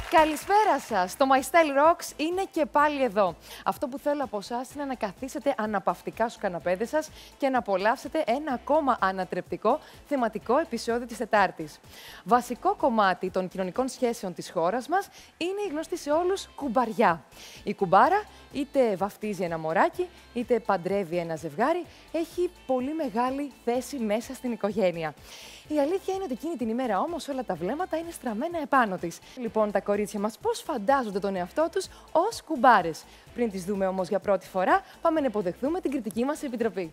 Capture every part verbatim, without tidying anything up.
Καλησπέρα σας! Το My Style Rocks είναι και πάλι εδώ. Αυτό που θέλω από εσάς είναι να καθίσετε αναπαυτικά στους καναπέδες σας και να απολαύσετε ένα ακόμα ανατρεπτικό θεματικό επεισόδιο της Τετάρτης. Βασικό κομμάτι των κοινωνικών σχέσεων της χώρας μας είναι η γνωστή σε όλους κουμπαριά. Η κουμπάρα είτε βαφτίζει ένα μωράκι, είτε παντρεύει ένα ζευγάρι, έχει πολύ μεγάλη θέση μέσα στην οικογένεια. Η αλήθεια είναι ότι εκείνη την ημέρα όμως όλα τα βλέμματα είναι στραμμένα επάνω της. Λοιπόν, τα κορίτσια μας πώς φαντάζονται τον εαυτό τους ως κουμπάρες. Πριν τις δούμε όμως για πρώτη φορά, πάμε να υποδεχθούμε την κριτική μας επιτροπή.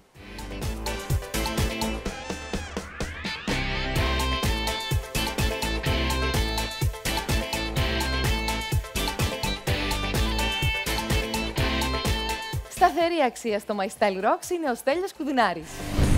Σταθερή αξία στο My Style Rocks είναι ο Στέλιος Κουδουνάρης.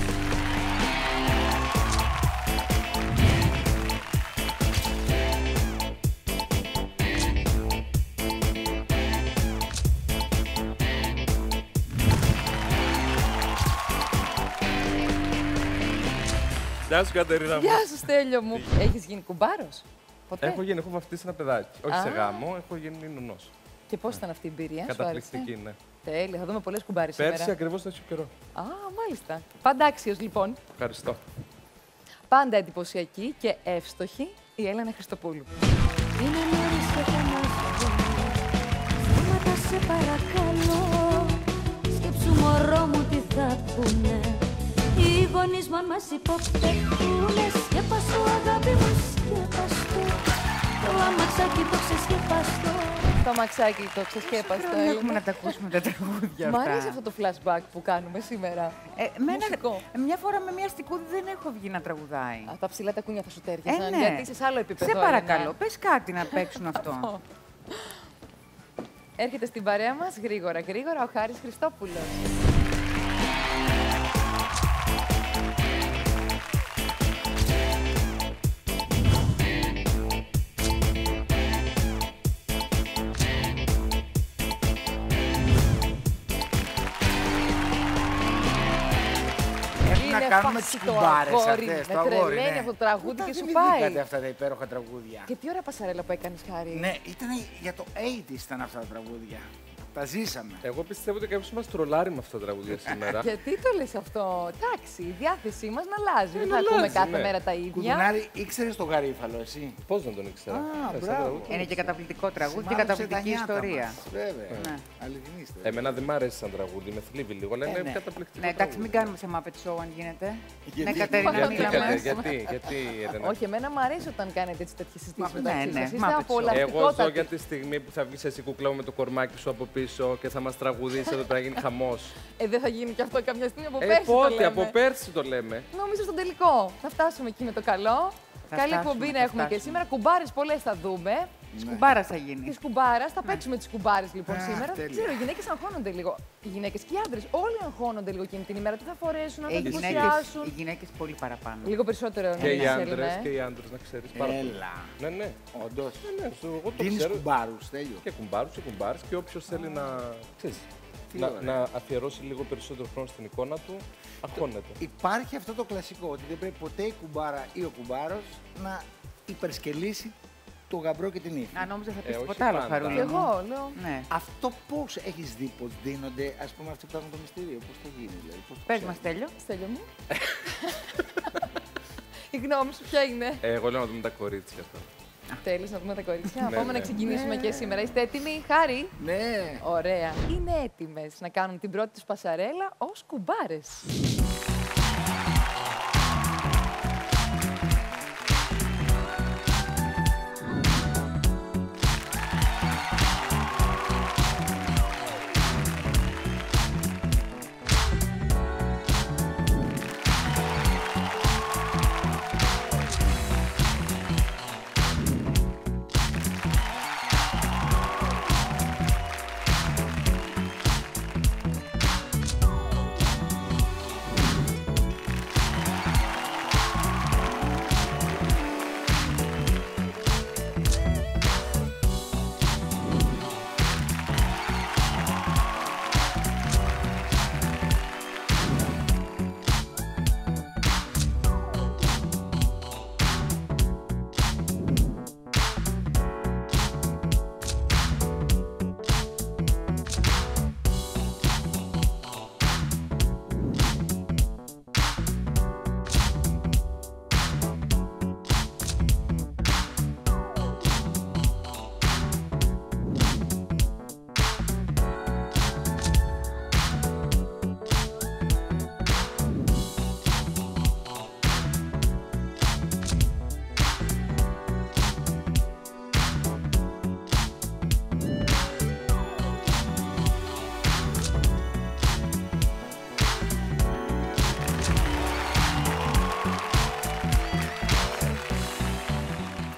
Γεια σου, Κατερίνα μου. Γεια σου, Στέλιο μου. Έχεις γίνει κουμπάρος? Ποτέ? Έχω γίνει, έχω βαφτίσει ένα παιδάκι. Όχι Α. σε γάμο, έχω γίνει νονός. Και πώς ήταν αυτή η εμπειρία, σου άρεσε? Καταπληκτική, ναι. Τέλεια, θα δούμε πολλές κουμπάρες Πέρσι σήμερα. ακριβώς τέτοιο καιρό. Α, μάλιστα. Πάντα άξιος, λοιπόν. Ευχαριστώ. Πάντα εντυπωσιακή και εύστοχη η Έλενα Χριστοπούλου. Είναι νωρίς και φωνάζω, σταματά σε παρακαλώ. Σκέψου μωρό μου τι θα πούνε, οι γονείς μου αν μας υποπτεύουνε. Σκέπαστο αγάπη μου, σκέπαστο, το αμαξάκι το ξεσκέπαστο. Το αμαξάκι το ξεσκέπαστο, Δεν έχουμε Έλενα. να τα ακούσουμε τα τραγούδια Μ' αυτά. αρέσει αυτό το flashback που κάνουμε σήμερα. Ε, εμένα, Μουσικό. μια φορά με μια στικούδη δεν έχω βγει να τραγουδάει. Α, τα ψηλά τα κούνια θα σου τέριαζαν, Ε, ναι. γιατί είσαι σε άλλο επίπεδο. Σε παρακαλώ, Έλενα. πες κάτι να παίξουν αυτό. Έρχεται στην παρέα μας γρήγορα, γρήγορα ο Χάρης Χριστόπουλος. Πρέπει να Είναι κάνουμε φάση τις το κουμπάρες αγόρι. αυτές, Με το αγόρι, τρελαίνει ναι. αυτό το τραγούδι Πού και τα σου θυμηθήκατε πάει. αυτά τα υπέροχα τραγούδια. Και τι ωραία πασαρέλα που έκανες, Χάρη. Ναι, ήταν για το ογδόντα ήταν αυτά τα τραγούδια. Τα ζήσαμε. Εγώ πιστεύω ότι κάποιος μας τρολάρει με αυτά τα τραγούδια σήμερα. Γιατί το λες αυτό? Εντάξει, η διάθεσή μας να αλλάζει. Δεν θα αλλάζει, ακούμε κάθε ναι. μέρα τα ίδια. Κουδουνάρη, ήξερες το Γαρίφαλο, εσύ? Πώς να τον ήξερα. Α, Ε, σαν μπράβο. τραγούδι. Είναι και καταπληκτικό τραγούδι και Σημάδεψε τα καταπληκτική νιάτα ιστορία. μας, Βέβαια. Ναι. Αληθινή ιστορία. Εμένα δεν μ' αρέσει σαν τραγούδι, με θλίβει λίγο, αλλά είναι ναι. καταπληκτικό. Ναι, εντάξει, μην τραγούδι. κάνουμε σε Muppet Show αν γίνεται. Γιατί? Ναι, Κατερίνα, Γιατί, μίλα Κατε- μας. γιατί, γιατί, γιατί, Όχι, εμένα μου αρέσει όταν κάνετε έτσι τέτοιες συζητήσεις Μα- μεταξύ ναι, σας. ναι, Είστε Muppet Show. Εγώ ζω απολαυστικότατοι. για τη στιγμή που θα βγεις εσύ κούκλα μου με το κορμάκι σου από πίσω και θα μας τραγουδήσει εδώ πέρα, γίνει χαμός. Ε, δεν θα γίνει και αυτό κάποια στιγμή από Ε, πέρσι το πότε, λέμε. από πέρσι το λέμε. Νομίζω στον τελικό. Θα φτάσουμε εκεί με το καλό. Θα Καλή φτάσουμε, εκπομπή να θα έχουμε και φτάσουμε. σήμερα. Κουμπάρες πολλές θα δούμε. Σκουμπάρα θα γίνει. Τη κουμπάρα, θα παίξουμε τι κουμπάρε λοιπόν Α, σήμερα. τέλεια. Ξέρω, οι γυναίκες αγχώνονται λίγο. Οι γυναίκες και οι άντρες, όλοι αγχώνονται λίγο εκείνη την ημέρα. Τι θα φορέσουν, να Ε, τα οι γυναίκες, εντυπωσιάσουν. οι γυναίκες πολύ παραπάνω. Λίγο περισσότερο Και ναι, οι ναι, άντρες ναι. και οι άντρες, να ξέρεις. πάρα πολύ. Έλα. Ναι, ναι. Όντως. Ναι, ναι, σου- εγώ το Δίνεις ξέρω. κουμπάρους, τέλειο. Και κουμπάρους και κουμπάρες και όποιος θέλει να, ξέρεις, Τι να, ωραία. να αφιερώσει λίγο περισσότερο χρόνο στην εικόνα του, αγχώνεται. Υπάρχει αυτό το κλασικό, ότι δεν πρέπει ποτέ η κουμπάρα ή ο κουμπάρος να υπερσκελίσει το γαμπρό και την ύφη. Α, νόμιζα θα Ε, πεις όχι τίποτα άλλο, πάντα. Και Χαρούλα μου. εγώ λέω. Ναι. Αυτό πώς έχεις δει πως δίνονται, ας πούμε, αυτοί που έχουν το μυστήριο, πώς θα γίνει, δηλαδή, πώς το Πες ξέρεις? μας, Τέλειο. Στέλιο μου. Η γνώμη σου ποια είναι? Ε, εγώ λέω να δούμε τα κορίτσια αυτά. Θέλεις να δούμε τα κορίτσια. Ναι, Πάμε ναι. να ξεκινήσουμε και σήμερα. Είστε έτοιμοι, Χάρη? Ναι. Ωραία. Είναι έτοιμες να κάνουν την πρώτη τους πασαρέλα ως κουμπάρες.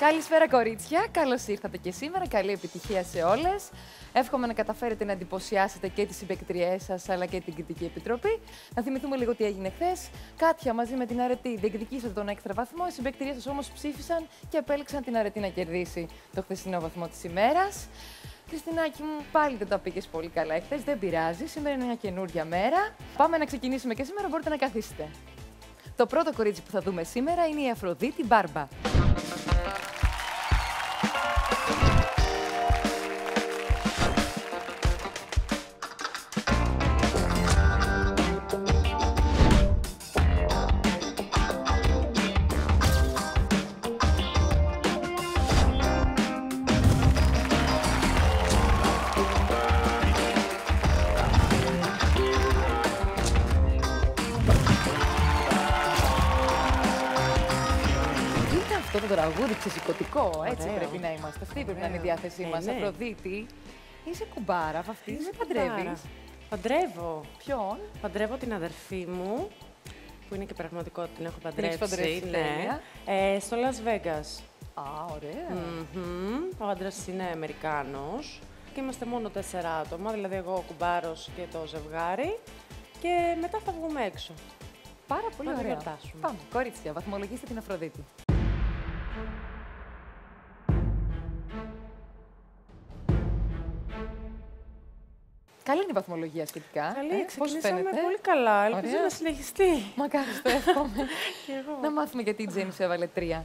Καλησπέρα, κορίτσια. Καλώς ήρθατε και σήμερα. Καλή επιτυχία σε όλες. Εύχομαι να καταφέρετε να εντυπωσιάσετε και τις συμπαικτριές σας αλλά και την Κριτική Επιτροπή. Να θυμηθούμε λίγο τι έγινε χθες. Κάτια μαζί με την Αρετή διεκδικήσατε τον έξτρα βαθμό. Οι συμπαικτριές σας όμως ψήφισαν και επέλεξαν την Αρετή να κερδίσει το χθεσινό βαθμό της ημέρας. Χριστινάκη μου, πάλι δεν τα πήγες πολύ καλά εχθές. Δεν πειράζει. Σήμερα είναι μια καινούργια μέρα. Πάμε να ξεκινήσουμε και σήμερα. Μπορείτε να καθίσετε. Το πρώτο κορίτσι που θα δούμε σήμερα είναι η Αφροδίτη Μπάρμπα. Αυτό το τραγούδι ξεσηκωτικό, έτσι Ωραίο. πρέπει να είμαστε. Αυτή πρέπει να είναι η διάθεσή Ε, μας. ναι. Αφροδίτη, είσαι κουμπάρα, βαφτίζεις, Είμαι παντρεύεις. κουμπάρα. Παντρεύω. Ποιον? Παντρεύω την αδερφή μου, που είναι και πραγματικότητα, την έχω έχεις παντρέψει. παντρέψει, τέλεια. Ε, στο Las Vegas. Α, ωραία. Μμμ. Ο άντρας είναι Αμερικάνος και είμαστε μόνο τέσσερα άτομα, δηλαδή εγώ, ο κουμπάρος και το ζευγάρι. Και μετά θα βγούμε έξω. Πάρα πολύ να το ωραία. γιορτάσουμε. Πάμε, κορίτσια, βαθμολογήστε την Αφροδίτη. Καλή είναι η βαθμολογία σχετικά. Καλή, ε, πώς ξεκινήσαμε φαίνεται? πολύ καλά. Ελπίζω Ωραία. να συνεχιστεί. Μακάρι το εύχομαι. Και εγώ. Να μάθουμε γιατί η Τζέιμς έβαλε τρία.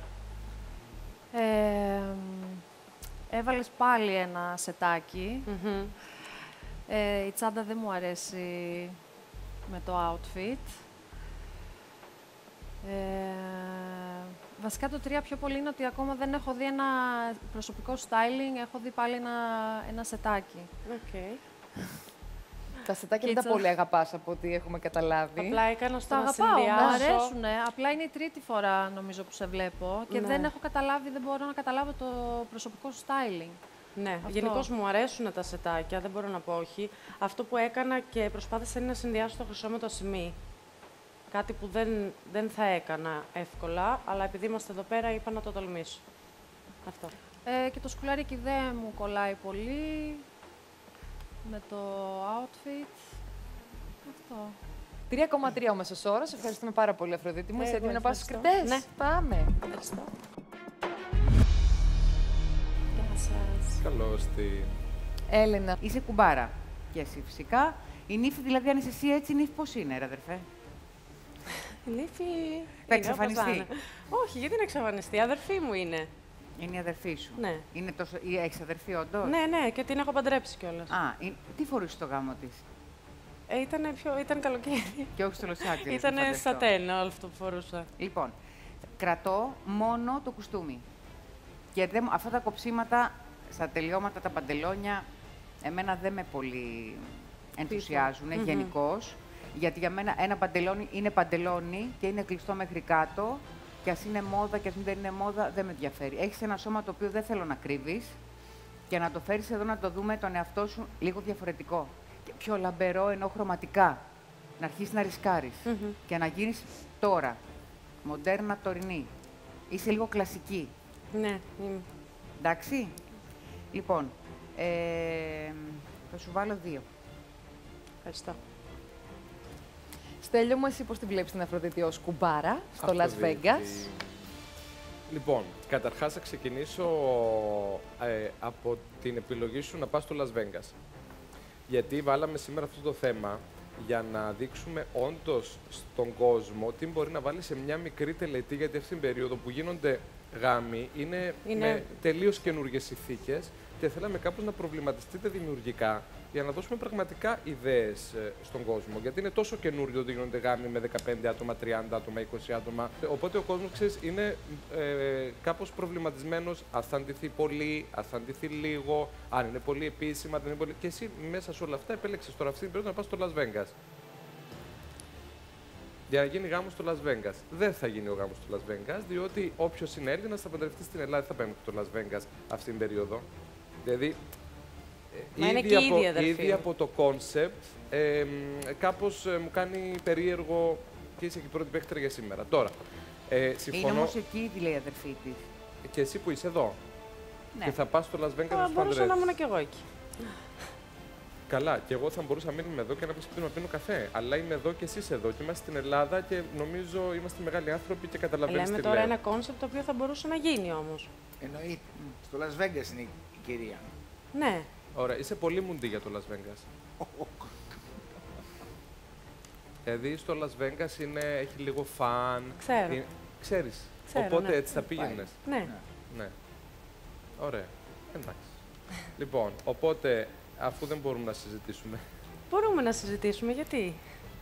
Ε, έβαλες πάλι ένα σετάκι. Μμμ. Ε, η τσάντα δεν μου αρέσει με το outfit. Ε, βασικά το τρία πιο πολύ είναι ότι ακόμα δεν έχω δει ένα προσωπικό styling. Έχω δει πάλι ένα, ένα σετάκι. Οκ. Τα σετάκια δεν τα Κοίτσα. πολύ αγαπάς από ό,τι έχουμε καταλάβει. Απλά έκανα στο Τα να αγαπάω, μου συνδυάσω. αρέσουνε. Απλά είναι η τρίτη φορά νομίζω που σε βλέπω και Ναι. δεν έχω καταλάβει, δεν μπορώ να καταλάβω το προσωπικό σου styling. Ναι, Αυτό. γενικώ μου αρέσουν τα σετάκια, δεν μπορώ να πω όχι. Αυτό που έκανα και προσπάθησα είναι να συνδυάσω το χρυσό με το σημεί. Κάτι που δεν, δεν θα έκανα εύκολα, αλλά επειδή είμαστε εδώ πέρα είπα να το τολμήσω. Αυτό. Ε, και το σκουλαρίκι δεν μου κολλάει πολύ με το outfit. Αυτό. τρία κόμμα τρία ο μέσος όρος. Ευχαριστούμε πάρα πολύ, Αφροδίτη μου. Είσαι Εγώ έτοιμη να πάω στους ευχαριστώ. κριτές? Ναι. Πάμε. Ευχαριστώ. Γεια σας. Καλώς τη. Έλενα. Είσαι κουμπάρα. Και εσύ φυσικά. Η νύφη, δηλαδή, αν είσαι εσύ έτσι, η νύφη πώς είναι, ρε αδερφέ? Η νύφη... Θα είναι εξαφανιστεί. όπως θα είναι. Όχι, γιατί να εξαφανιστεί, αδερφή μου είναι. Είναι η αδερφή σου. Ναι. Είναι τόσο... ή έχεις αδερφή, όντως? Ναι, ναι, και την έχω παντρέψει κιόλας. Α, είναι... τι φορούσε στο γάμο της? Ε, ήτανε πιο... ήταν καλοκαίρι. Και όχι στο Los Angeles. Ήτανε να φανταστώ. σατέν όλο αυτό που φορούσα. Λοιπόν, κρατώ μόνο το κουστούμι. Και δεν... αυτά τα κοψίματα στα τελειώματα, τα παντελόνια, εμένα δεν με πολύ ενθουσιάζουν Μμμ. γενικώς. Γιατί για μένα ένα παντελόνι είναι παντελόνι και είναι κλειστό μέχρι κάτω. Και ας είναι μόδα και ας μην δεν είναι μόδα, δεν με ενδιαφέρει. Έχεις ένα σώμα το οποίο δεν θέλω να κρύβεις και να το φέρεις εδώ να το δούμε τον εαυτό σου λίγο διαφορετικό. Και πιο λαμπερό ενώ χρωματικά. Να αρχίσεις να ρισκάρεις Μμμ. και να γίνεις τώρα. Μοντέρνα τωρινή. Είσαι λίγο κλασική. Ναι, είμαι. Εντάξει. Λοιπόν, ε, θα σου βάλω δύο. Ευχαριστώ. Στέλιο μου, εσύ πώς τη βλέπεις την Αφροδίτη ως κουμπάρα στο Las Αφροδίτη. Vegas? Λοιπόν, καταρχάς θα ξεκινήσω ε, από την επιλογή σου να πας στο Las Vegas. Γιατί βάλαμε σήμερα αυτό το θέμα για να δείξουμε όντως στον κόσμο τι μπορεί να βάλει σε μια μικρή τελετή, γιατί αυτήν την περίοδο που γίνονται γάμοι είναι, Είναι- με τελείως καινούργιες συνθήκες και θέλαμε κάπως να προβληματιστείτε δημιουργικά για να δώσουμε πραγματικά ιδέες ε, στον κόσμο. Γιατί είναι τόσο καινούριο ότι γίνονται γάμοι με δεκαπέντε άτομα, τριάντα άτομα, είκοσι άτομα. Οπότε ο κόσμος, ξέρεις, είναι ε, κάπως προβληματισμένος, αν θα ντυθεί πολύ, αν θα ντυθεί λίγο, αν είναι πολύ επίσημα, δεν είναι πολύ. Και εσύ μέσα σε όλα αυτά επέλεξες τώρα αυτή την περίοδο να πας στο Las Vegas. Για να γίνει γάμος στο Las Vegas. Δεν θα γίνει ο γάμος στο Las Vegas, διότι όποιος είναι Έλληνας θα παντρευτεί στην Ελλάδα, θα πάμε στο Las Vegas αυτή την περίοδο. Δηλαδή, Μα είναι ήδη, και από, ήδη αδερφή. ήδη από το κόνσεπτ, ε, κάπως ε, μου κάνει περίεργο και είσαι και η πρώτη παίκτρια για σήμερα. Τώρα, ε, συμφωνώ... Είναι όμως εκεί, τι λέει η αδερφή της. Και εσύ που είσαι εδώ. Ναι. Και θα πας στο Las Vegas να Θα σου μπορούσα να παντρεύεις. ήμουν κι εγώ εκεί. Καλά, και εγώ θα μπορούσα να μείνουμε εδώ και να πεις να πίνω καφέ. Αλλά είμαι εδώ και εσύ είσαι εδώ. Και είμαστε στην Ελλάδα και νομίζω είμαστε μεγάλοι άνθρωποι και καταλαβαίνεις Λέμε τι τώρα λέω. ένα κόνσεπτ το οποίο θα μπορούσε να γίνει όμως. Εννοείται. Στο Las Vegas είναι η κυρία. Ναι. Ωραία, είσαι πολύ μουντή για το Las Vegas. Δηλαδή στο Las Vegas είναι, έχει λίγο φαν. Ξέρω. Είναι- Ξέρεις. Ξέρω, Οπότε ναι. έτσι θα πήγαινες. Ναι. Ναι. Ωραία. Εντάξει. Λοιπόν, οπότε αφού δεν μπορούμε να συζητήσουμε. Μπορούμε να συζητήσουμε γιατί.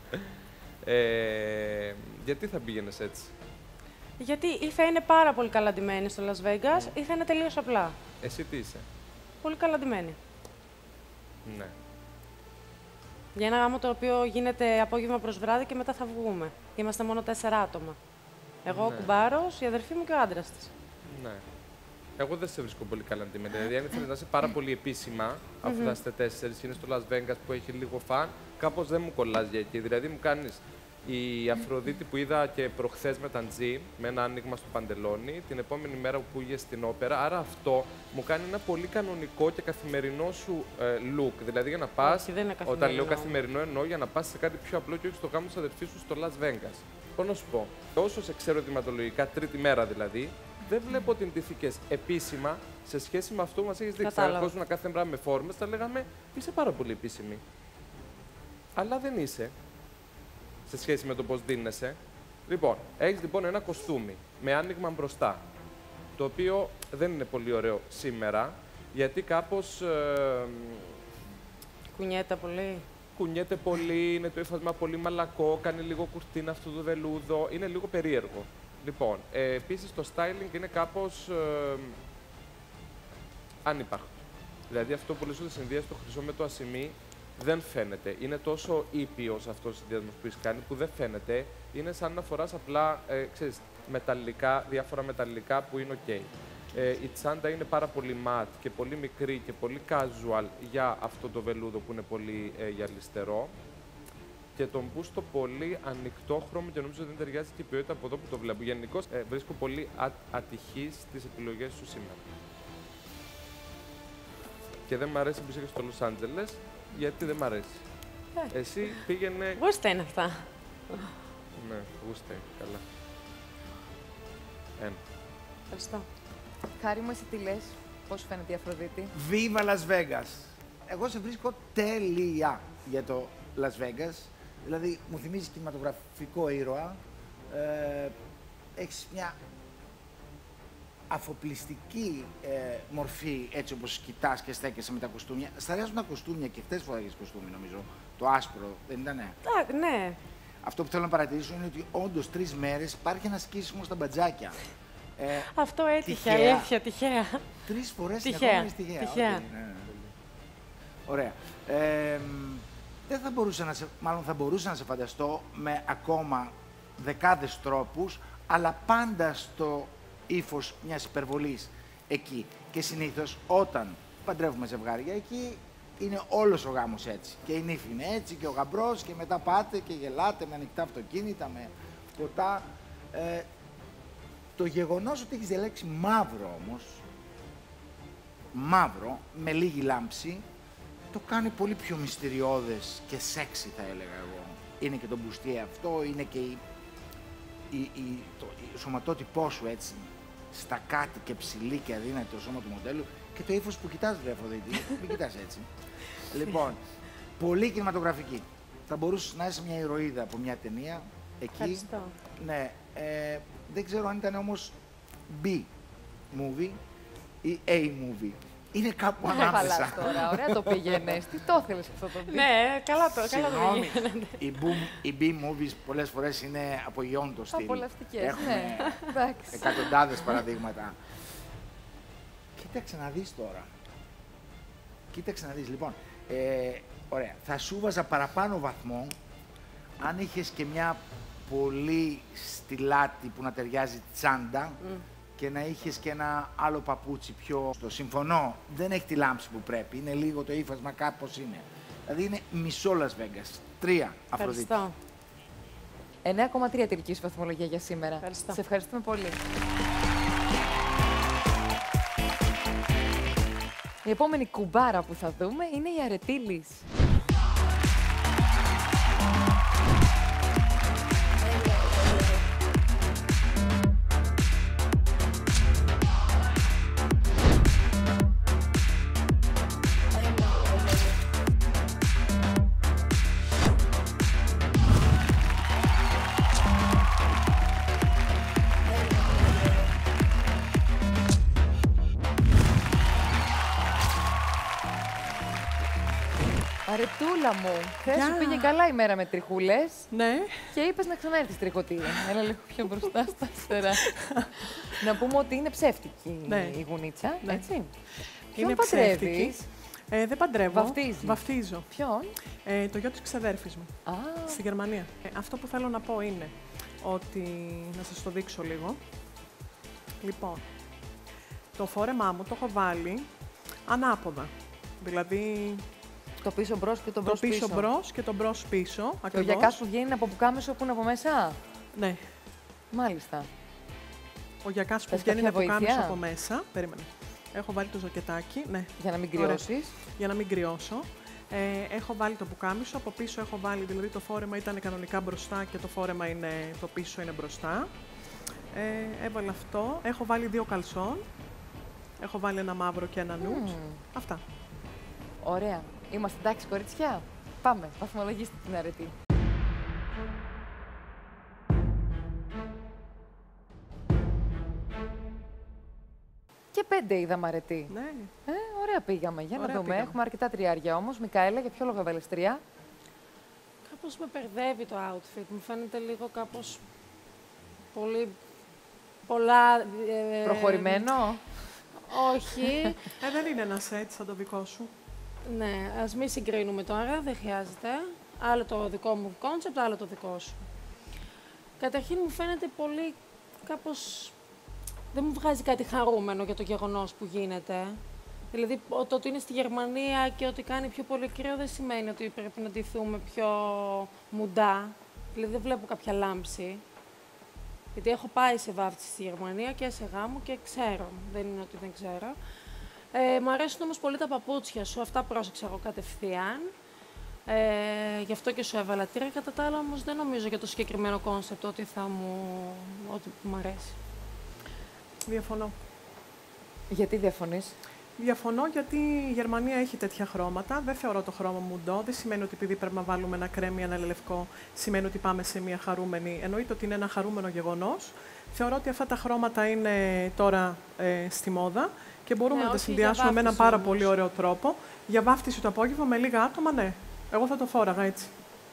Ε, γιατί θα πήγαινες έτσι. Γιατί ή θα είναι πάρα πολύ καλά ντυμένη στο Las Vegas ή θα είναι τελείως απλά. Εσύ τι είσαι. Πολύ καλά ντυμένη. Ναι. Για ένα γάμο το οποίο γίνεται απόγευμα προς βράδυ και μετά θα βγούμε. Είμαστε μόνο τέσσερα άτομα. Εγώ, ο Ναι. κουμπάρος, η αδερφή μου και ο άντρας της. Ναι. Εγώ δεν σε βρίσκω πολύ καλά ντυμένη. Δηλαδή, αν ήθελε να είσαι πάρα πολύ επίσημα, αφού θα είστε τέσσερις και είναι στο Las Vegas που έχει λίγο φαν, κάπως δεν μου κολλάζει για εκεί. Δηλαδή, μου κάνεις η Αφροδίτη που είδα και προχθές με τα τζιμ, με ένα άνοιγμα στο παντελόνι, την επόμενη μέρα που πήγε στην όπερα. Άρα αυτό μου κάνει ένα πολύ κανονικό και καθημερινό σου ε, look. Δηλαδή, για να πας. Όχι, δεν είναι Όταν λέω καθημερινό. καθημερινό, εννοώ για να πας σε κάτι πιο απλό και όχι στο γάμο της αδερφής σου στο Las Vegas. Πώς να σου πω, όσο σε ξέρω δειγματολογικά, τρίτη μέρα δηλαδή, δεν βλέπω ότι ντύθηκες επίσημα σε σχέση με αυτό που μας έχεις δείξει. Αν Κατάλαβα. ερχόσουν κάθε μέρα με φόρμες, θα λέγαμε είσαι πάρα πολύ επίσημη. Αλλά δεν είσαι σε σχέση με το πώς δίνεσαι. Λοιπόν, έχεις λοιπόν ένα κοστούμι με άνοιγμα μπροστά, το οποίο δεν είναι πολύ ωραίο σήμερα, γιατί κάπως ε, Κουνιέται πολύ. κουνιέται πολύ, είναι το ύφασμα πολύ μαλακό, κάνει λίγο κουρτίνα αυτό το βελούδο, είναι λίγο περίεργο. Λοιπόν, ε, επίσης το styling είναι κάπως ε, ανύπαρκτο. Δηλαδή αυτό που λες ότι συνδυάζει το χρυσό με το ασημί δεν φαίνεται. Είναι τόσο ήπιος αυτός ο συνδυασμός που έχεις κάνει που δεν φαίνεται. Είναι σαν να φοράς απλά, ε, ξέρεις, μεταλλικά, διάφορα μεταλλικά που είναι ok. Ε, η τσάντα είναι πάρα πολύ mat και πολύ μικρή και πολύ casual για αυτό το βελούδο που είναι πολύ ε, γυαλιστερό. Και τον μπούστο πολύ ανοιχτόχρωμο και νομίζω δεν ταιριάζει και η ποιότητα από εδώ που το βλέπω. Γενικώς ε, βρίσκω πολύ α, ατυχής στις επιλογές σου σήμερα. Και δεν μ' αρέσει που είσαι και στο Λος Άντζελες, γιατί δεν μ' αρέσει. Ε. Εσύ πήγαινε... Γούστα είναι αυτά. Ναι, γούστα, καλά. Ένα. Ευχαριστώ. Χάρη μου, εσύ τι λες, πώς φαίνεται η Αφροδίτη. Viva Las Vegas. Εγώ σε βρίσκω τέλεια για το Las Vegas. Δηλαδή, μου θυμίζει κινηματογραφικό ήρωα. Ε, έχεις μια αφοπλιστική ε, μορφή, έτσι όπως κοιτάς και στέκεσαι με τα κοστούμια. Σ' αρέσουν τα κοστούμια και χτες φοράγες κοστούμι, νομίζω. Το άσπρο, δεν ήτανε. Α, ναι. Αυτό που θέλω να παρατηρήσω είναι ότι όντως τρεις μέρες υπάρχει ένα σκίσιμο στα μπατζάκια. Ε, Αυτό έτυχε, τυχαία. αλήθεια, τυχαία. Τρεις φορές Τυχαία. συνεχόμενες τυχαία. Τυχαία. Οκ, ναι, ναι. Ωραία. Ε, δεν θα μπορούσα να σε, μάλλον θα μπορούσα να σε φανταστώ με ακόμα δεκάδες τρόπους, αλλά πάντα στο ύφος μιας υπερβολής εκεί. Και συνήθως όταν παντρεύουμε ζευγάρια εκεί, είναι όλος ο γάμος έτσι. Και η νύφη είναι έτσι και ο γαμπρός και μετά πάτε και γελάτε με ανοιχτά αυτοκίνητα, με ποτά. Ε, το γεγονός ότι έχεις διαλέξει μαύρο όμως, μαύρο, με λίγη λάμψη, το κάνει πολύ πιο μυστηριώδες και σεξι, θα έλεγα εγώ. Είναι και το μπουστιέ αυτό, είναι και η, η, η, το η σωματότυπό σου έτσι, στακάτη και ψηλή και αδύνατη το σώμα του μοντέλου και το ύφος που κοιτάς, βρε Αφροδίτη, μην κοιτάς έτσι. Λοιπόν, πολύ κινηματογραφική. Θα μπορούσες να είσαι μια ηρωίδα από μια ταινία εκεί. Ευχαριστώ. Ναι, ε, δεν ξέρω αν ήταν όμως B-movie ή A-movie. Είναι κάπου Δεν ανάμεσα. χαλάς τώρα, ωραία το πήγαινες. Τι το ήθελες αυτό το μπι. Ναι, καλά το, καλά το Συγγνώμη, πήγαινε. οι, boom- οι B-movies πολλές φορές είναι απογειώνητο στυλ. Απολαυστικές, Έχουμε ναι. Εντάξει. εκατοντάδες παραδείγματα. Κοίταξε να δεις τώρα. Κοίταξε να δεις, λοιπόν. Ε, ωραία, θα σου βάζα παραπάνω βαθμό αν είχες και μια πολύ στυλάτη που να ταιριάζει τσάντα και να είχες και ένα άλλο παπούτσι πιο... Στο συμφωνώ, δεν έχει τη λάμψη που πρέπει, είναι λίγο το ύφασμα κάπως είναι. Δηλαδή είναι μισό Las Vegas. Τρία, Αφροδίτη. Ευχαριστώ. εννέα κόμμα τρία τελική σου βαθμολογία για σήμερα. Ευχαριστώ. Σε ευχαριστούμε πολύ. Η επόμενη κουμπάρα που θα δούμε είναι η αρετήλης. Αρετούλα μου, χθες Γεια. σου πήγε καλά η μέρα με τριχούλες Ναι. και είπες να ξαναέρθεις τριχωτή. Έλα λίγο πιο μπροστά στα αριστερά. Να πούμε ότι είναι ψεύτικη Ναι. η γουνίτσα, Ναι. έτσι. Είναι Ποιον ψεύτικη. παντρεύεις? Ε, δεν παντρεύω. Βαφτίζει. Βαφτίζω. Ποιον? Ε, το γιο της ξαδέρφης μου, Α, στη Γερμανία. Ε, αυτό που θέλω να πω είναι ότι, να σας το δείξω λίγο. Λοιπόν, το φόρεμά μου το έχω βάλει ανάποδα. Δηλαδή, το πίσω μπρος και το το μπρος πίσω πίσω. μπρος και το μπρος πίσω. Και ο Ακριβώς. γιακάς που βγαίνει από πουκάμισο που είναι από μέσα. Ναι. Μάλιστα. Ο γιακάς που Θες βγαίνει κάποια από κάμισο βοήθεια? από μέσα. Περίμενε. Έχω βάλει το ζακετάκι. Ναι. Για να μην Ωραία. κρυώσεις. Για να μην κρυώσω. Ε, έχω βάλει το πουκάμισο, από πίσω έχω βάλει, δηλαδή το φόρεμα ήταν κανονικά μπροστά και το φόρεμα είναι, το πίσω είναι μπροστά. Ε, έβαλα αυτό, έχω βάλει δύο καλσόν, έχω βάλει ένα μαύρο και ένα νούτ. Μμμ. Αυτά. Ωραία. Είμαστε εντάξει, κοριτσιά. Πάμε, βαθμολογήστε την αρετή. Και πέντε είδαμε αρετή. Ναι. Ε, ωραία πήγαμε. Για να Ωραία δούμε. πήγαμε. Έχουμε αρκετά τριάρια όμως. Μικαέλα, για ποιο λόγο έβαλες τρία? Κάπως με μπερδεύει το outfit. Μου φαίνεται λίγο κάπως πολύ... πολλά... ε, Προχωρημένο. Όχι. Ε, δεν είναι ένα σετ σαν το δικό σου. Ναι, ας μην συγκρίνουμε τώρα, δεν χρειάζεται. Άλλο το δικό μου κόνσεπτ, άλλο το δικό σου. Καταρχήν μου φαίνεται πολύ κάπως... Δεν μου βγάζει κάτι χαρούμενο για το γεγονός που γίνεται. Δηλαδή, ο- το ότι είναι στη Γερμανία και ότι κάνει πιο πολύ κρύο δεν σημαίνει ότι πρέπει να ντυθούμε πιο μουντά. Δηλαδή, δεν βλέπω κάποια λάμψη. Γιατί έχω πάει σε βάφτιση στη Γερμανία και σε γάμο και ξέρω. Δεν είναι ότι δεν ξέρω. Ε, μου αρέσουν όμως πολύ τα παπούτσια σου. Αυτά πρόσεξα εγώ κατευθείαν. Ε, γι' αυτό και σου έβαλα τρία. Κατά τα άλλα, όμως, δεν νομίζω για το συγκεκριμένο κόνσεπτ ότι θα μου... ότι μου αρέσει. Διαφωνώ. Γιατί διαφωνείς? Διαφωνώ γιατί η Γερμανία έχει τέτοια χρώματα. Δεν θεωρώ το χρώμα μουντό. Δεν σημαίνει ότι επειδή πρέπει να βάλουμε ένα κρέμι ή ένα λευκό, σημαίνει ότι πάμε σε μια χαρούμενη. Εννοείται ότι είναι ένα χαρούμενο γεγονός. Θεωρώ ότι αυτά τα χρώματα είναι τώρα ε, στη μόδα και μπορούμε Ναι, να τα όχι συνδυάσουμε για με έναν βάφτιση πάρα όμως. πολύ ωραίο τρόπο. Για βάφτιση το απόγευμα με λίγα άτομα, ναι. Εγώ θα το φόραγα έτσι.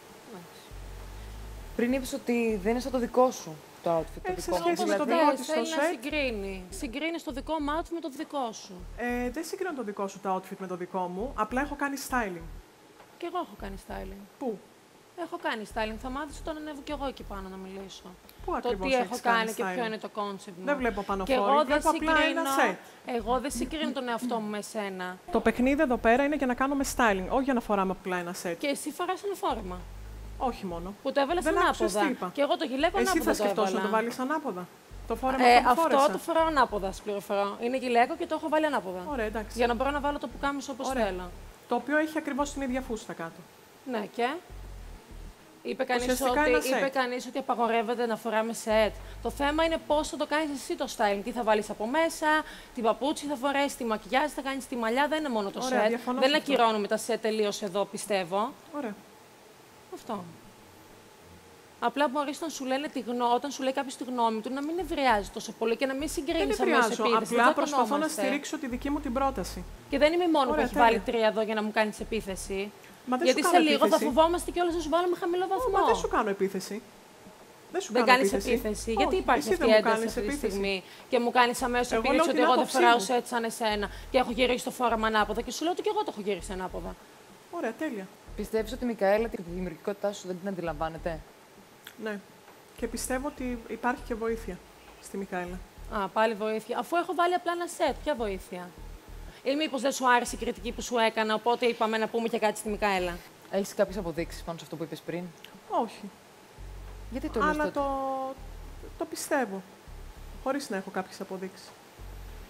Πριν είπες ότι δεν είναι σαν το δικό σου το outfit. Το Ε, σε δικό μου. σχέση με το Δηλαδή, δικό της το θέλει να σετ. συγκρίνει. Συγκρίνει το δικό μου outfit με το δικό σου. Ε, δεν συγκρίνω το δικό σου το outfit με το δικό μου. Απλά έχω κάνει styling. Και εγώ έχω κάνει styling. Πού? Έχω κάνει styling. Θα μάθεις όταν ανέβω κι εγώ εκεί πάνω να μιλήσω. Πού Το ακριβώς τι έχω έχεις κάνει και styling? ποιο είναι το concept μου. Δεν βλέπω πάνω Και φόρη, εγώ δεν βλέπω απλά ένα συγκρίνω, σετ. εγώ δεν συγκρίνω τον εαυτό μου με σένα. Το παιχνίδι εδώ πέρα είναι για να κάνουμε styling, όχι για να φοράμε απλά ένα σετ. Και εσύ φοράς ένα φόρεμα. Όχι μόνο. Που το έβαλες Δεν άκουσες ανάποδα. τι είπα. Και εγώ το γυλαίκο Εσύ ανάποδα θα το σκεφτόσαι να έβαλα. το βάλεις ανάποδα. Το φόρεμα Ε, αυτό που αυτό φόρεσα. το φοράω ανάποδα, σας πληροφορώ. Είναι γυλαίκο και το έχω βάλει ανάποδα. Ωραία, εντάξει. Για να μπορώ να βάλω το πουκάμισο όπως Ωραία. θέλω. Το οποίο έχει ακριβώς την ίδια φούστα κάτω. Ναι, και. Είπε κανείς, Ουσιαστικά ότι, ένα είπε σετ. κανείς ότι απαγορεύεται να φοράμε σετ. Το θέμα είναι πώς θα το κάνεις εσύ το styling. Τι θα βάλεις από μέσα, τι παπούτσι θα φορέσεις, τι μακιγιάζ θα κάνεις, τι μαλλιά. Δεν είναι μόνο το Ωραία, σετ. διαφωνώ Δεν σε αυτό. ακυρώνουμε τα σετ τελείως εδώ, πιστεύω. Ωραία. Αυτό. Απλά μπορεί να σου λένε τη γνώμη, όταν σου λέει κάποιο τη γνώμη του, να μην νευριάζει τόσο πολύ και να μην συγκρίνει Δεν αμέσως επηρεάζω. επίθεση. Απλά Δεν προσπαθώ να τσακωνόμαστε. στηρίξω τη δική μου την πρόταση. Και δεν είμαι η μόνη που Ωραία, έχει τέλεια. βάλει τρία εδώ για να μου κάνει επίθεση. Μα δεν Γιατί σου σε κάνω λίγο θα επίθεση. φοβόμαστε κιόλας να σου βάλουμε χαμηλό βαθμό. Μα δεν σου κάνω επίθεση. Δεν σου Δεν κάνω κάνει επίθεση. επίθεση. Όχι, Γιατί υπάρχει εσύ αυτή δεν η μου ένταση κάνεις αυτή τη επίθεση. στιγμή και μου κάνει αμέσω Εγώ επίθεση λέω ότι την εγώ δεν άποψή φοράω μου. σετ σαν εσένα και έχω γυρίσει το φόρεμα ανάποδα και σου λέω ότι και εγώ το έχω γυρίσει ανάποδα. Ωραία, τέλεια. Πιστεύεις ότι η Μικαέλα τη δημιουργικότητά σου δεν την αντιλαμβάνεται? Ναι. Και πιστεύω ότι υπάρχει και βοήθεια στη Μικαέλα. Α, πάλι βοήθεια. Αφού έχω βάλει απλά ένα σετ, ποια βοήθεια. Ή μήπως δεν σου άρεσε η κριτική που σου έκανα, οπότε είπαμε να πούμε και κάτι στη Μικαέλα. Έχεις κάποιες αποδείξεις πάνω σε αυτό που είπες πριν? Όχι. Γιατί το λες Αλλά τότε? το, το πιστεύω. Χωρίς να έχω κάποιες αποδείξεις.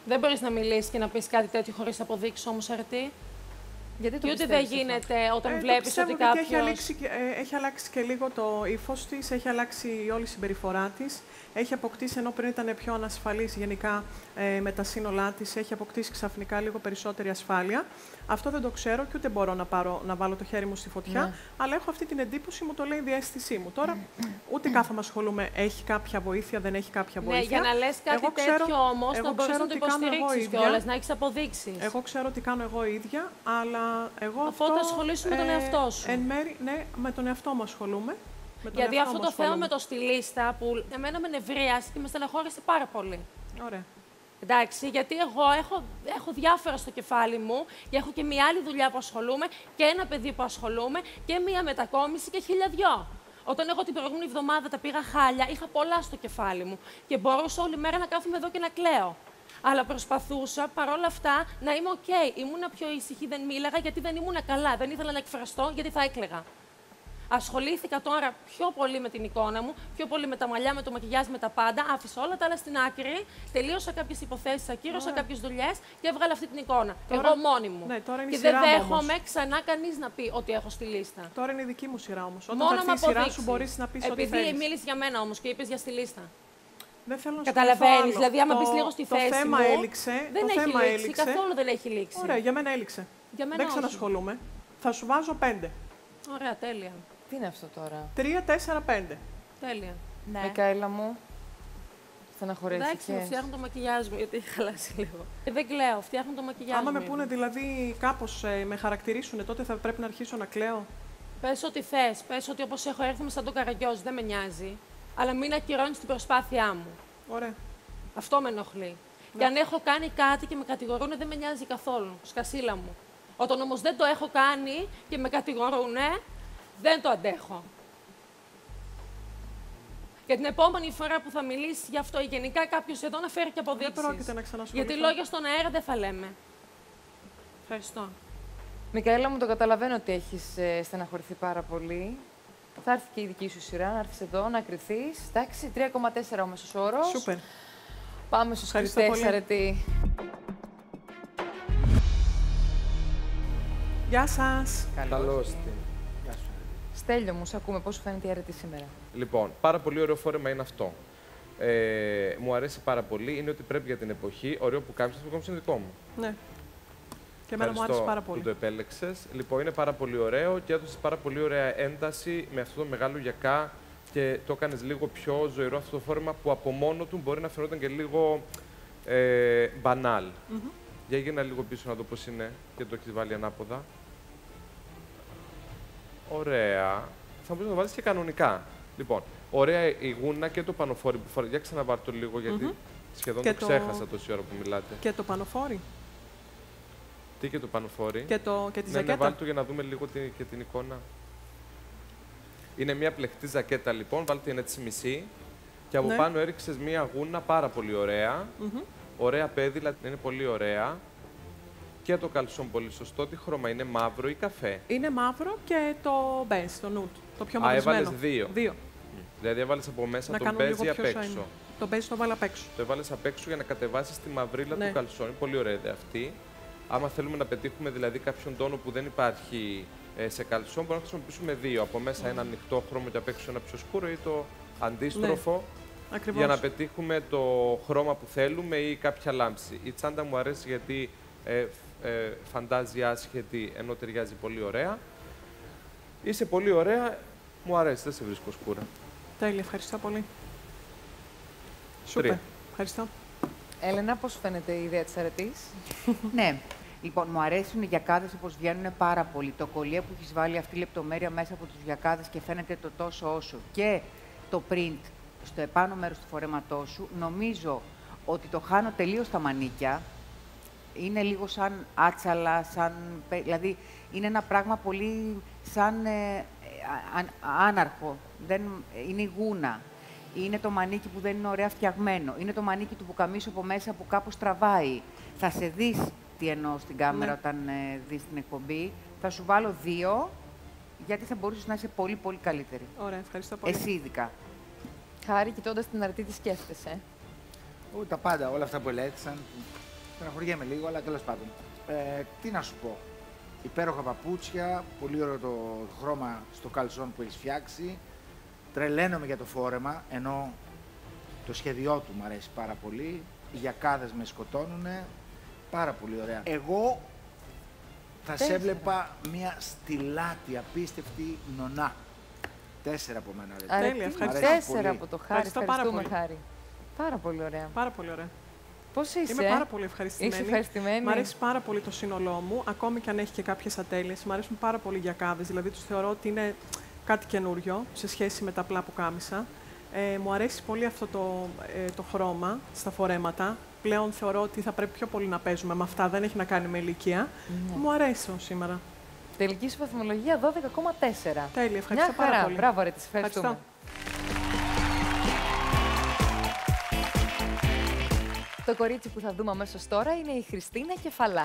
Δεν μπορείς να μιλήσεις και να πεις κάτι τέτοιο χωρίς αποδείξεις όμως, Αρετή. Γιατί το Και ότι δεν πιστεύεις αυτό? γίνεται όταν Ε, το βλέπεις πιστεύω ότι γιατί κάποιος... Έχει αλλάξει, και- ε, έχει αλλάξει και λίγο το ύφος της, έχει αλλάξει όλη η συμπεριφορά της. Έχει αποκτήσει, ενώ πριν ήταν πιο ανασφαλής γενικά ε, με τα σύνολά της, έχει αποκτήσει ξαφνικά λίγο περισσότερη ασφάλεια. Αυτό δεν το ξέρω και ούτε μπορώ να, πάρω, να βάλω το χέρι μου στη φωτιά, Ναι. αλλά έχω αυτή την εντύπωση, μου το λέει η διαίσθησή μου. Τώρα, ούτε κάθομαι ασχολούμαι, έχει κάποια βοήθεια, δεν έχει κάποια Ναι, βοήθεια. για να λες κάτι Εγώ ξέρω- τέτοιο όμως, εγώ να μπορείς ξέρω να το τι κάνω εγώ υποστηρίξεις ίδια. κιόλας, να έχεις αποδείξεις. Εγώ ξέρω τι κάνω εγώ ίδια, αλλά εγώ Αφού αυτό... θα ασχολείσαι με τον εαυτό σου. Εν μέρη, ναι, με τον εαυτό μου ασχολούμαι. Με τον Γιατί εαυτό αυτό μου το θέμα ασχολούμαι. με το στιλίστα που εμένα με νευρίασε και με στεναχώρησε πάρα πολύ. Ωραία. Εντάξει, γιατί εγώ έχω, έχω διάφορα στο κεφάλι μου και έχω και μια άλλη δουλειά που ασχολούμαι και ένα παιδί που ασχολούμαι και μια μετακόμιση και χίλια δυο. Όταν εγώ την προηγούμενη εβδομάδα τα πήγα χάλια, είχα πολλά στο κεφάλι μου και μπορούσα όλη μέρα να κάθομαι εδώ και να κλαίω. Αλλά προσπαθούσα παρόλα αυτά να είμαι οκ. Okay. Ήμουνα πιο ήσυχη, δεν μίλαγα γιατί δεν ήμουνα καλά. Δεν ήθελα να εκφραστώ γιατί θα έκλαιγα. Ασχολήθηκα τώρα πιο πολύ με την εικόνα μου, πιο πολύ με τα μαλλιά, με το μακιγιάζ, με τα πάντα. Άφησα όλα τα άλλα στην άκρη, τελείωσα κάποιες υποθέσεις, ακύρωσα κάποιες δουλειές και έβγαλα αυτή την εικόνα. Τώρα- Εγώ μόνη μου. Ναι, τώρα είναι η και δεν σειρά μου δέχομαι όμως. ξανά κανείς να πει ότι έχω στη λίστα. Τώρα είναι η δική μου σειρά όμως. Όταν Μόνο θα με έρθει η σειρά αποδείξεις. σου μπορείς να πεις ό,τι Επειδή θέλεις. μίλησε για μένα όμως και είπες για στη λίστα. Δεν θέλω να σου Καταλαβαίνεις, πω άλλο. δηλαδή άμα Το- πεις λίγο στη το θέση θέμα μου, έληξε, δεν το έχει θέμα λήξει, έληξε. καθόλου δεν έχει λήξει. Ωραία, για μένα έληξε. Για μένα Δεν όχι. ξανασχολούμαι. Θα σου βάζω πέντε. Ωραία, τέλεια. Τι είναι αυτό τώρα? Τρία, τέσσερα, πέντε. Τέλεια. Ναι. Μικαέλα μου, Εντάξει, στεναχωρέθηκες? μου φτιάχνουν το μακιγιάζ μου, γιατί έχει χαλάσει λίγο. Ε, δεν κλαίω, φτιάχνουν το μακιγιάζ Άμα μου. με πούνε δηλαδή κάπως ε, με χαρακτηρίσουν, τότε θα πρέπει να αρχίσω να κλαίω. Πες ό,τι θες, πες ότι όπως έχω έρθει με σαν τον Καραγκιόζη, δεν με νοιάζει. Αλλά μην ακυρώνεις την προσπάθειά μου. Ωραία. Αυτό με ενοχλεί. Και αν έχω κάνει κάτι και με κατηγορούν, δεν με νοιάζει καθόλου. Σκασίλα μου. Όταν όμως δεν το έχω κάνει και με κατηγορούν, δεν το αντέχω. Και την επόμενη φορά που θα μιλήσει γι' αυτό ή γενικά κάποιος εδώ να φέρει και αποδείξεις. Δεν πρόκειται να ξανασχοληθώ. Γιατί λόγια στον αέρα δεν θα λέμε. Ευχαριστώ. Μικαέλα μου, το καταλαβαίνω ότι έχεις ε, στεναχωρηθεί πάρα πολύ. Θα έρθει και η δική σου σειρά, να έρθεις εδώ, να κρυθείς. Εντάξει, τρία κόμμα τέσσερα ο μέσος όρος. Σούπερ. Πάμε στους Ευχαριστώ κριτές, πολύ. Αρετή. Γεια σας. Καλώς την. Γεια σου. Στέλιο μου, σ' ακούμε. Πώς σου φαίνεται η Αρετή σήμερα? Λοιπόν, πάρα πολύ ωραίο φόρεμα είναι αυτό. Ε, μου αρέσει πάρα πολύ. Είναι ότι πρέπει για την εποχή. Ωραίο που κάνεις, αυτό είναι δικό μου. Ναι. Και εμένα μου άρεσε πάρα που πολύ. το επέλεξες. Λοιπόν, είναι πάρα πολύ ωραίο και έδωσες πάρα πολύ ωραία ένταση με αυτό το μεγάλο γιακά και το έκανες λίγο πιο ζωηρό αυτό το φόρεμα που από μόνο του μπορεί να φαινόταν και λίγο ε, μπανάλ. Μμμ. Για γίνα λίγο πίσω να δω πώς είναι και το έχεις βάλει ανάποδα. Ωραία. Θα μπορείς να το βάλεις και κανονικά. Λοιπόν, ωραία η γούνα και το πανοφόρι που φοράει. Για ξαναβάρ' το λίγο γιατί Μμμ. σχεδόν Και το το- ξέχασα τόση ώρα που μιλάτε. Και το πανοφόρι. Τι και το πανοφόρι. Και, το, και τη Ναι, ναι, ζακέτα. βάλτε το για να δούμε λίγο τη, και την εικόνα. Είναι μια πλεκτή ζακέτα λοιπόν, βάλτε την έτσι μισή. Και από Ναι. πάνω έριξες μια γούνα πάρα πολύ ωραία. Μμμ. Ωραία πέδιλα, είναι πολύ ωραία. Και το καλσόν πολύ σωστό. Τι χρώμα είναι, μαύρο ή καφέ? Είναι μαύρο και το μπέζ, το νούτ. Το πιο Α, μαυρισμένο. έβαλες δύο. Δύο. Δηλαδή έβαλες από μέσα Να τον κάνω μπέζι λίγο απ' πιο έξω. shiny. Το μπέζ το βάλα απ' έξω. Το έβαλες απ' έξω για να κατεβάσεις τη μαυρίλα Ναι. του καλσόν. Είναι πολύ ωραία ιδέα αυτή. Άμα θέλουμε να πετύχουμε δηλαδή κάποιον τόνο που δεν υπάρχει ε, σε καλσόν, μπορούμε να χρησιμοποιήσουμε δύο. Από μέσα ένα ανοιχτό χρώμα και απ' έξω ένα πιο σκούρο ή το αντίστροφο. Ακριβώς. Για να πετύχουμε το χρώμα που θέλουμε ή κάποια λάμψη. Η τσάντα μου αρέσει γιατί ε, ε, φαντάζει άσχετη ενώ ταιριάζει πολύ ωραία. Είσαι πολύ ωραία, μου αρέσει, δεν σε βρίσκω σκούρα. Τέλεια, ευχαριστώ πολύ. Σούπερ. Τρία. Ευχαριστώ. Έλενα, πώς σου φαίνεται η ιδέα της Αρετής? Ναι. Λοιπόν, μου αρέσουν οι γιακάδες όπως βγαίνουν πάρα πολύ. Το κολλιέ που έχει βάλει αυτή η λεπτομέρεια μέσα από τους γιακάδες και φαίνεται το τόσο όσο. Και το print στο επάνω μέρος του φορέματός σου, νομίζω ότι το χάνω τελείως στα μανίκια. Είναι λίγο σαν άτσαλα, σαν... δηλαδή είναι ένα πράγμα πολύ σαν ε, α- α- άναρχο. Δεν, είναι η γούνα. Είναι το μανίκι που δεν είναι ωραία φτιαγμένο. Είναι το μανίκι του πουκαμίσου από μέσα που κάπως τραβάει. Θα σε δεις τι εννοώ στην κάμερα Ναι. όταν ε, δεις την εκπομπή. Θα σου βάλω δύο, γιατί θα μπορούσες να είσαι πολύ, πολύ καλύτερη. Ωραία, ευχαριστώ πολύ. Εσύ ειδικά. Χάρη, κοιτώντας την Αρετή, τι σκέφτεσαι? Ού, τα πάντα, όλα αυτά που ελέγξαν. Στεναχωριέμαι λίγο, αλλά τέλος πάντων. Ε, τι να σου πω. Υπέροχα παπούτσια, πολύ ωραίο το χρώμα στο καλσόν που έχεις φτιάξει. Τρελαίνομαι για το φόρεμα, ενώ το σχέδιό του μου αρέσει πάρα πολύ. Οι γιακάδες με σκοτώνουνε. Πάρα πολύ ωραία. Εγώ θα σε έβλεπα μια στιλάτη, απίστευτη νονά. Τέσσερα από μένα. Ρε. Τέλεια, ευχαριστώ. Τέσσερα από το Χάρη. Ευχαριστούμε, Χάρη. Πάρα πολύ ωραία. Πάρα πολύ ωραία. Πώς είσαι? Είμαι πάρα πολύ ευχαριστημένη. Είσαι ευχαριστημένη. Μ' αρέσει πάρα πολύ το σύνολό μου, ακόμη και αν έχει και κάποιες ατέλειες. Μ' αρέσουν πάρα πολύ οι γιακάδες, δηλαδή τους θεωρώ ότι είναι κάτι καινούριο σε σχέση με τα απλά που κάμισα. Ε, μου αρέσει πολύ αυτό το, ε, το χρώμα στα φορέματα. Πλέον θεωρώ ότι θα πρέπει πιο πολύ να παίζουμε με αυτά, δεν έχει να κάνει με ηλικία. Mm. Μου αρέσει σήμερα. Τελική σου βαθμολογία δώδεκα κόμμα τέσσερα. Τέλεια, ευχαριστώ πάρα χαρά. πολύ. Μπράβο, ρε, τις ευχαριστούμε. Ευχαριστώ. Το κορίτσι που θα δούμε αμέσως τώρα είναι η Χριστίνα Κεφαλά.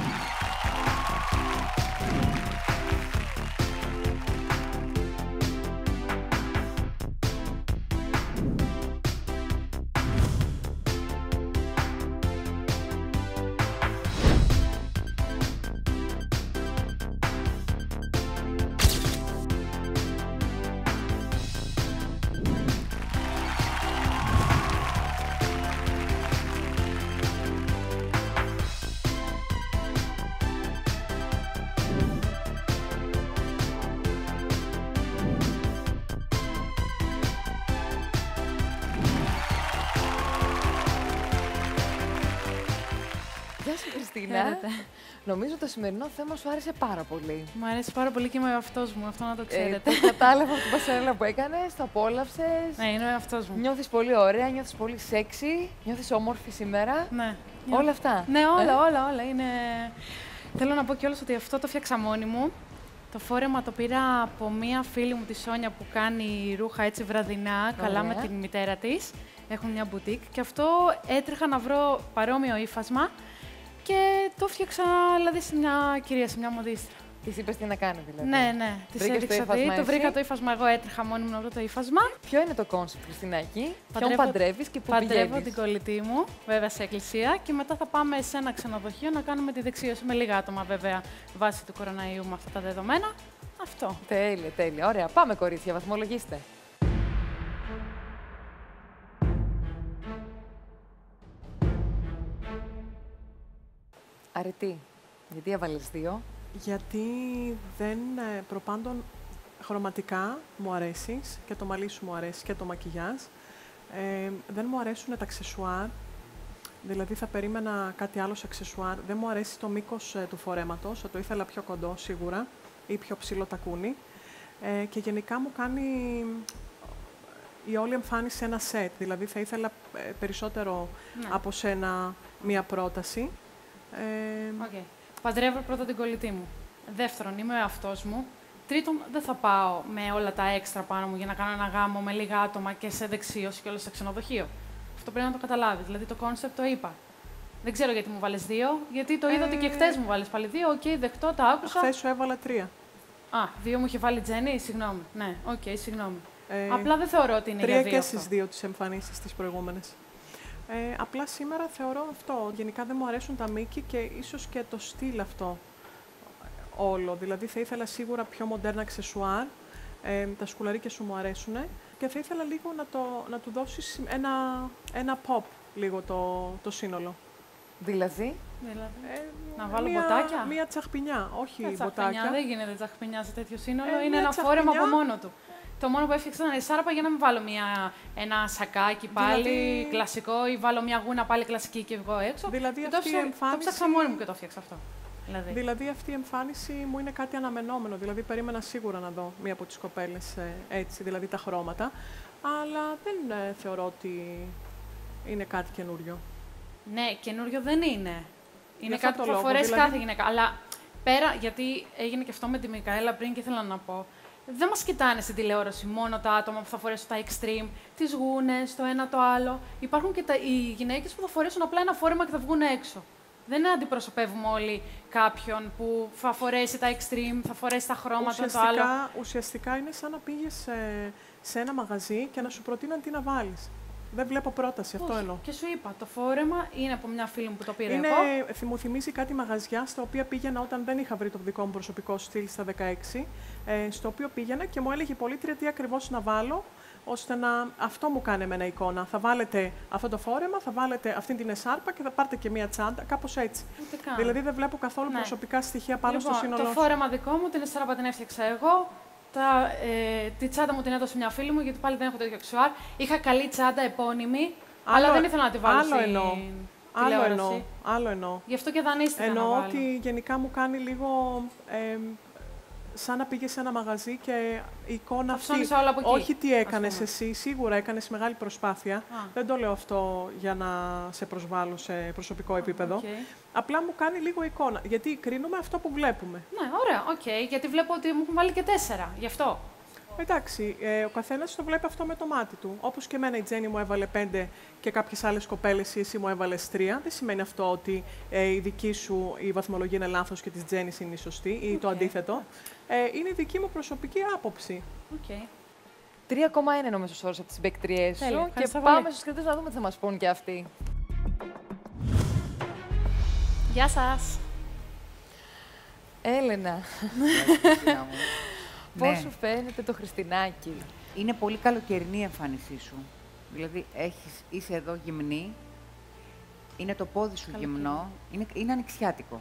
Γεια σου, Χριστίνα. Χαίρετε. Νομίζω το σημερινό θέμα σου άρεσε πάρα πολύ. Μου αρέσει πάρα πολύ και είμαι ο εαυτός μου, αυτό να το ξέρετε. Ε, το κατάλαβα από την πασαρέλα που έκανες, το απόλαυσες. Ναι, είναι ο εαυτός μου. Νιώθεις πολύ ωραία, νιώθεις πολύ σεξι, νιώθεις όμορφη σήμερα. Ναι. Όλα αυτά. Ναι, όλα, ε? όλα, όλα. Είναι... Θέλω να πω κιόλας ότι αυτό το φτιάξα μόνη μου. Το φόρεμα το πήρα από μία φίλη μου, τη Σόνια, που κάνει ρούχα έτσι βραδινά, καλά με την μητέρα της. Έχουν μια μπουτίκ και αυτό έτρεχα να βρω παρόμοιο ύφασμα και το φτιάξα, δηλαδή, σε μια κυρία, σε μια μοδίστρα. Της είπες τι να κάνει, δηλαδή. Ναι, ναι. Της έδειξα το, το, το βρήκα το ύφασμα, εγώ έτρεχα μόνη μου να βρω το ύφασμα. Ποιο είναι το κόνσεπτ, Χριστινάκη? Παντρεύω, ποιον παντρεύεις και πού πηγαίνεις? Παντρεύω την κολλητή μου, βέβαια, σε εκκλησία, και μετά θα πάμε σε ένα ξενοδοχείο να κάνουμε τη δεξίωση με λίγα άτομα, βέβαια, βάσει του κοροναϊού με αυτά τα δεδομένα. Αυτό. Τέλεια, τέλεια. Ωραία. Πάμε, κορίτσια, βαθμολογήστε. Αρετή, γιατί έβαλες δύο? Γιατί δεν, προπάντων, χρωματικά μου αρέσεις και το μαλλί σου μου αρέσει και το μακιγιάζ. Ε, δεν μου αρέσουν τα αξεσουάρ, δηλαδή θα περίμενα κάτι άλλο σε αξεσουάρ. Δεν μου αρέσει το μήκος ε, του φορέματος, θα το ήθελα πιο κοντό σίγουρα ή πιο ψηλό τακούνι. Ε, και γενικά μου κάνει η όλη εμφάνιση ένα σετ, δηλαδή θα ήθελα ε, περισσότερο ναι. από σένα μία πρόταση. Ε, okay. Παντρεύω πρώτα την κολλητή μου. Δεύτερον, είμαι ο εαυτός μου. Τρίτον, δεν θα πάω με όλα τα έξτρα πάνω μου για να κάνω ένα γάμο με λίγα άτομα και σε δεξίωση και όλο σε ξενοδοχείο. Αυτό πρέπει να το καταλάβεις. Δηλαδή, το κόνσεπτ το είπα. Δεν ξέρω γιατί μου βάλες δύο, γιατί το είδα ε... ότι και χτες μου βάλες πάλι δύο. Οκ, okay, δεκτό, τα άκουσα. Χθες σου έβαλα τρία. Α, δύο μου είχε βάλει Τζέννη, συγγνώμη. Ναι, οκ, okay, συγγνώμη. Ε... Απλά δεν θεωρώ ότι είναι τρία για δύο. Και στις δύο τις εμφανίσεις τις προηγούμενες. Ε, απλά σήμερα θεωρώ αυτό. Γενικά δεν μου αρέσουν τα μήκη και ίσως και το στυλ αυτό όλο. Δηλαδή θα ήθελα σίγουρα πιο μοντέρνα αξεσουάρ. Ε, τα σκουλαρίκια σου μου αρέσουν και θα ήθελα λίγο να, το, να του δώσεις ένα, ένα pop λίγο το, το σύνολο. Δηλαδή? δηλαδή ε, να βάλω μία, μποτάκια? Μία τσαχπινιά, όχι Μια μποτάκια. Τσαχπινιά, δεν γίνεται τσαχπινιά σε τέτοιο σύνολο. Ε, είναι ένα τσαχπινιά... φόρεμα από μόνο του. Το μόνο που έφτιαξα ήταν η σάρπα για να μην βάλω μια, ένα σακάκι πάλι δηλαδή... κλασικό ή βάλω μια γούνα πάλι κλασική και βγω έξω. Δηλαδή και αυτή το, η εμφάνιση... το ψάξα μόνη μου και το φτιάξα αυτό. Δηλαδή. δηλαδή αυτή η εμφάνιση μου είναι κάτι αναμενόμενο. Δηλαδή περίμενα σίγουρα να δω μία από τις κοπέλες ε, έτσι, δηλαδή τα χρώματα. Αλλά δεν ε, θεωρώ ότι είναι κάτι καινούριο. Ναι, καινούριο δεν είναι. Είναι για κάτι που θα λόγο, φορέσει δηλαδή... κάθε γυναίκα. Αλλά πέρα, γιατί έγινε και αυτό με τη Μικαέλα πριν και ήθελα να πω, δεν μας κοιτάνε στην τηλεόραση μόνο τα άτομα που θα φορέσουν τα extreme, τις γούνες, το ένα το άλλο. Υπάρχουν και τα, οι γυναίκες που θα φορέσουν απλά ένα φόρεμα και θα βγουν έξω. Δεν αντιπροσωπεύουμε όλοι κάποιον που θα φορέσει τα extreme, θα φορέσει τα χρώματα, ουσιαστικά, το άλλο. Ουσιαστικά είναι σαν να πήγες σε, σε ένα μαγαζί και να σου προτείναν τι να βάλεις. Δεν βλέπω πρόταση, αυτό Όχι. εννοώ. Και σου είπα, το φόρεμα είναι από μια φίλη μου που το πήρα Είναι, εγώ. μου θυμίζει κάτι μαγαζιά στα οποία πήγαινα όταν δεν είχα βρει το δικό μου προσωπικό στυλ στα δεκαέξι. Ε, στο οποίο πήγαινα και μου έλεγε η πολίτρια τι ακριβώς να βάλω, ώστε να αυτό μου κάνει εμένα εικόνα. Θα βάλετε αυτό το φόρεμα, θα βάλετε αυτή την εσάρπα και θα πάρετε και μία τσάντα, κάπως έτσι. Ούτε καν. Δηλαδή δεν βλέπω καθόλου Ναι. προσωπικά στοιχεία πάνω Λοιπόν, στο σύνολό το σου. φόρεμα δικό μου, την εσάρπα την έφτιαξα εγώ. Τα, ε, τη τσάντα μου την έδωσε μια φίλη μου, γιατί πάλι δεν έχω τέτοιο αξιουάρ. Είχα καλή τσάντα επώνυμη, αλλά Άλλο- δεν ήθελα να τη βάλω άλλο στην εννοώ. Άλλο τηλεόραση. εννοώ. Άλλο εννοώ. Γι' αυτό και δανείστηκα να Εννοώ βάλω. ότι γενικά μου κάνει λίγο ε, σαν να πήγες σε ένα μαγαζί και η εικόνα Θα αυτή. ψώνεις όλα από εκεί, Όχι τι ας έκανες πούμε. εσύ, σίγουρα έκανες μεγάλη προσπάθεια. Δεν το λέω αυτό για να σε προσβάλλω σε προσωπικό επίπεδο. οκ. Απλά μου κάνει λίγο εικόνα. Γιατί κρίνουμε αυτό που βλέπουμε. Ναι, ωραία, οκ, γιατί βλέπω ότι μου έχουν βάλει και τέσσερα, γι' αυτό. Εντάξει, ε, ο καθένας το βλέπει αυτό με το μάτι του. Όπως και εμένα η Τζέννη μου έβαλε πέντε και κάποιες άλλες κοπέλες ή εσύ μου έβαλες τρία. Δεν σημαίνει αυτό ότι ε, η δική σου η βαθμολογία είναι λάθος και της Τζέννης είναι η σωστή ή το αντίθετο. Ε, είναι η δική μου προσωπική άποψη. Okay. τρία κόμμα ένα είναι ο μέσος όρος από τις μπεκτριές σου. Τέλεια, Και ευχαριστώ πάμε πολύ. στους κριτές να δούμε τι θα μας πούν και αυτοί. Γεια σας. Έλενα, Χριστίνα μου. πώς Ναι. σου φαίνεται το Χριστινάκι? Είναι πολύ καλοκαιρινή η εμφάνισή σου. Δηλαδή, έχεις, είσαι εδώ γυμνή, είναι το πόδι σου Καλοκαίρι. γυμνό, είναι, είναι ανοιξιάτικο.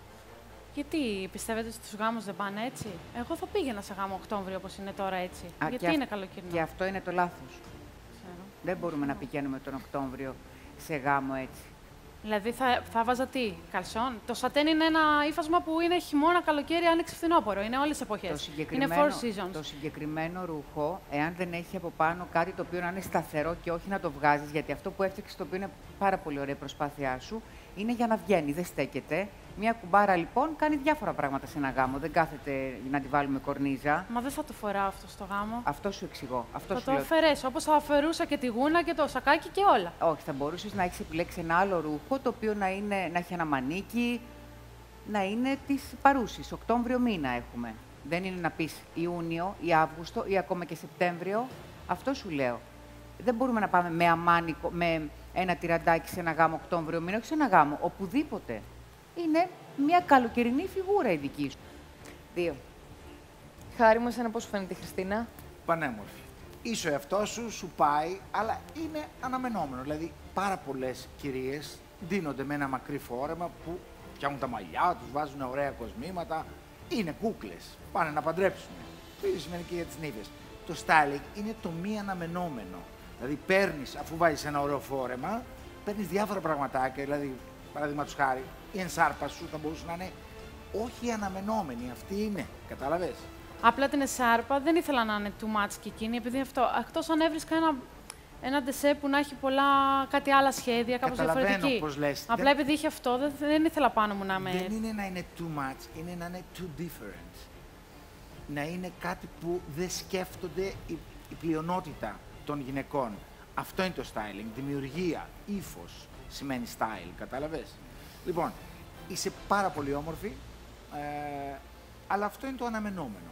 Γιατί πιστεύετε ότι στους γάμους δεν πάνε έτσι? Εγώ θα πήγαινα σε γάμο Οκτώβριο όπως είναι τώρα έτσι. Α, Γιατί και είναι αυ- καλοκαιρινό. Και αυτό είναι το λάθος. Ξέρω. Δεν μπορούμε να πηγαίνουμε τον Οκτώβριο σε γάμο έτσι. Δηλαδή θα, θα βάζα τι, καλσόν. Το σατέν είναι ένα ύφασμα που είναι χειμώνα, καλοκαίρι, άνοιξη, φθινόπωρο. Είναι όλες τις Το εποχές. Είναι συγκεκριμένο, four seasons. το συγκεκριμένο ρούχο, εάν δεν έχει από πάνω κάτι το οποίο να είναι σταθερό και όχι να το βγάζεις, γιατί αυτό που έφτιαξες, το οποίο είναι πάρα πολύ ωραία η προσπάθειά σου, είναι για να βγαίνει, δεν στέκεται. Μια κουμπάρα λοιπόν κάνει διάφορα πράγματα σε ένα γάμο. Δεν κάθεται να τη βάλουμε κορνίζα. Μα δεν θα το φοράω αυτό στο γάμο. Αυτό σου εξηγώ. Αυτό Θα σου το λέω. αφαιρέσω, όπως θα αφαιρούσα και τη γούνα και το σακάκι και όλα. Όχι, θα μπορούσες να έχεις επιλέξει ένα άλλο ρούχο, το οποίο να, είναι, να έχει ένα μανίκι, να είναι της παρούσης. Οκτώβριο μήνα έχουμε. Δεν είναι να πεις Ιούνιο ή Αύγουστο ή ακόμα και Σεπτέμβριο. Αυτό σου λέω. Δεν μπορούμε να πάμε με αμάνικο, με ένα τυραντάκι σε ένα γάμο Οκτώβριο μήνα, όχι σε ένα γάμο, οπουδήποτε. Είναι μια καλοκαιρινή φιγούρα η δική σου. Δύο. Χάρη μου, εσένα πώς σου φαίνεται η Χριστίνα? Πανέμορφη. Είσαι ο εαυτός σου, σου πάει, αλλά είναι αναμενόμενο. Δηλαδή, πάρα πολλές κυρίες δίνονται με ένα μακρύ φόρεμα που φτιάχνουν τα μαλλιά τους, βάζουν ωραία κοσμήματα. Είναι κούκλες. Πάνε να παντρέψουν. Το ίδιο σημαίνει και για τις νύφες. Το styling είναι το μη αναμενόμενο. Δηλαδή, παίρνεις, αφού βάζεις ένα ωραίο φόρεμα, παίρνεις διάφορα πραγματάκια. Δηλαδή, παραδείγματος χάρη, η ενσάρπα σου θα μπορούσε να είναι όχι αναμενόμενη. Αυτή είναι. Κατάλαβες. Απλά την εσάρπα δεν ήθελα να είναι too much και εκείνη, επειδή αυτό. Εκτός αν έβρισκα ένα, ένα ντεσέ που να έχει πολλά, κάτι άλλα σχέδια, κάπως Καταλαβαίνω διαφορετική. πώς λες. Απλά Δεν- επειδή είχε αυτό, δεν, δεν ήθελα πάνω μου να με. Δεν είναι να είναι too much, είναι να είναι too different. Να είναι κάτι που δεν σκέφτονται η, η πλειονότητα των γυναικών. Αυτό είναι το styling. Δημιουργία, ύφος σημαίνει style, κατάλαβες. Λοιπόν, είσαι πάρα πολύ όμορφη, ε, αλλά αυτό είναι το αναμενόμενο.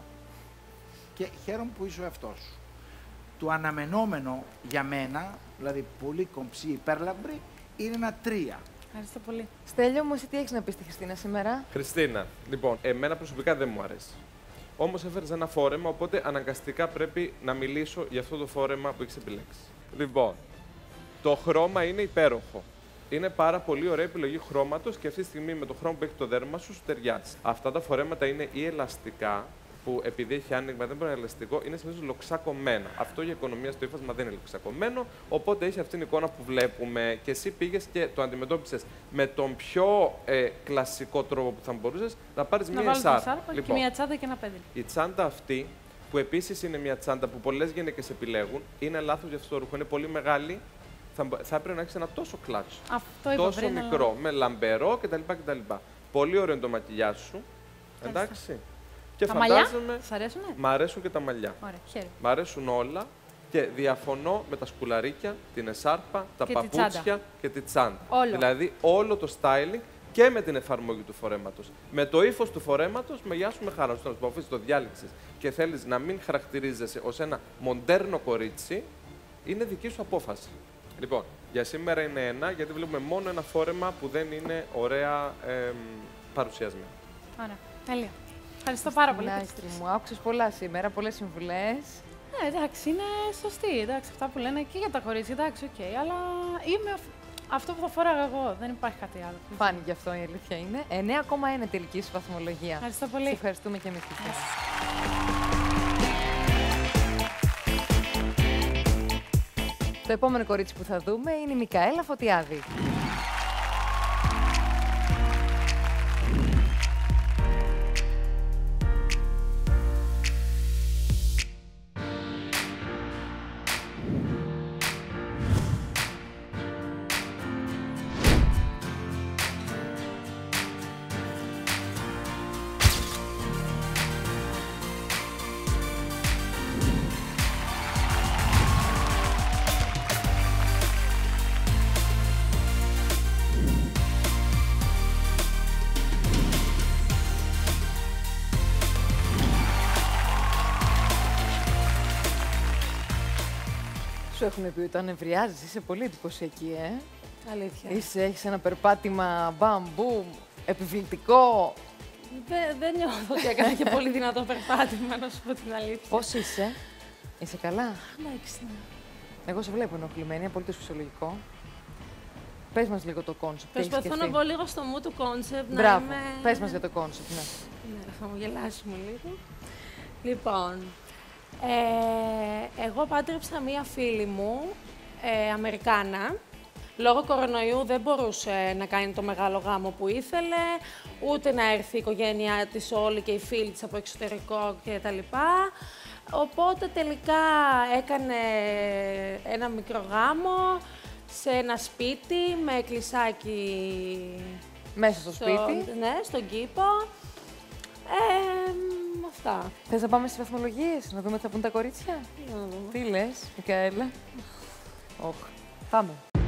Και χαίρομαι που είσαι ο εαυτός σου. Το αναμενόμενο για μένα, δηλαδή πολύ κομψή, υπέρλαμπρη, είναι ένα τρία. Ευχαριστώ πολύ. Στέλιο μου, εσύ τι έχεις να πεις στη Χριστίνα σήμερα? Χριστίνα, λοιπόν, εμένα προσωπικά δεν μου αρέσει. Όμως έφερες ένα φόρεμα, οπότε αναγκαστικά πρέπει να μιλήσω για αυτό το φόρεμα που έχεις επιλέξει. Λοιπόν, το χρώμα είναι υπέροχο. Είναι πάρα πολύ ωραία επιλογή χρώματος και αυτή τη στιγμή με το χρώμα που έχει το δέρμα σου, σου ταιριάζει. Αυτά τα φορέματα είναι ή ελαστικά, που επειδή έχει άνοιγμα δεν μπορεί να είναι ελαστικό, είναι συνήθως λοξακωμένα. Αυτό για οικονομία στο ύφασμα δεν είναι λοξακωμένο, οπότε έχει αυτήν την εικόνα που βλέπουμε και εσύ πήγες και το αντιμετώπισες με τον πιο ε, κλασικό τρόπο που θα μπορούσες να πάρεις Να μία βάλω την εσάρπα. εσάρπα και μια τσάντα και ένα πέντε. Η τσάντα αυτή, που επίσης είναι μια τσάντα που πολλές γυναίκες επιλέγουν, είναι λάθος για αυτό το ρούχο. Είναι πολύ μεγάλη. Θα, μπο- θα έπρεπε να έχει ένα τόσο κλάτσο. Αυτό είπα Τόσο πριν, αλλά- μικρό, με λαμπερό κτλ. κτλ. Πολύ ωραίο είναι το μακιγιάζ σου. Εντάξει. Και Τα μαλλιά, φαντάζομαι. σ' αρέσουνε? Μ' αρέσουν και τα μαλλιά. Ωραία, χαίρομαι. Μ' αρέσουν όλα και διαφωνώ με τα σκουλαρίκια, την εσάρπα, τα Και τη παπούτσια τσάντα. και τη τσάντα. Όλο. Δηλαδή όλο το styling και με την εφαρμογή του φορέματος. Με το ύφος του φορέματος, με γεια σου με χαρά σου. Αφού εσύ το διάλεξες και θέλεις να μην χαρακτηρίζεσαι ως ένα μοντέρνο κορίτσι, είναι δική σου απόφαση. Λοιπόν, για σήμερα είναι ένα, γιατί βλέπουμε μόνο ένα φόρεμα που δεν είναι ωραία ε, παρουσιασμένο. Ωραία. Τέλεια. Ευχαριστώ πάρα πολύ. Λάστρη μου, άκουσες πολλά σήμερα, πολλές συμβουλές. Ναι, εντάξει, είναι σωστή. Εντάξει, αυτά που λένε και για τα κορίτσια, εντάξει, οκ. Okay, αλλά είμαι αυ... αυτό που θα φόραγα εγώ. Δεν υπάρχει κάτι άλλο. Φάνηκε αυτό, η αλήθεια είναι. εννέα κόμμα ένα τελική σου βαθμολογία. Ευχαριστώ πολύ. Σε ευχαριστούμε και εμείς. Το επόμενο κορίτσι που θα δούμε είναι η Μικαέλα Φωτιάδη. Σου έχουμε πει ότι το ανεβριάζεις, είσαι πολύ εντυπωσιακή, ε. Αλήθεια. Είσαι, έχεις ένα περπάτημα μπαμπού, επιβλητικό. Δεν, δεν νιώθω ότι έκανα και πολύ δυνατό περπάτημα, να σου πω την αλήθεια. Πώς είσαι, είσαι καλά? Εντάξει, ναι. Εγώ σε βλέπω ενοχλημένη, απολύτως φυσιολογικό. Πες μας λίγο το κόνσεπτ. Προσπαθώ να μπω λίγο στο μου του κόνσεπτ. Μπράβο, είμαι... πες μας για το κόνσεπτ, ναι. Ναι, θα μου γελάσουμε λίγο. Λοιπόν, ε, εγώ πάντρεψα μία φίλη μου, ε, Αμερικάνα. Λόγω κορονοϊού δεν μπορούσε να κάνει το μεγάλο γάμο που ήθελε, ούτε να έρθει η οικογένειά της όλη και οι φίλοι της από εξωτερικό κτλ. Οπότε τελικά έκανε ένα μικρό γάμο σε ένα σπίτι με εκκλησάκι. Μέσα στο, στο σπίτι. Ναι, στον κήπο. Ε, αυτά. Θες να πάμε στις βαθμολογίες, να δούμε τι θα πούν τα κορίτσια? Mm. Τι λες, Μικαέλα? Όχ, πάμε.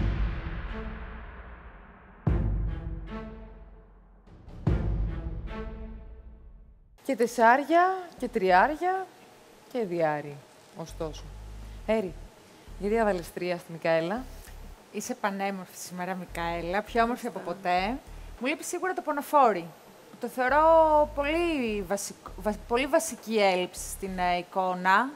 Και τεσσάρια και τριάρια και διάρι, ωστόσο. Έρη, γιατί έβαλες τρία στη Μικαέλα? Είσαι πανέμορφη σήμερα, Μικαέλα, πιο όμορφη από ποτέ. Μου λείπει σίγουρα το πονοφόρι. Το θεωρώ πολύ, βασικ... βα... πολύ βασική έλλειψη στην ε, εικόνα.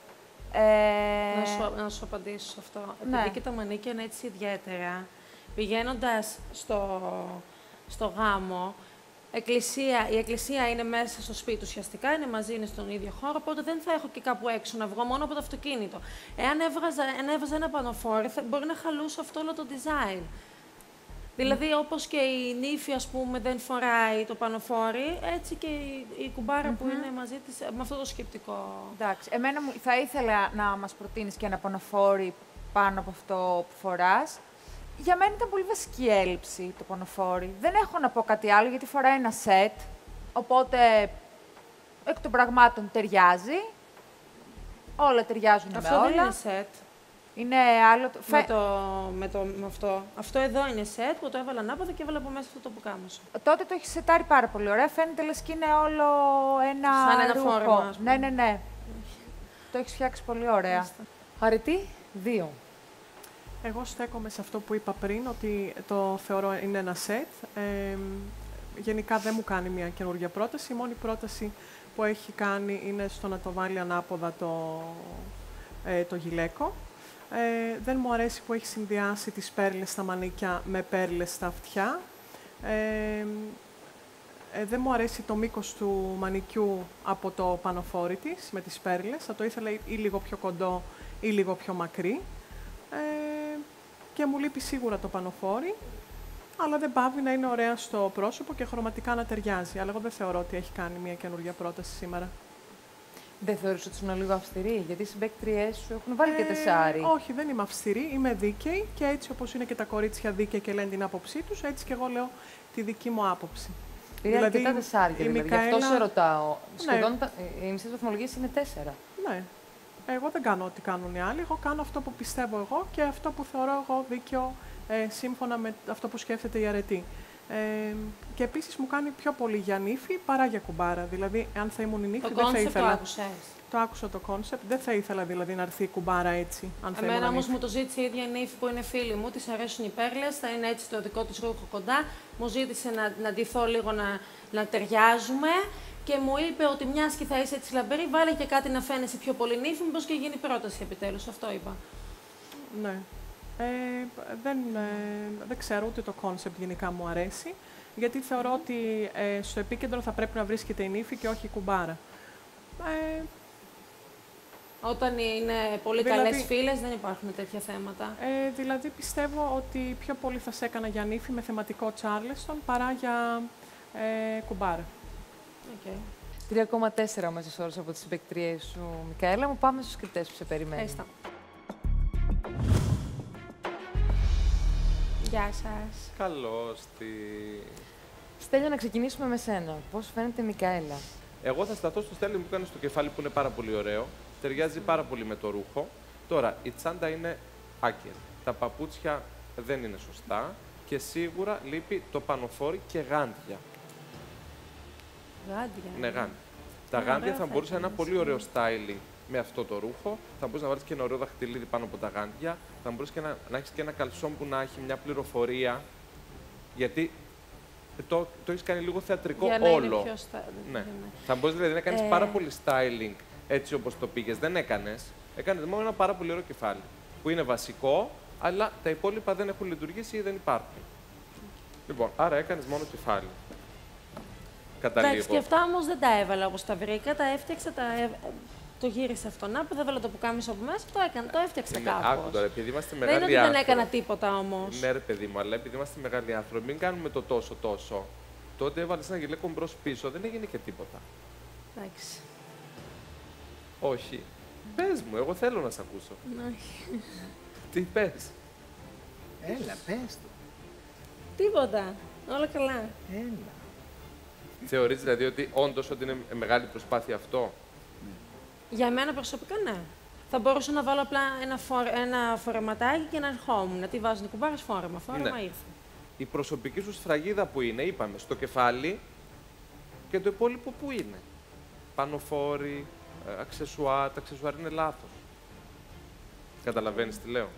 Ε... Να, σου, να σου απαντήσω σε αυτό. Ναι. Επειδή και τα μανίκια είναι έτσι ιδιαίτερα, πηγαίνοντας στο, στο γάμο, εκκλησία, η εκκλησία είναι μέσα στο σπίτι ουσιαστικά, είναι μαζί, είναι στον ίδιο χώρο, οπότε δεν θα έχω και κάπου έξω να βγω μόνο από το αυτοκίνητο. Εάν έβγαζα, αν έβαζα ένα πανοφόρι, θα, μπορεί να χαλούσε αυτό όλο το design. Δηλαδή, όπως και η νύφη, ας πούμε, δεν φοράει το πανοφόρι, έτσι και η, η κουμπάρα mm-hmm. που είναι μαζί της, με αυτό το σκεπτικό. Εντάξει, εμένα μου, θα ήθελα να μας προτείνεις και ένα πανοφόρι πάνω από αυτό που φοράς. Για μένα ήταν πολύ βασική έλλειψη το πανοφόρι. Δεν έχω να πω κάτι άλλο, γιατί φοράει ένα σετ, οπότε εκ των πραγμάτων ταιριάζει. Όλα ταιριάζουν αυτό με όλα. Αυτό δεν είναι σετ. Είναι άλλο... Με, το, με, το, με αυτό. Αυτό εδώ είναι σετ που το έβαλα ανάποδα και έβαλα από μέσα αυτό το πουκάμισο. Τότε το έχει σετάρει πάρα πολύ ωραία. Φαίνεται λες και είναι όλο ένα σαν ένα ρούχο. φόρεμα. Ναι, ναι, ναι. Το έχει φτιάξει πολύ ωραία. Αρετή, δύο. Εγώ στέκομαι σε αυτό που είπα πριν, ότι το θεωρώ είναι ένα σετ. Ε, γενικά δεν μου κάνει μια καινούργια πρόταση. Η μόνη πρόταση που έχει κάνει είναι στο να το βάλει ανάποδα το, ε, το γυλαίκο. Ε, δεν μου αρέσει που έχει συνδυάσει τις πέρλες στα μανίκια με πέρλες στα αυτιά. Ε, ε, δεν μου αρέσει το μήκος του μανικιού από το πανοφόρι της, με τις πέρλες. Θα το ήθελα ή λίγο πιο κοντό ή λίγο πιο μακρύ. Ε, και μου λείπει σίγουρα το πανοφόρι, αλλά δεν πάβει να είναι ωραία στο πρόσωπο και χρωματικά να ταιριάζει. Αλλά εγώ δεν θεωρώ ότι έχει κάνει μια καινούργια πρόταση σήμερα. Δεν θεωρείς ότι είναι λίγο αυστηρή, γιατί οι συμπαίκτριές σου έχουν βάλει ε, και τεσσάρι. Όχι, δεν είμαι αυστηρή, είμαι δίκαιη και έτσι όπως είναι και τα κορίτσια δίκαια και λένε την άποψή τους, έτσι και εγώ λέω τη δική μου άποψη. Είναι δηλαδή, αρκετά τεσσάρια, δηλαδή. Μικαέλα... Γι' αυτό σε ρωτάω. Σχεδόν ναι. τα... οι μισές βαθμολογίες είναι τέσσερα. Ναι. Εγώ δεν κάνω ό,τι κάνουν οι άλλοι. Εγώ κάνω αυτό που πιστεύω εγώ και αυτό που θεωρώ εγώ δίκαιο ε, σύμφωνα με αυτό που σκέφτεται η Αρετή. Ε, και επίσης μου κάνει πιο πολύ για νύφη παρά για κουμπάρα. Δηλαδή, αν θα ήμουν η νύφη, Το δεν θα concept ήθελα. το άκουσες. Το άκουσα το κόνσεπτ. Δεν θα ήθελα δηλαδή να έρθει η κουμπάρα έτσι. Αν θα Εμένα ήμουν όμως νύφη. μου το ζήτησε η ίδια η νύφη που είναι φίλη μου, της αρέσουν οι πέρλες, θα είναι έτσι το δικό της ρούχο κοντά. Μου ζήτησε να, να ντυθώ λίγο να, να ταιριάζουμε και μου είπε ότι μιας και θα είσαι έτσι λαμπερή, βάλε και κάτι να φαίνεσαι πιο πολύ νύφη, μήπως και γίνει πρόταση επιτέλους. Αυτό είπα. Ναι. Ε, δεν, ε, δεν ξέρω, ούτε το κόνσεπτ γενικά μου αρέσει. Γιατί θεωρώ ότι ε, στο επίκεντρο θα πρέπει να βρίσκεται η νύφη και όχι η κουμπάρα. Ε, Όταν είναι πολύ Δηλαδή- καλές φίλες δεν υπάρχουν τέτοια θέματα. Ε, δηλαδή πιστεύω ότι πιο πολύ θα σε έκανα για νύφη με θεματικό Charleston παρά για ε, κουμπάρα. Okay. τρία κόμμα τέσσερα ο μέσος όρος από τις συμπαικτρίες σου, Μικαέλα μου. Πάμε στους κριτές που σε περιμένουν. Ευχαριστώ. Γεια σας. Καλώς τη... Στέλιο, να ξεκινήσουμε με σένα. Πώς φαίνεται η Μικαέλα? Εγώ θα σταθώ στο Στέλιο που έκανε στο κεφάλι που είναι πάρα πολύ ωραίο. Ταιριάζει πάρα πολύ με το ρούχο. Τώρα, η τσάντα είναι άκυρη. Τα παπούτσια δεν είναι σωστά. Και σίγουρα λείπει το πανοφόρι και γάντια. Γάντια. Ναι, γάντια. Τα Ναι, γάντια ωραίο θα θα μπορούσε να είναι ήταν, ένα πολύ ωραίο styling με αυτό το ρούχο. Θα μπορούσε να βάλει και ένα ωραίο δαχτυλίδι πάνω από τα γάντια. Θα μπορούσε και να, να έχει και ένα καλσόν που να έχει μια πληροφορία. Γιατί το, το έχει κάνει λίγο θεατρικό Για να όλο. είναι πιο στα... Ναι. για να- Θα μπορούσε δηλαδή να κάνει Ε. πάρα πολύ styling έτσι όπως το πήγες. Δεν έκανες. Έκανες μόνο ένα πάρα πολύ ωραίο κεφάλι. Που είναι βασικό, αλλά τα υπόλοιπα δεν έχουν λειτουργήσει ή δεν υπάρχουν. Λοιπόν, άρα έκανες μόνο κεφάλι. Κατά Εντάξει, λίγο. και αυτά όμως δεν τα έβαλα όπως τα βρήκα. Τα έφτιαξα, τα... έβ- το γύρισα αυτό. Να που δεν έβαλα το πουκάμισο από μέσα, το έκανα, το έφτιαξα Ναι, άκου κάπως. τώρα, επειδή είμαστε Δεν είναι μεγάλοι ότι δεν άνθρωποι. έκανα τίποτα όμως. Ναι, ρε παιδί μου, αλλά επειδή είμαστε μεγάλοι άνθρωποι, μην κάνουμε το τόσο τόσο. Τότε έβαλε ένα γυλαίκο μπρος πίσω, δεν έγινε και τίποτα. Εντάξει. Όχι. Πες μου, εγώ θέλω να σε ακούσω. Όχι. Τι πες. Έλα, πες το. Τίποτα. Όλα καλά. Έλα. Θεωρείς δηλαδή ότι όντως ότι είναι μεγάλη προσπάθεια αυτό. Για μένα προσωπικά ναι. Θα μπορούσα να βάλω απλά ένα, φορ... ένα φορεματάκι και να ερχόμουν. Τι βάζουν οι κουμπάρες, φόρεμα. Φόρεμα Ναι. ήρθε. Η προσωπική σου σφραγίδα που είναι, είπαμε, στο κεφάλι και το υπόλοιπο που είναι. Πανοφόρι, ε, αξεσουάρ, τα αξεσουάρ είναι λάθος. Καταλαβαίνεις τι λέω.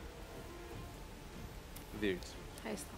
Δύο ίξ. Ευχαριστώ.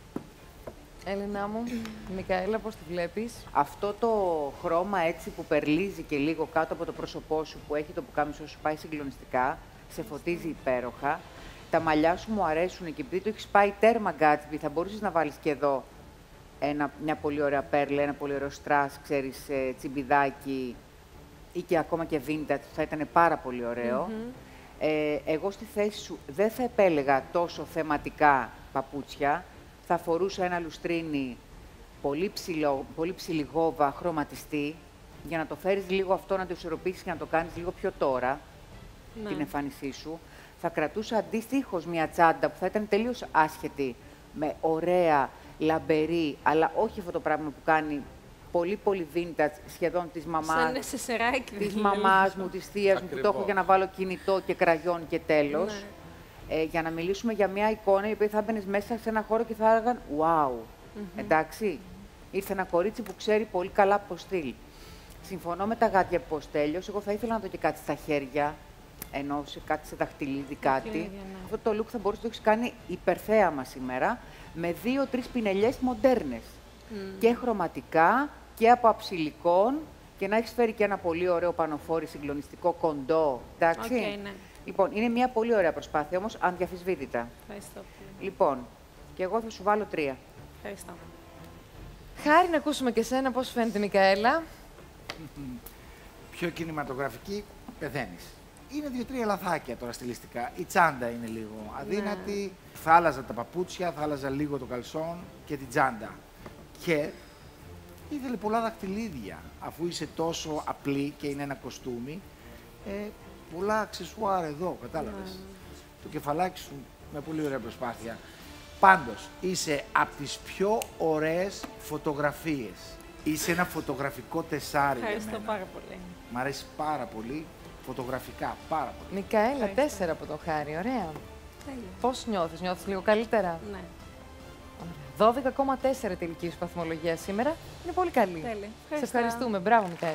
Έλληνα μου, Μικαέλα, πώς τη βλέπεις? Αυτό το χρώμα έτσι που περλίζει και λίγο κάτω από το πρόσωπό σου, που έχει το πουκάμισο σου, πάει συγκλονιστικά, σε φωτίζει υπέροχα. Τα μαλλιά σου μου αρέσουν και επειδή το έχεις πάει τέρμα γκάτσμπι, θα μπορούσες να βάλεις και εδώ ένα, μια πολύ ωραία πέρλα, ένα πολύ ωραίο στρας, ξέρεις, ε, τσιμπιδάκι ή και ακόμα και vintage, θα ήταν πάρα πολύ ωραίο. Ε, εγώ στη θέση σου δεν θα επέλεγα τόσο θεματικά παπούτσια. Θα φορούσα ένα λουστρίνι πολύ, ψηλό, πολύ ψηλή γόβα, χρωματιστή, για να το φέρεις λίγο αυτό, να το ισορροπήσεις και να το κάνεις λίγο πιο τώρα, Ναι. την εμφάνισή σου. Θα κρατούσα αντίστοιχος μια τσάντα που θα ήταν τελείως άσχετη, με ωραία, λαμπερή, αλλά όχι αυτό το πράγμα που κάνει πολύ πολύ vintage, σχεδόν της μαμάς. Σαν νεσεσεράκι. Της δηλαδή. μαμάς μου, της θείας μου, που το έχω Ακριβώς. για να βάλω κινητό και κραγιόν και τέλος. Ναι. Ε, για να μιλήσουμε για μια εικόνα η οποία θα έμπαινες μέσα σε ένα χώρο και θα έλεγαν «Wow». Εντάξει, ήρθε ένα κορίτσι που ξέρει πολύ καλά από στυλ. Συμφωνώ με τα γάτια που πως τέλειος. Εγώ θα ήθελα να δω και κάτι στα χέρια, ενώ σε κάτι σε δαχτυλίδι, κάτι. Δαχτυλίδια, ναι. Αυτό το look θα μπορούσε να το έχεις κάνει υπερθέαμα σήμερα, με δύο-τρεις πινελιές μοντέρνες. Και χρωματικά και από αψιλικών και να έχεις φέρει και ένα πολύ ωραίο πανοφόρι συγκλονιστικό κοντό. Εντάξει. Οκ, ναι. Λοιπόν, είναι μια πολύ ωραία προσπάθεια όμως, ανδιαφυσβήτητα. Ευχαριστώ πολύ. Λοιπόν, και εγώ θα σου βάλω τρία. Ευχαριστώ. Χάρη να ακούσουμε και σένα πώς φαίνεται η Μικαέλα. Πιο κινηματογραφική, πεθαίνεις. Είναι δύο-τρία λαθάκια τώρα στιλιστικά. Η τσάντα είναι λίγο αδύνατη. Θα άλλαζα τα παπούτσια, θα άλλαζα λίγο το καλσόν και την τσάντα. Και ήθελε πολλά δαχτυλίδια. Αφού είσαι τόσο απλή και είναι ένα κοστούμι, ε, πολλά αξεσουάρ εδώ, κατάλαβες. Το κεφαλάκι σου με πολύ ωραία προσπάθεια. Πάντως, είσαι από τις πιο ωραίες φωτογραφίες. Είσαι ένα φωτογραφικό τεσάρι για Ευχαριστώ μένα. πάρα πολύ. Μ' αρέσει πάρα πολύ φωτογραφικά, πάρα πολύ. Μικαέλα, Ευχαριστώ. τέσσερα από τον Χάρη, ωραία. Τέλεια. Πώς νιώθεις, νιώθεις λίγο καλύτερα? Ναι. Ωραία. δώδεκα κόμμα τέσσερα τελική σου βαθμολογία σήμερα. Είναι πολύ καλή. Τέλεια. Σε ευχαριστούμε. Μπράβο, Μικαέλα.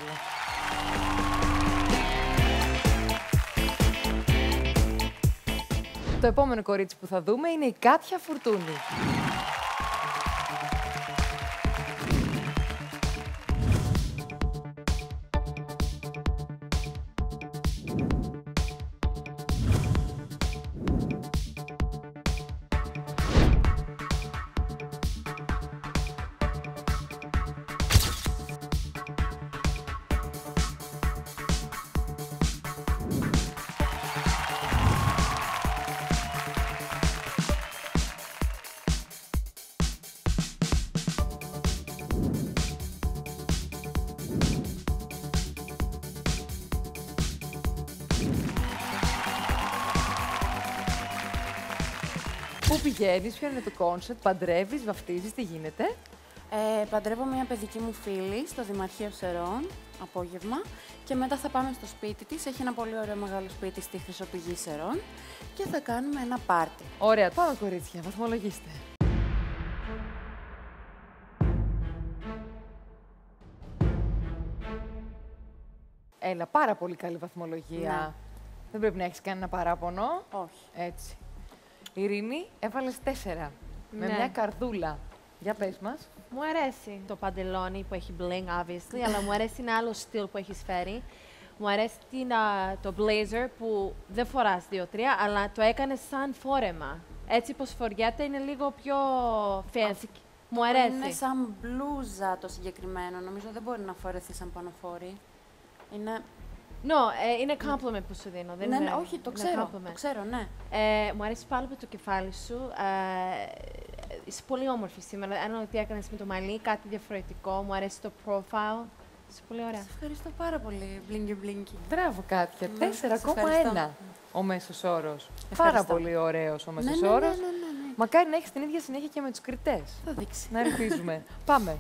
Το επόμενο κορίτσι που θα δούμε είναι η Κάτια Φουρτούνη. Πού πηγαίνεις, ποιο είναι το κόνσεπτ, παντρεύεις, βαφτίζεις, τι γίνεται? Ε, παντρεύω μια παιδική μου φίλη στο Δημαρχείο Σερών, απόγευμα, και μετά θα πάμε στο σπίτι της. Έχει ένα πολύ ωραίο μεγάλο σπίτι στη Χρυσοπηγή Σερών και θα κάνουμε ένα πάρτι. Ωραία, πάμε κορίτσια, βαθμολογήστε. Έλα, πάρα πολύ καλή βαθμολογία. Ναι. Δεν πρέπει να έχεις κανένα παράπονο. Όχι. Έτσι. Ειρήνη, έβαλες τέσσερα. Με Ναι. μια καρδούλα. Για πες μας. Μου αρέσει το παντελόνι που έχει bling, obviously, αλλά μου αρέσει ένα άλλο στυλ που έχεις φέρει. Μου αρέσει την, α, το blazer που δεν φοράς δύο-τρία, αλλά το έκανες σαν φόρεμα. Έτσι πως φοριέται είναι λίγο πιο fancy. Μου αρέσει. Είναι σαν μπλούζα το συγκεκριμένο. Νομίζω δεν μπορεί να φορεθεί σαν πανοφόρη. Είναι... No, ε, είναι compliment που σου δίνω. Δεν ναι, είναι, ναι, όχι, το είναι ξέρω. compliment. Το ξέρω, ναι. Ε, μου αρέσει πάλι το κεφάλι σου. Ε, είσαι πολύ όμορφη σήμερα. Ένα ότι έκανες με το μαλλί, κάτι διαφορετικό. Μου αρέσει το profile. Είσαι πολύ ωραία. Σας ευχαριστώ πάρα πολύ, Blinky Blinky. Μπράβο, Κάτια. Ναι, τέσσερα κόμμα ένα ευχαριστώ. ο μέσος όρος. Πάρα Ευχαριστώ. πολύ ωραίος ο μέσος Ναι, ναι, ναι, όρος. ναι, ναι, ναι. Μακάρι να έχεις την ίδια συνέχεια και με τους κριτές. Θα δείξει. Να ελπίζουμε. Πάμε.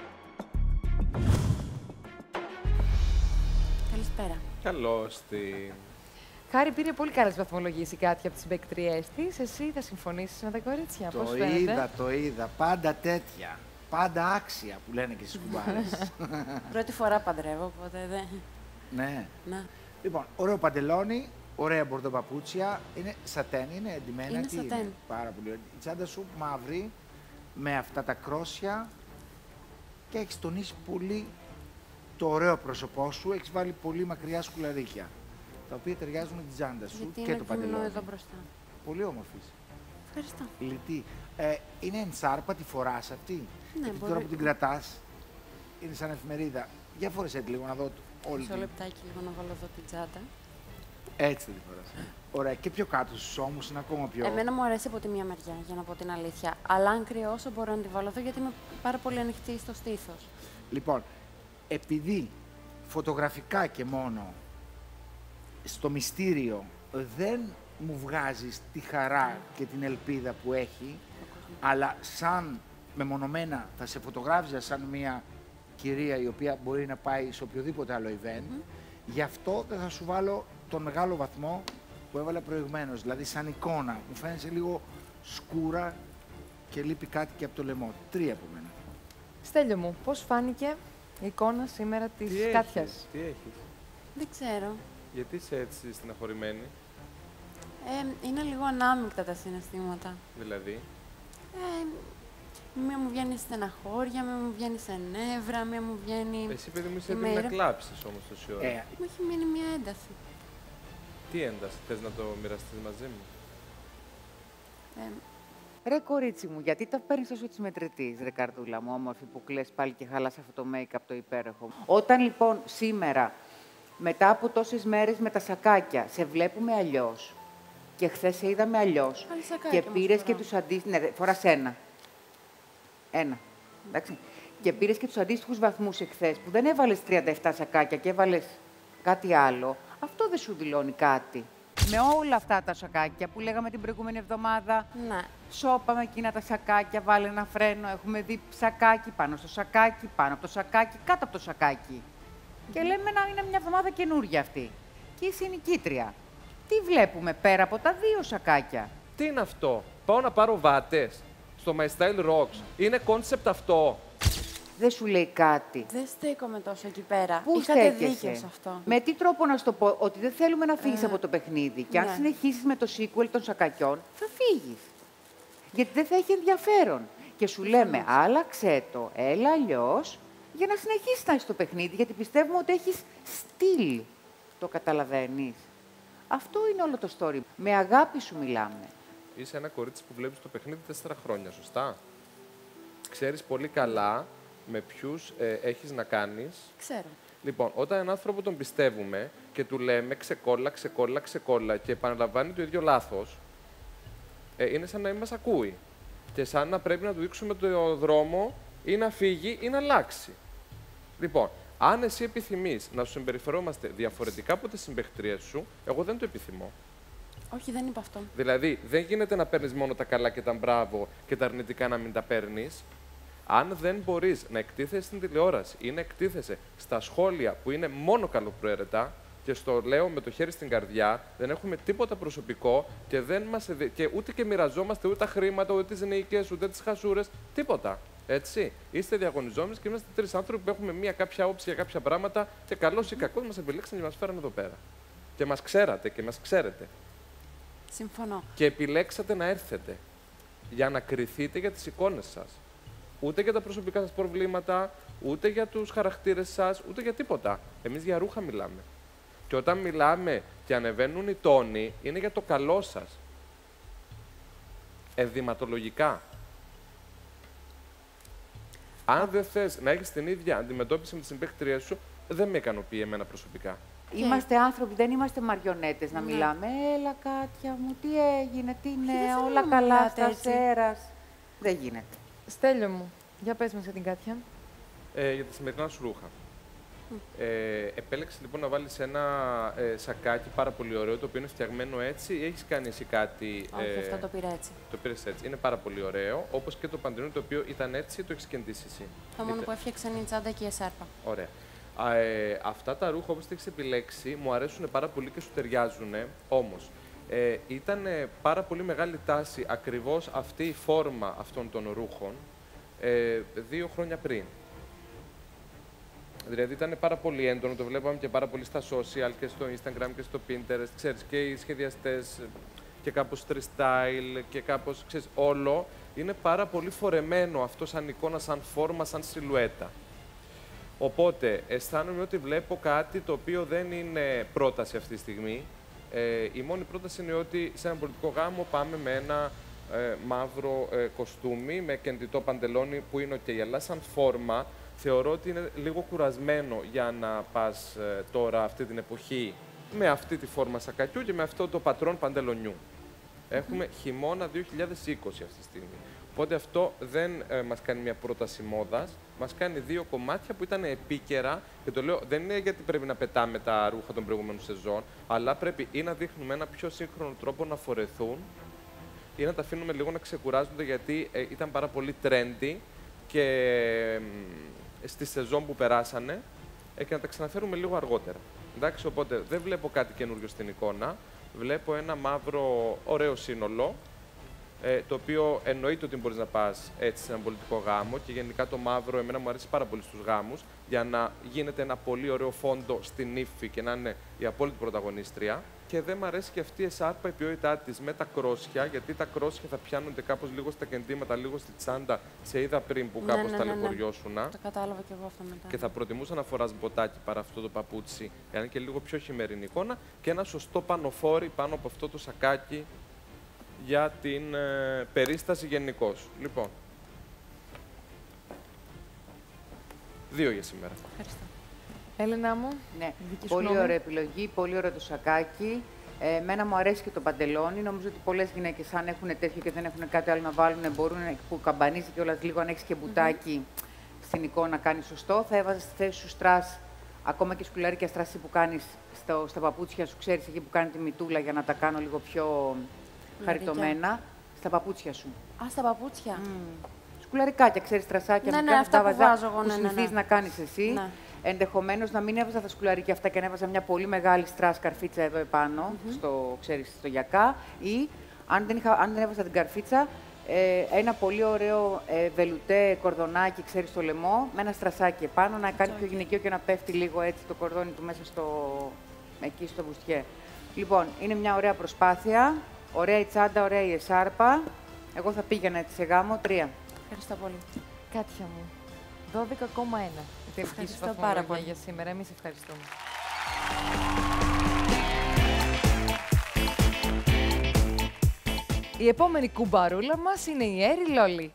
Καλησπέρα. Καλώς τη. Χάρη, πήρε πολύ καλές βαθμολογίες η Κάτια από τις συμπαίκτριές της. Εσύ θα συμφωνήσεις με τα κορίτσια, πώς Το φαίνεται? είδα, το είδα. Πάντα τέτοια. Πάντα άξια που λένε και στις κουμπάρες. Πρώτη φορά παντρεύω, οπότε δεν... Ναι. Να. Λοιπόν, ωραίο παντελόνι, ωραία μπορντοπαπούτσια. Είναι σατέν, είναι εντυμένα. Είναι τι σατέν. Πάρα πολύ ωραία. Η τσάντα σου μαύρη, με αυτά τα κρόσια και έχεις τονίσει πολύ το ωραίο πρόσωπό σου. Έχεις βάλει πολύ μακριά σκουλαρίκια, τα οποία ταιριάζουν με την τσάντα σου Γιατί και είναι το κοινό παντελόνι. εδώ μπροστά. Πολύ όμορφη. Ευχαριστώ. Λιτή. Ε, είναι ενσάρπα, τη φοράς αυτή. Ναι, Γιατί μπορεί. τώρα που την κρατάς, είναι σαν εφημερίδα. Για φόρεσέ τη λίγο να δω όλη Μισό την. λεπτάκι λίγο να βάλω εδώ την τσάντα. Έτσι τη φοράς. Ωραία. Και πιο κάτω στους ώμους είναι ακόμα πιο. Εμένα μου αρέσει από τη μία μεριά, για να πω την αλήθεια. Αλλά αν κρυώσω μπορώ να τη βάλω εδώ, γιατί είμαι πάρα πολύ ανοιχτή στο στήθος. Λοιπόν, επειδή φωτογραφικά και μόνο στο μυστήριο δεν μου βγάζεις τη χαρά και την ελπίδα που έχει, αλλά σαν μεμονωμένα θα σε φωτογράφιζα σαν μια κυρία η οποία μπορεί να πάει σε οποιοδήποτε άλλο event, γι' αυτό δεν θα σου βάλω τον μεγάλο βαθμό που έβαλα προηγουμένως, δηλαδή σαν εικόνα. Μου φαίνεσαι λίγο σκούρα και λείπει κάτι και από το λαιμό. Τρία από μένα. Στέλιο μου, πώς φάνηκε η εικόνα σήμερα της Τι έχεις, Κάτιας? τι έχεις. Δεν ξέρω. Γιατί είσαι έτσι στεναχωρημένη, Ε, είναι λίγο ανάμεικτα τα συναισθήματα. δηλαδή. Ε, μία μου βγαίνει στεναχώρια, μία μου βγαίνει σε νεύρα, μία μου βγαίνει... Εσύ, παιδί μου, είσαι η έτοιμη να μοίρα. κλάψεις όμως τόση ώρα. Ε, Μου έχει μείνει μία ένταση. Τι ένταση, θες να το μοιραστείς μαζί μου? Ε, Ρε κορίτσι μου, γιατί τα παίρνεις τόσο της μετρητής, ρε καρδούλα μου, όμορφη που κλαις πάλι και χαλάς αυτό το make-up το υπέροχο. Όταν λοιπόν σήμερα, μετά από τόσες μέρες με τα σακάκια, σε βλέπουμε αλλιώς και χθες σε είδαμε αλλιώς Πάλι σακάκια και όμως πήρες και φοράω. τους αντίστοιχους. Ναι, φοράς ένα. Ένα. Εντάξει. Και πήρες και τους αντίστοιχους βαθμούς εχθές που δεν έβαλες τριάντα επτά σακάκια και έβαλες κάτι άλλο. Αυτό δεν σου δηλώνει κάτι. Με όλα αυτά τα σακάκια που λέγαμε την προηγούμενη εβδομάδα, ναι. σώπαμε εκείνα τα σακάκια, βάλε ένα φρένο, έχουμε δει σακάκι πάνω στο σακάκι, πάνω από το σακάκι, κάτω από το σακάκι. Και λέμε να είναι μια εβδομάδα καινούργια αυτή. Και είσαι η νικήτρια. Τι βλέπουμε πέρα από τα δύο σακάκια? Τι είναι αυτό, πάω να πάρω βάτες. στο My Style Rocks. Είναι concept αυτό. Δεν σου λέει κάτι. Δεν στέκομαι τόσο εκεί πέρα. Πού Είχατε στέκεσαι? δίκιο σε αυτό. Με τι τρόπο να σου το πω, ότι δεν θέλουμε να φύγεις Ε, από το παιχνίδι. Και αν ναι. συνεχίσεις με το sequel των σακακιών, θα φύγεις. Γιατί δεν θα έχει ενδιαφέρον. Και σου λέμε, άλλαξε το, έλα αλλιώς, για να συνεχίσεις να έχεις το παιχνίδι, γιατί πιστεύουμε ότι έχεις στυλ. Το καταλαβαίνεις. Αυτό είναι όλο το story. Με αγάπη σου μιλάμε. Είσαι ένα κορίτσι που βλέπεις το παιχνίδι τέσσερα χρόνια, σωστά. Ξέρεις πολύ καλά με ποιους ε, έχεις να κάνεις. Ξέρω. Λοιπόν, όταν έναν άνθρωπο τον πιστεύουμε και του λέμε ξεκόλλα, ξεκόλλα, ξεκόλλα και επαναλαμβάνει το ίδιο λάθος, ε, είναι σαν να μην μας ακούει. Και σαν να πρέπει να του δείξουμε το δρόμο ή να φύγει ή να αλλάξει. Λοιπόν, αν εσύ επιθυμείς να σου συμπεριφερόμαστε διαφορετικά από τις συμπαιχτρίες σου, εγώ δεν το επιθυμώ. Όχι, δεν είπα αυτό. Δηλαδή, δεν γίνεται να παίρνεις μόνο τα καλά και τα μπράβο και τα αρνητικά να μην τα παίρνεις. Αν δεν μπορείς να εκτίθεσαι στην τηλεόραση ή να εκτίθεσαι στα σχόλια που είναι μόνο καλοπροαίρετα, και στο λέω με το χέρι στην καρδιά, δεν έχουμε τίποτα προσωπικό και, δεν μας, και ούτε και μοιραζόμαστε ούτε τα χρήματα, ούτε τις νίκες, ούτε τις χασούρες, τίποτα. Έτσι. Είστε διαγωνιζόμενοι και είμαστε τρεις άνθρωποι που έχουμε μία κάποια όψη για κάποια πράγματα και καλώς ή κακώς μας επιλέξαν και μας φέραν εδώ πέρα. Και μας ξέρατε και μας ξέρετε. Συμφωνώ. Και επιλέξατε να έρθετε για να κριθείτε για τις εικόνες σας. Ούτε για τα προσωπικά σας προβλήματα, ούτε για τους χαρακτήρες σας, ούτε για τίποτα. Εμείς για ρούχα μιλάμε. Και όταν μιλάμε και ανεβαίνουν οι τόνοι, είναι για το καλό σας. Ενδυματολογικά. Αν δεν θες να έχεις την ίδια αντιμετώπιση με τις συμπαίκτριές σου, δεν με ικανοποιεί εμένα προσωπικά. Είμαστε άνθρωποι, δεν είμαστε μαριονέτες να Ναι. μιλάμε. Έλα, Κάτια μου, τι έγινε, τι είναι, δεν θέλω όλα να καλά μιλάτε στα έτσι. σέρας. Δεν γίνεται. Στέλιο μου, για πες μας για την Κάτια. Ε, για τα σημερινά σου ρούχα. Ε, επέλεξε λοιπόν να βάλεις ένα ε, σακάκι πάρα πολύ ωραίο, το οποίο είναι φτιαγμένο έτσι, ή έχεις κάνει εσύ κάτι... Όχι, αυτό το πήρα έτσι. Το πήρες έτσι. Είναι πάρα πολύ ωραίο, όπως και το παντελόνι το οποίο ήταν έτσι, το έχεις κεντήσει εσύ. Το μόνο Είτε- που έφτιαξα είναι η τσάντα και η εσάρπα. Ωραία. Α, ε, αυτά τα ρούχα, όπως τα έχεις επιλέξει, μου αρέσουν πάρα πολύ και σου ταιριάζουν. Όμως, ε, ήταν πάρα πολύ μεγάλη τάση ακριβώς αυτή η φόρμα αυτών των ρούχων ε, δύο χρόνια πριν. Δηλαδή ήταν πάρα πολύ έντονο, το βλέπαμε και πάρα πολύ στα social και στο Instagram και στο Pinterest, ξέρεις, και οι σχεδιαστές και κάπως street style και κάπως, ξέρεις, όλο είναι πάρα πολύ φορεμένο αυτό σαν εικόνα, σαν φόρμα, σαν σιλουέτα. Οπότε αισθάνομαι ότι βλέπω κάτι το οποίο δεν είναι πρόταση αυτή τη στιγμή. Ε, η μόνη πρόταση είναι ότι σε ένα πολιτικό γάμο πάμε με ένα ε, μαύρο ε, κοστούμι, με κεντητό παντελόνι που είναι ok, αλλά σαν φόρμα θεωρώ ότι είναι λίγο κουρασμένο για να πας ε, τώρα αυτή την εποχή με αυτή τη φόρμα σακακιού και με αυτό το πατρόν παντελονιού. Έχουμε χειμώνα δύο χιλιάδες είκοσι αυτή τη στιγμή. Οπότε αυτό δεν ε, μας κάνει μια πρόταση μόδας, μας κάνει δύο κομμάτια που ήταν επίκαιρα και το λέω δεν είναι γιατί πρέπει να πετάμε τα ρούχα των προηγούμενων σεζόν, αλλά πρέπει ή να δείχνουμε ένα πιο σύγχρονο τρόπο να φορεθούν ή να τα αφήνουμε λίγο να ξεκουράζονται γιατί ε, ήταν πάρα πολύ trendy και ε, στη σεζόν που περάσανε ε, και να τα ξαναφέρουμε λίγο αργότερα. Εντάξει, οπότε δεν βλέπω κάτι καινούριο στην εικόνα. Βλέπω ένα μαύρο ωραίο σύνολο, ε, το οποίο εννοείται ότι μπορείς να πας έτσι σε έναν πολιτικό γάμο και γενικά το μαύρο εμένα μου αρέσει πάρα πολύ στους γάμους για να γίνεται ένα πολύ ωραίο φόντο στην ύφη και να είναι η απόλυτη πρωταγωνίστρια. Και δεν μου αρέσει και αυτή η εσάρπα, η ποιότητά της με τα κρόσια, γιατί τα κρόσια θα πιάνονται κάπως λίγο στα κεντήματα, λίγο στη τσάντα. Σε είδα πριν που Ναι, κάπως ναι, ναι, ναι. ταλαιπωριώσουν. Το κατάλαβα κι εγώ αυτό μετά. Και θα προτιμούσα να φοράς μποτάκι παρά αυτό το παπούτσι, για να είναι και λίγο πιο χειμερινή εικόνα και ένα σωστό πανοφόρι πάνω από αυτό το σακάκι για την ε, περίσταση γενικώς. Λοιπόν, δύο για σήμερα. Ευχαριστώ. Έλενα μου, Ναι, δική σου πολύ γνώμη? ωραία επιλογή, πολύ ωραίο το σακάκι. Ε, εμένα μου αρέσει και το παντελόνι. Νομίζω ότι πολλές γυναίκες, αν έχουν τέτοιο και δεν έχουν κάτι άλλο να βάλουν, μπορούν να που καμπανίζει κιόλας λίγο, αν έχεις και μπουτάκι στην εικόνα, να κάνει σωστό. Θα έβαζες στη θέση σου στρας, ακόμα και σκουλαρίκια στρασί που κάνεις στο, στα παπούτσια σου, ξέρεις εκεί που κάνει τη μητούλα για να τα κάνω λίγο πιο χαριτωμένα. Στα παπούτσια σου. Α, στα παπούτσια. Mm. Σκουλαρικάκια, ξέρεις, τρασάκια Ναι, που ναι, κάνεις αυτά τα που βαζά, βάζω εγώ, που ναι, ναι, ναι. συνηθίζεις να κάνεις εσύ. Ναι. Ενδεχομένως να μην έβαζα τα σκουλαρίκια αυτά και να έβαζα μια πολύ μεγάλη στρας καρφίτσα εδώ επάνω, στο, ξέρεις, στο γιακά. Ή αν δεν, είχα, αν δεν έβαζα την καρφίτσα, Ε, ένα πολύ ωραίο ε, βελουτέ κορδονάκι, ξέρεις, στο λαιμό, με ένα στρασάκι επάνω, να κάνει πιο γυναικείο και να πέφτει λίγο έτσι το κορδόνι του μέσα στο, εκεί στο μπουστιέ. Λοιπόν, είναι μια ωραία προσπάθεια, ωραία η τσάντα, ωραία η εσάρπα. Εγώ θα πήγαινα έτσι σε γάμο, τρία. Ευχαριστώ πολύ. Κάτια μου, δώδεκα κόμμα ένα. Η τελική σου βαθμολογία για σήμερα. Εμείς ευχαριστούμε. Η επόμενη κουμπαρούλα μας είναι η Έρη Λόλη.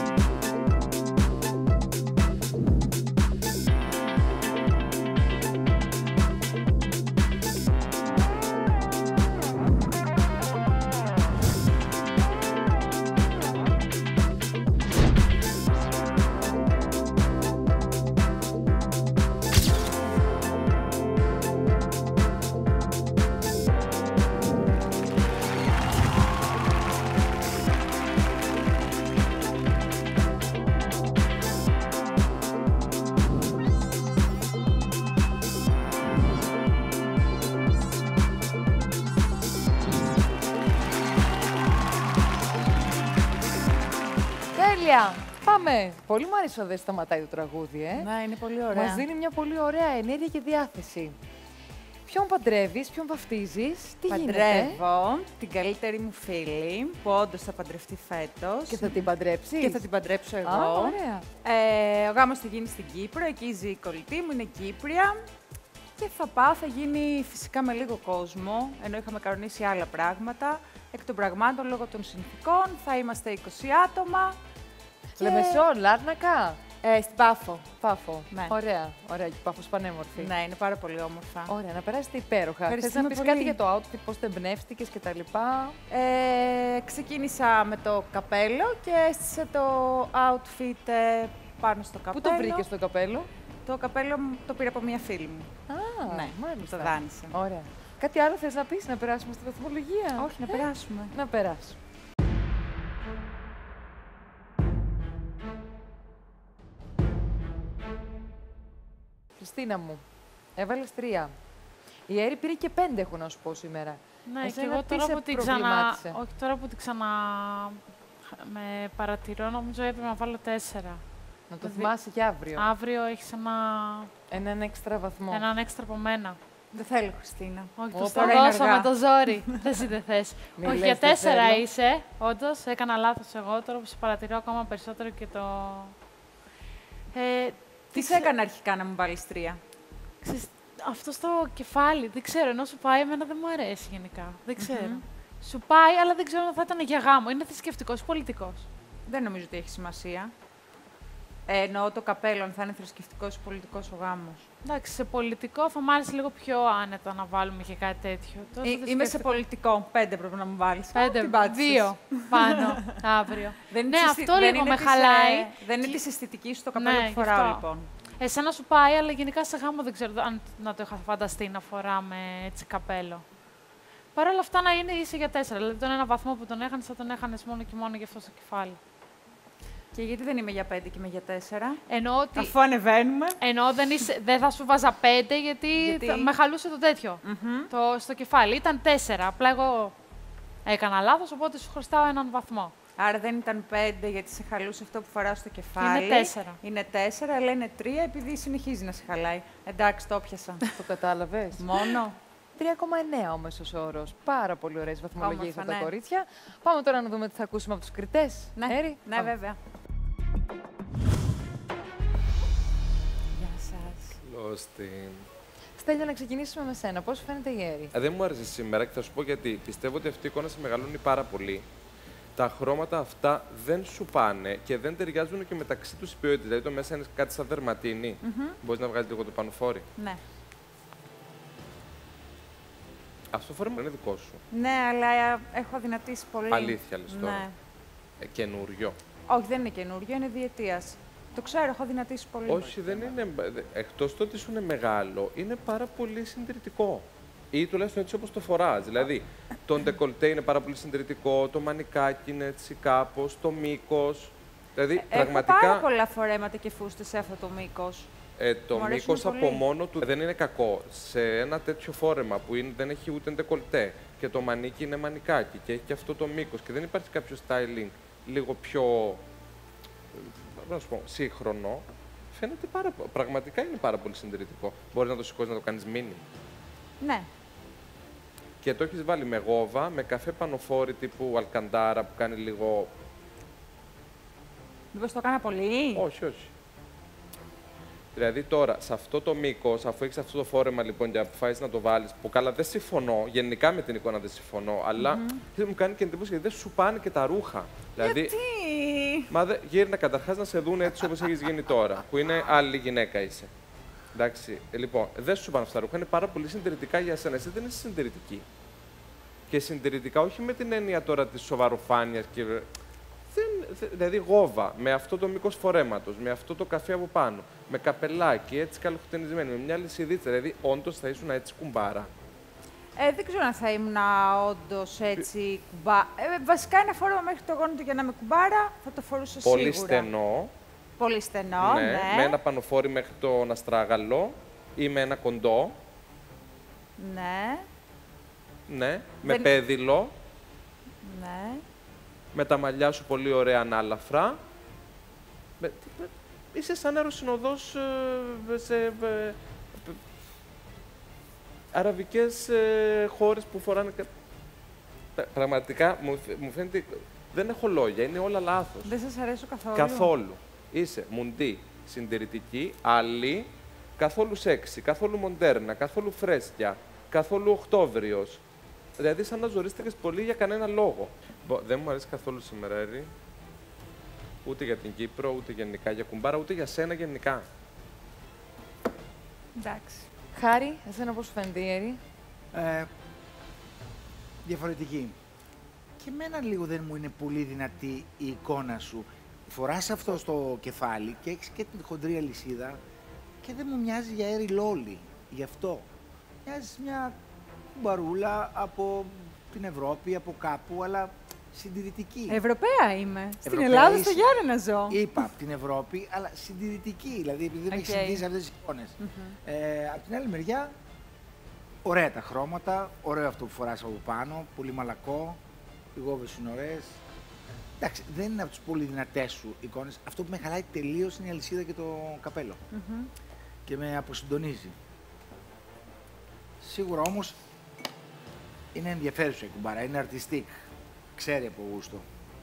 Πάμε. Πολύ μου αρέσει όταν δεν σταματάει το τραγούδι, ε. Ναι, είναι πολύ ωραία. Μας δίνει μια πολύ ωραία ενέργεια και διάθεση. Ποιον παντρεύεις, ποιον βαφτίζεις, τι γίνεται? Παντρεύω την καλύτερη μου φίλη, που όντως θα παντρευτεί φέτος. Και θα την παντρέψεις? Και θα την παντρέψω εγώ. Α, ωραία. Ε, ο γάμος θα γίνει στην Κύπρο, εκεί ζει η κολλητή μου, είναι Κύπρια. Και θα πάω, θα γίνει φυσικά με λίγο κόσμο, ενώ είχαμε κανονίσει άλλα πράγματα. Εκ των πραγμάτων, λόγω των συνθηκών, θα είμαστε είκοσι άτομα. Και... Λεμεσό, Λάρνακα. Ε, στην Πάφο. Πάφο. Ναι. Ωραία, ωραία. Και Πάφος πανέμορφη. Ναι, είναι πάρα πολύ όμορφα. Ωραία, να περάσετε υπέροχα. Θες να πεις πολύ. κάτι για το outfit, πώς το εμπνεύστηκες και τα λοιπά? Ε, ξεκίνησα με το καπέλο και έστεισα το outfit ε, πάνω στο καπέλο. Πού το βρήκες το καπέλο? Το καπέλο μου το πήρα από μια φίλη μου. Α, ναι, μάλιστα. το δάνεισα. Ωραία. Κάτι άλλο θες να πεις, να περάσουμε στη βαθμολογία? Όχι, να περάσουμε. Να περάσουμε. Χριστίνα μου, έβαλες τρία. Η Έρη πήρε και πέντε, έχω να σου πω σήμερα. Ναι, Εσένα και εγώ τι τώρα σε που, την ξανα... προβλημάτισε? Όχι, τώρα που την ξανα... με παρατηρώ, νομίζω έπρεπε να βάλω τέσσερα. Να το θυμάσαι και αύριο. Αύριο έχεις ένα... Έναν έξτρα βαθμό. Έναν έξτρα από μένα. Δεν θέλω, Χριστίνα. Όχι, Ω, το τώρα στο είναι δώσω αργά. με το ζόρι. Θες ή δεν θες. Μη Όχι, λες, για δεν τέσσερα θέλω. είσαι. Όντως, έκανα λάθος εγώ. Τώρα που σε παρατηρώ ακόμα περισσότερο και το... Ε, Τι σε έκανε αρχικά να μου βάλεις τρία? Ξέρεις, αυτό στο κεφάλι, δεν ξέρω, ενώ σου πάει, εμένα δεν μου αρέσει γενικά. Δεν ξέρω. Mm-hmm. Σου πάει, αλλά δεν ξέρω αν θα ήταν για γάμο. Είναι θρησκευτικός ή πολιτικός. Δεν νομίζω ότι έχει σημασία. Ε, εννοώ το καπέλο, αν θα είναι θρησκευτικός ή πολιτικός ο γάμος. Εντάξει, σε πολιτικό θα μ' άρεσε λίγο πιο άνετα να βάλουμε και κάτι τέτοιο. Τόσο Ε, είμαι σε θρησκευτικό. πολιτικό. Πέντε πρέπει να μου βάλεις. Πέντε, Τι πάτησες. δύο πάνω αύριο. Δεν ναι, είναι αυτό της- δεν λίγο είναι με της, χαλάει. ε, δεν είναι τη αισθητική σου το καπέλο Ναι, που γι' φοράω, αυτό. λοιπόν. Εσένα σου πάει, αλλά γενικά σε γάμο δεν ξέρω αν να το είχα φανταστεί να φοράμε έτσι καπέλο. Παρ' όλα αυτά να είναι είσαι για τέσσερα. Δηλαδή τον ένα βαθμό που τον έχανες θα τον έχανες μόνο και μόνο για αυτό στο κεφάλι. Και γιατί δεν είμαι για πέντε και είμαι για τέσσερα. Εννοώ ότι... Αφού ανεβαίνουμε. Εννοώ δεν, είσαι, δεν θα σου βάζα πέντε γιατί, Γιατί? Θα, με χαλούσε το τέτοιο. Mm-hmm. Το, στο κεφάλι. Ήταν τέσσερα. Απλά εγώ έκανα λάθος, οπότε σου χρωστάω έναν βαθμό. Άρα δεν ήταν πέντε γιατί σε χαλούσε αυτό που φοράω στο κεφάλι. Είναι τέσσερα. Είναι τέσσερα, αλλά είναι τρία επειδή συνεχίζει να σε χαλάει. Εντάξει, το πιασα. Το κατάλαβες? Μόνο. τρία κόμμα εννέα ο μέσος όρος. Πάρα πολύ ωραίες βαθμολογίες Όμορφα, από τα ναι. κορίτσια. Πάμε τώρα να δούμε τι θα ακούσουμε από τους κριτές. Ναι, Έρη, ναι πάμε. βέβαια. Γεια σας. Λώστη. Στέλια, να ξεκινήσουμε με σένα. Πώς σου φαίνεται η Έρη? Ε, δεν μου άρεσε σήμερα και θα σου πω γιατί. Πιστεύω ότι αυτή η εικόνα σε μεγαλώνει πάρα πολύ. Τα χρώματα αυτά δεν σου πάνε και δεν ταιριάζουν και μεταξύ τους οι ποιότητες. Δηλαδή το μέσα είναι κάτι σαν δερματίνη. Mm-hmm. Μπορείς να βγάλεις λίγο το πανοφόρι. Ναι. Αυτό φόρεμα είναι δικό σου. Ναι, αλλά ε, έχω αδυνατήσει πολύ. Αλήθεια λες τώρα. Ναι. Ε, καινούριο. Όχι, δεν είναι καινούριο, είναι διετίας. Το ξέρω, έχω αδυνατήσει πολύ. Όχι, δεν είναι. Εκτός το ότι σου είναι μεγάλο, είναι πάρα πολύ συντηρητικό. Ή τουλάχιστον έτσι όπως το φοράς. Δηλαδή, το ντεκολτέ είναι πάρα πολύ συντηρητικό, το μανικάκι είναι έτσι κάπως, το μήκος. Δηλαδή, Ε, πραγματικά. Έχω πάρα πολλά φορέματα και φούστες σε αυτό το μήκος. Ε, το Μου αρέσουν μήκος από πολύ. μόνο του δεν είναι κακό. Σε ένα τέτοιο φόρεμα που είναι, δεν έχει ούτε ντεκολτέ και το μανίκι είναι μανικάκι και έχει και αυτό το μήκος και δεν υπάρχει κάποιο styling λίγο πιο, να σου πω, σύγχρονο, φαίνεται πάρα, πραγματικά είναι πάρα πολύ συντηρητικό. Μπορεί να το σηκώσεις να το κάνεις μίνι. Ναι. Και το έχεις βάλει με γόβα, με καφέ πανοφόρι τύπου αλκαντάρα που κάνει λίγο... Μήπως το κάνα πολύ? Όχι, όχι. Δηλαδή τώρα, σε αυτό το μήκος, αφού έχεις αυτό το φόρεμα λοιπόν και αποφάσισες να το βάλεις, που καλά δεν συμφωνώ, γενικά με την εικόνα δεν συμφωνώ, αλλά mm-hmm. μου κάνει και εντύπωση γιατί δεν σου πάνε και τα ρούχα. Δηλαδή, γιατί? Μα δε, γύρνα καταρχάς να σε δουν έτσι όπως έχεις γίνει τώρα, που είναι άλλη γυναίκα είσαι. Εντάξει, ε, λοιπόν, δεν σου πάνε αυτά τα ρούχα, είναι πάρα πολύ συντηρητικά για σένα. Εσύ δεν είσαι συντηρητική. Και συντηρητικά όχι με την έννοια τώρα της σοβαροφάνειας και... Δεν, δηλαδή γόβα, με αυτό το μήκος φορέματος, με αυτό το καφέ από πάνω, με καπελάκι, έτσι καλοχτενισμένη, με μια λυσιδίτσα, δηλαδή όντως θα ήσουν έτσι κουμπάρα. Ε, δεν ξέρω αν θα ήμουν όντως έτσι κουμπά. Ε, βασικά ένα φόρεμα μέχρι το γόνατο για να είμαι κουμπάρα θα το φορούσα πολύ σίγουρα. Πολύ στενό. Πολύ στενό, ναι, ναι. Με ένα πανοφόρι μέχρι τον αστράγαλο ή με ένα κοντό. Ναι. Ναι, με δεν... πέδιλο. Ναι. Με τα μαλλιά σου πολύ ωραία ανάλαφρα. Με, με, είσαι σαν αεροσυνοδός ε, σε ε, ε, αραβικές ε, χώρες που φοράνε... Πραγματικά μου, μου φαίνεται... Δεν έχω λόγια, είναι όλα λάθος. Δεν σας αρέσω καθόλου? Καθόλου. Είσαι μουντή, συντηρητική, άλλη, καθόλου σεξι, καθόλου μοντέρνα, καθόλου φρέσκια, καθόλου Οκτώβριος. Δηλαδή, σαν να ζορίστηκες πολύ για κανένα λόγο. Δεν μου αρέσει καθόλου σήμερα, Έρη. Ούτε για την Κύπρο, ούτε γενικά για κουμπάρα, ούτε για σένα γενικά. Εντάξει. Χάρη, εσένα πώς σου φαίνεται η Έρη? Ε, διαφορετική. Και εμένα λίγο δεν μου είναι πολύ δυνατή η εικόνα σου. Φοράς αυτό στο κεφάλι και έχεις και την χοντρή αλυσίδα και δεν μου μοιάζει για Έρη Λόλι. Γι' αυτό. Μοιάζει μια κουμπαρούλα από την Ευρώπη, από κάπου, αλλά συντηρητική. Ευρωπαία είμαι. Στην Ευρωπαία Ελλάδα, είσαι... στο Γιάννενα ζω. Είπα από την Ευρώπη, αλλά συντηρητική. Δηλαδή, επειδή δεν okay. έχει συνηθίσει αυτές τις εικόνες. Mm-hmm. ε, από την άλλη μεριά, ωραία τα χρώματα, ωραίο αυτό που φοράς από πάνω, πολύ μαλακό, οι γόβες είναι ωραίες. Εντάξει, δεν είναι από τις πολύ δυνατές σου εικόνες. Αυτό που με χαλάει τελείως είναι η αλυσίδα και το καπέλο. Mm-hmm. Και με αποσυντονίζει. Σίγουρα όμως είναι ενδιαφέρουσα η κουμπάρα, είναι artistic. Ξέρει από γούστο.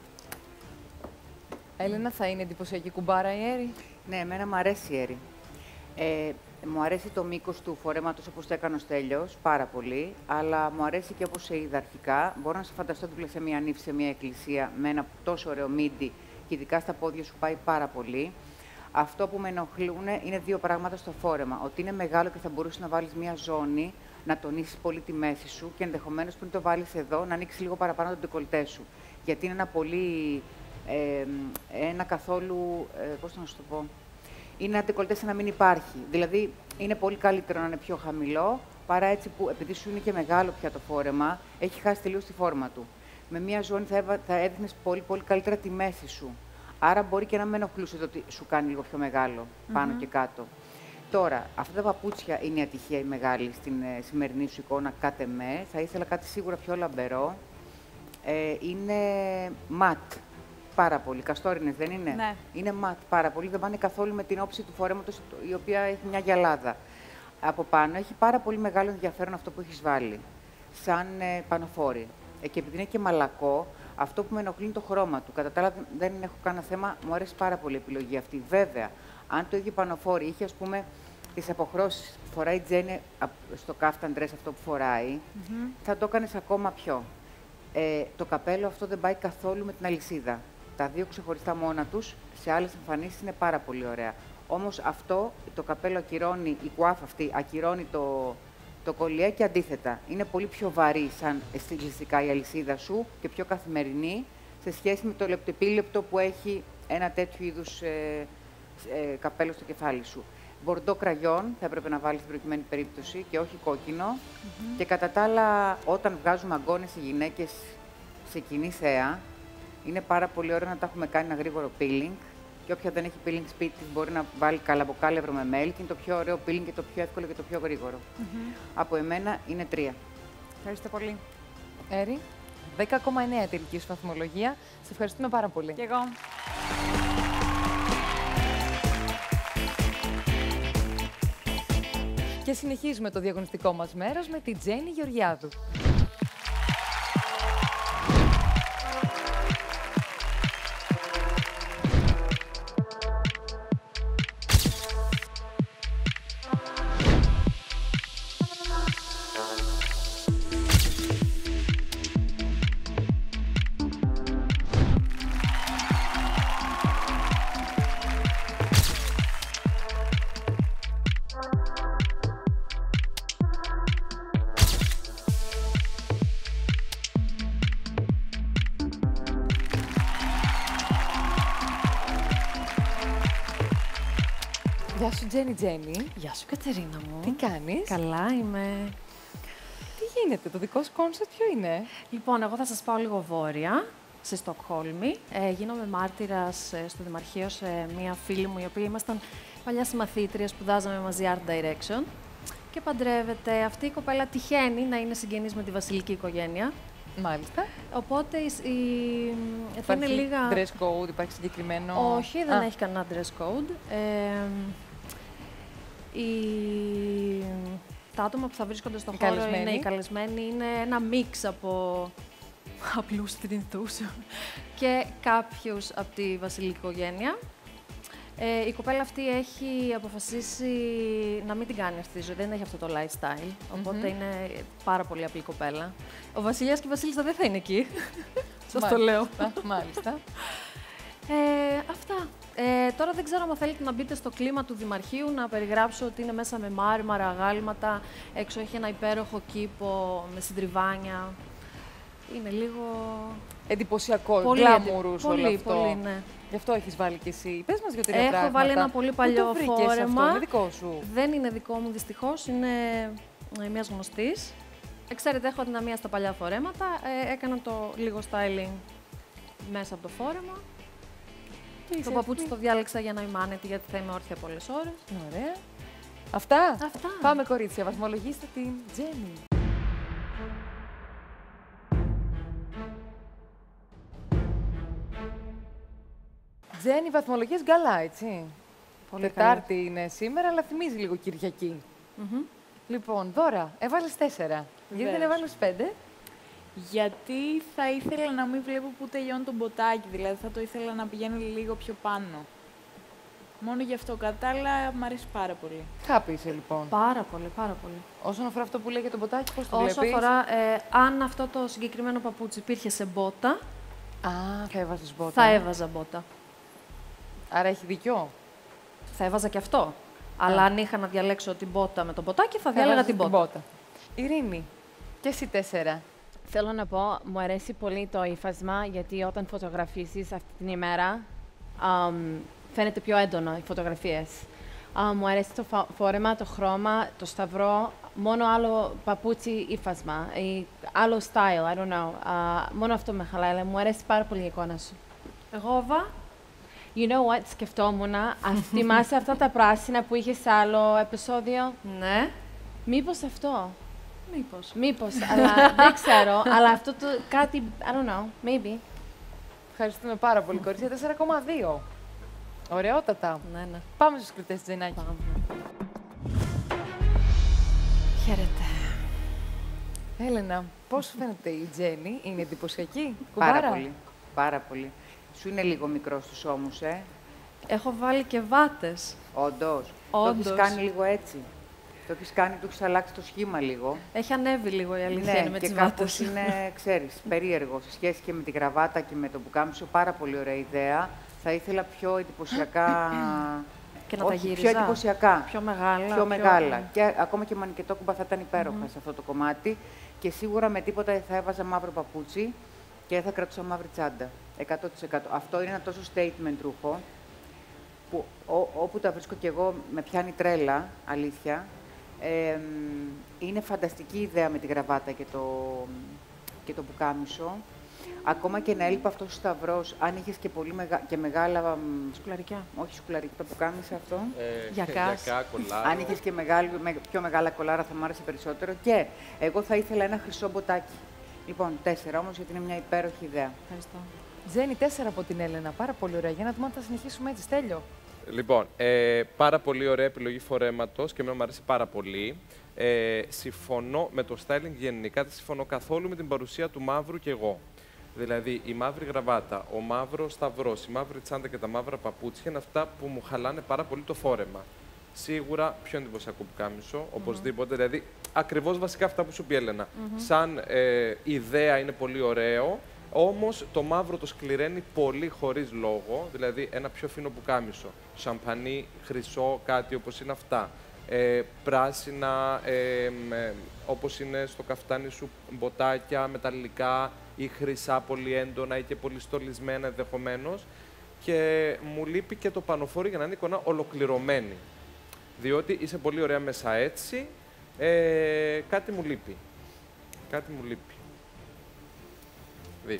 Έλενα, θα είναι εντυπωσιακή κουμπάρα η Έρη? Ναι, εμένα μου αρέσει η Έρη. Ε, μου αρέσει το μήκος του φορέματος όπως το έκανε ο Στέλιος, πάρα πολύ, αλλά μου αρέσει και όπως σε είδα αρχικά. Μπορώ να σε φανταστώ δίπλα σε μια νύφη, σε μια εκκλησία, με ένα τόσο ωραίο μίντι και ειδικά στα πόδια σου πάει πάρα πολύ. Αυτό που με ενοχλούν είναι δύο πράγματα στο φόρεμα. Ότι είναι μεγάλο και θα μπορούσε να βάλεις μια ζώνη, να τονίσεις πολύ τη μέση σου και ενδεχομένως πριν το βάλεις εδώ να ανοίξει λίγο παραπάνω το ντεκολτέ σου. Γιατί είναι ένα πολύ, ε, ένα καθόλου, ε, πώς να σου το πω, είναι ένα ντεκολτέ σαν να μην υπάρχει. Δηλαδή είναι πολύ καλύτερο να είναι πιο χαμηλό, παρά έτσι που επειδή σου είναι και μεγάλο πια το φόρεμα, έχει χάσει τελείως τη φόρμα του. Με μια ζώνη θα, έβα, θα έδινες πολύ, πολύ καλύτερα τη μέση σου. Άρα μπορεί και να με ενοχλούσε το ότι σου κάνει λίγο πιο μεγάλο, πάνω mm-hmm. και κάτω. Τώρα, αυτά τα παπούτσια είναι η ατυχία η μεγάλη στην ε, σημερινή σου εικόνα, κάτε με. Θα ήθελα κάτι σίγουρα πιο λαμπερό. Ε, είναι ματ, πάρα πολύ. Καστόρινες δεν είναι? Ναι. Είναι ματ, πάρα πολύ. Δεν πάνε καθόλου με την όψη του φορέματος, η οποία έχει μια γυαλάδα. Από πάνω έχει πάρα πολύ μεγάλο ενδιαφέρον αυτό που έχεις βάλει, σαν ε, πανοφόρι. Ε, και επειδή είναι και μαλακό, αυτό που με ενοχλεί είναι το χρώμα του. Κατά τα άλλα, δεν έχω κανένα θέμα, μου αρέσει πάρα πολύ η επιλογή αυτή. Βέβαια, αν το ίδιο πανοφόρι είχε, ας πούμε, τις αποχρώσεις που φοράει η Τζέννη στο κάφταν ντρες αυτό που φοράει, mm-hmm. θα το έκανες ακόμα πιο. Ε, το καπέλο αυτό δεν πάει καθόλου με την αλυσίδα. Τα δύο ξεχωριστά μόνα τους, σε άλλες εμφανίσεις είναι πάρα πολύ ωραία. Όμως αυτό, το καπέλο ακυρώνει, η κουάφ αυτή ακυρώνει το, το κολλιέ και αντίθετα. Είναι πολύ πιο βαρύ σαν στιλιστικά η αλυσίδα σου και πιο καθημερινή σε σχέση με το λεπτεπίλεπτο που έχει ένα τέτοιο είδους ε, ε, καπέλο στο κεφάλι σου. Μπορντό κραγιόν θα έπρεπε να βάλεις στην προκειμένη περίπτωση και όχι κόκκινο. Mm-hmm. Και κατά τα άλλα, όταν βγάζουμε αγκώνες οι γυναίκες σε κοινή θέα, είναι πάρα πολύ ωραίο να τα έχουμε κάνει ένα γρήγορο peeling. Και όποια δεν έχει peeling σπίτι της μπορεί να βάλει καλαμποκάλευρο με μέλι και είναι το πιο ωραίο peeling και το πιο εύκολο και το πιο γρήγορο. Mm-hmm. Από εμένα είναι τρία. Ευχαριστώ πολύ. Έρη. δέκα κόμμα εννέα τελική σου βαθμολογία. Σε ευχαριστούμε πάρα πολύ. Και εγώ. Και συνεχίζουμε το διαγωνιστικό μας μέρος με την Τζέννη Γεωργιάδου. Γεια σου, Τζέννη Τζέννη. Γεια σου, Κατερίνα μου. Τι κάνεις? Καλά είμαι. Τι γίνεται, το δικό σου κόνσεπτ ποιο είναι? Λοιπόν, εγώ θα σας πάω λίγο βόρεια, στη Στοκχόλμη. Ε, γίνομαι μάρτυρας ε, στο Δημαρχείο σε μία φίλη μου, η οποία ήμασταν παλιά συμμαθήτρια, σπουδάζαμε μαζί Art Direction. Και παντρεύεται. Αυτή η κοπέλα τυχαίνει να είναι συγγενής με τη βασιλική οικογένεια. Μάλιστα. Οπότε η, η, θα είναι Υπάρχει λίγα... dress code, υπάρχει συγκεκριμένο... Όχι, δεν Α. έχει κανένα dress code. Ε, η... Τα άτομα που θα βρίσκονται στον Οι χώρο καλεσμένοι. είναι οι καλεσμένοι. Είναι ένα μίξ από απλούς θρηνθούς και κάποιους από τη βασιλική οικογένεια. Ε, η κοπέλα αυτή έχει αποφασίσει να μην την κάνει αυτή τη ζωή, δεν έχει αυτό το lifestyle, οπότε Mm-hmm. είναι πάρα πολύ απλή κοπέλα. Ο βασιλιάς και η βασίλισσα δεν θα είναι εκεί, σας το Μάλιστα, λέω. Μάλιστα. Ε, αυτά. Ε, τώρα δεν ξέρω αν θέλετε να μπείτε στο κλίμα του Δημαρχείου, να περιγράψω ότι είναι μέσα με μάρμαρα, αγάλματα, έξω έχει ένα υπέροχο κήπο με συντριβάνια. Είναι λίγο... Εντυπωσιακό, Πολύ, γκλάμουρους όλο πολύ, αυτό. πολύ, ναι. Γι' αυτό έχεις βάλει κι εσύ. Πες μας δύο-τρία Έχω πράγματα. βάλει ένα πολύ παλιό Πού το βρήκες φόρεμα. αυτό, είναι δικό σου? Δεν είναι δικό μου δυστυχώς, είναι ε, μιας γνωστής. Ε, ξέρετε, έχω αδυναμία στα παλιά φορέματα. Ε, έκανα το λίγο styling μέσα από το φόρεμα. Τι Το είσαι, παπούτσι τι? το διάλεξα για να είμαι άνετη, γιατί θα είμαι όρθια πολλές ώρες. Ωραία. Αυτά. Αυτά. Πάμε, κορίτσια, βαθμολογήστε την Τζέννη. Τζέννη, βαθμολογίες γκαλά, έτσι. Πολύ Τετάρτη είναι σήμερα, αλλά θυμίζει λίγο Κυριακή. Μμμ. Λοιπόν, Δώρα, έβαλες τέσσερα. Γιατί δεν Βεβαίως. έβαλες πέντε? Γιατί θα ήθελα να μην βλέπω πού τελειώνει το μποτάκι, δηλαδή θα το ήθελα να πηγαίνει λίγο πιο πάνω. Μόνο γι' αυτό, κατά άλλα, μ' αρέσει πάρα πολύ. Happy είσαι, λοιπόν. Πάρα πολύ, πάρα πολύ. Όσον αφορά αυτό που λέει για το μποτάκι, πώς το Όσο βλέπεις? αφορά, ε, αν αυτό το συγκεκριμένο παπούτσι υπήρχε σε μπότα, Α, θα έβαζες μπότα. θα έβαζα μπότα. Άρα έχει δίκιο. Θα έβαζα και αυτό. Αλλά αν είχα να διαλέξω την μπότα με το μποτάκι, θα Θα διάλεγα έβαζες την μπότα. Ειρήνη, και εσύ τέσσερα. Θέλω να πω, μου αρέσει πολύ το ύφασμα, γιατί όταν φωτογραφίσεις αυτή την ημέρα, αμ, φαίνεται πιο έντονο οι φωτογραφίες. Α, μου αρέσει το φα- φόρεμα, το χρώμα, το σταυρό, μόνο άλλο παπούτσι ύφασμα, ή άλλο style, I don't know. Α, μόνο αυτό με χαλάει, αλλά μου αρέσει πάρα πολύ η εικόνα σου. Εγώ, Βα, You know what, σκεφτόμουν, θυμάσαι αυτά τα πράσινα που είχε σε άλλο επεισόδιο. ναι, Μήπως αυτό. μήπως. Μήπως, αλλά δεν ξέρω. Αλλά αυτό το κάτι, I don't know, maybe. Ευχαριστούμε πάρα πολύ, κορίτσια. τέσσερα κόμμα δύο. Ωραιότατα. Ναι, ναι. Πάμε στους κριτές, Τζενάκη. Πάμε. Χαίρετε. Έλενα, πώς σου φαίνεται η Τζέννη, είναι εντυπωσιακή, Πάρα κουμπάρα? πολύ. Πάρα πολύ. Σου είναι λίγο μικρό στους ώμους, ε. Έχω βάλει και βάτες. Όντως. Το Όντως. έχεις κάνει λίγο έτσι. Το έχεις κάνει, το έχεις αλλάξει το σχήμα λίγο. Έχει ανέβει λίγο η αλήθεια Ναι, είναι με και τις κάπως βάτες. είναι, ξέρεις, περίεργο σε σχέση και με τη γραβάτα και με το πουκάμισο. Πάρα πολύ ωραία ιδέα. Θα ήθελα πιο εντυπωσιακά. Και να όχι, τα γύριζα. πιο εντυπωσιακά. Πιο μεγάλα. Πιο μεγάλα. Και ακόμα και μανικετόκουμπα θα ήταν υπέροχα σε αυτό το κομμάτι. Και σίγουρα με τίποτα θα έβαζα μαύρο παπούτσι και θα κρατούσα μαύρη τσάντα. εκατό τοις εκατό. Αυτό είναι ένα τόσο statement ρούχο που ό, όπου τα βρίσκω κι εγώ με πιάνει τρέλα, αλήθεια. Ε, είναι φανταστική ιδέα με τη γραβάτα και το, και το πουκάμισο. Ακόμα και να έλειπε αυτός ο σταυρός, αν είχες και, πολύ μεγα... και μεγάλα... μ, Σκουλαρικιά. Όχι σκουλαρικά, το πουκάμισο αυτό. Ε, Γιακάς. γιακά, κολλάρο. Αν είχες και μεγάλη, με, πιο μεγάλα κολάρα θα μου άρεσε περισσότερο. Και εγώ θα ήθελα ένα χρυσό μποτάκι. Λοιπόν, τέσσερα όμως, γιατί είναι μια υπέροχη ιδέα. Ευχαριστώ. Τζένι, τέσσερα από την Έλενα. Πάρα πολύ ωραία. Για να δούμε αν θα συνεχίσουμε έτσι. Στέλιο. Λοιπόν, ε, πάρα πολύ ωραία επιλογή φορέματος και εμένα μου αρέσει πάρα πολύ. Ε, συμφωνώ με το styling γενικά, δεν συμφωνώ καθόλου με την παρουσία του μαύρου κι εγώ. Δηλαδή, η μαύρη γραβάτα, ο μαύρος σταυρός, η μαύρη τσάντα και τα μαύρα παπούτσια είναι αυτά που μου χαλάνε πάρα πολύ το φόρεμα. Σίγουρα πιο εντυπωσιακό πουκάμισο, οπωσδήποτε. Mm-hmm. Δηλαδή, ακριβώς βασικά αυτά που σου πει, Έλενα. Mm-hmm. Σαν ε, ιδέα είναι πολύ ωραίο, όμως το μαύρο το σκληραίνει πολύ χωρίς λόγο. Δηλαδή, ένα πιο φίνο πουκάμισο, σαμπανί, χρυσό, κάτι όπως είναι αυτά. Ε, πράσινα, ε, ε, όπως είναι στο καφτάνι σου, μποτάκια, μεταλλικά ή χρυσά πολύ έντονα ή και πολύ στολισμένα ενδεχομένως. Και μου λείπει και το πανοφόρι για να είναι εικόνα ολοκληρωμένη. Διότι είσαι πολύ ωραία μέσα έτσι, ε, κάτι μου λείπει. Κάτι μου λείπει. Δει.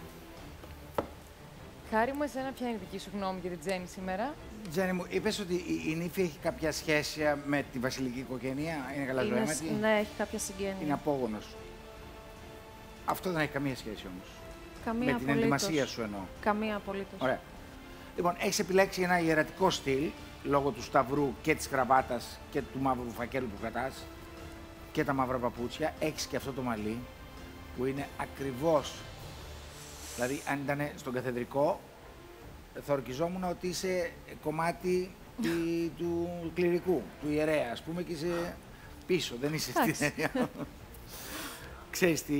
Χάρη μου, εσένα ποια είναι η δική σου γνώμη για την Τζένι σήμερα? Τζένι μου, είπες ότι η, η νύφη έχει κάποια σχέση με τη βασιλική οικογένεια, είναι καλαζωμένη. Ναι, έχει κάποια συγγένεια. Είναι απόγονος. Αυτό δεν έχει καμία σχέση όμως. Καμία με απολύτως. την ενδυμασία σου εννοώ. Καμία απολύτως. Ωραία. Λοιπόν, έχεις επιλέξει ένα ιερατικό στυλ, λόγω του σταυρού και της κραβάτας και του μαύρου φακέλου που κρατάς και τα μαύρα παπούτσια. Έχεις και αυτό το μαλλί που είναι ακριβώς, δηλαδή αν ήταν στον καθεδρικό θα ορκιζόμουν ότι είσαι κομμάτι τη, του κληρικού, του ιερέα, ας πούμε, και είσαι πίσω, δεν είσαι στην έννοια. Ξέρεις τι,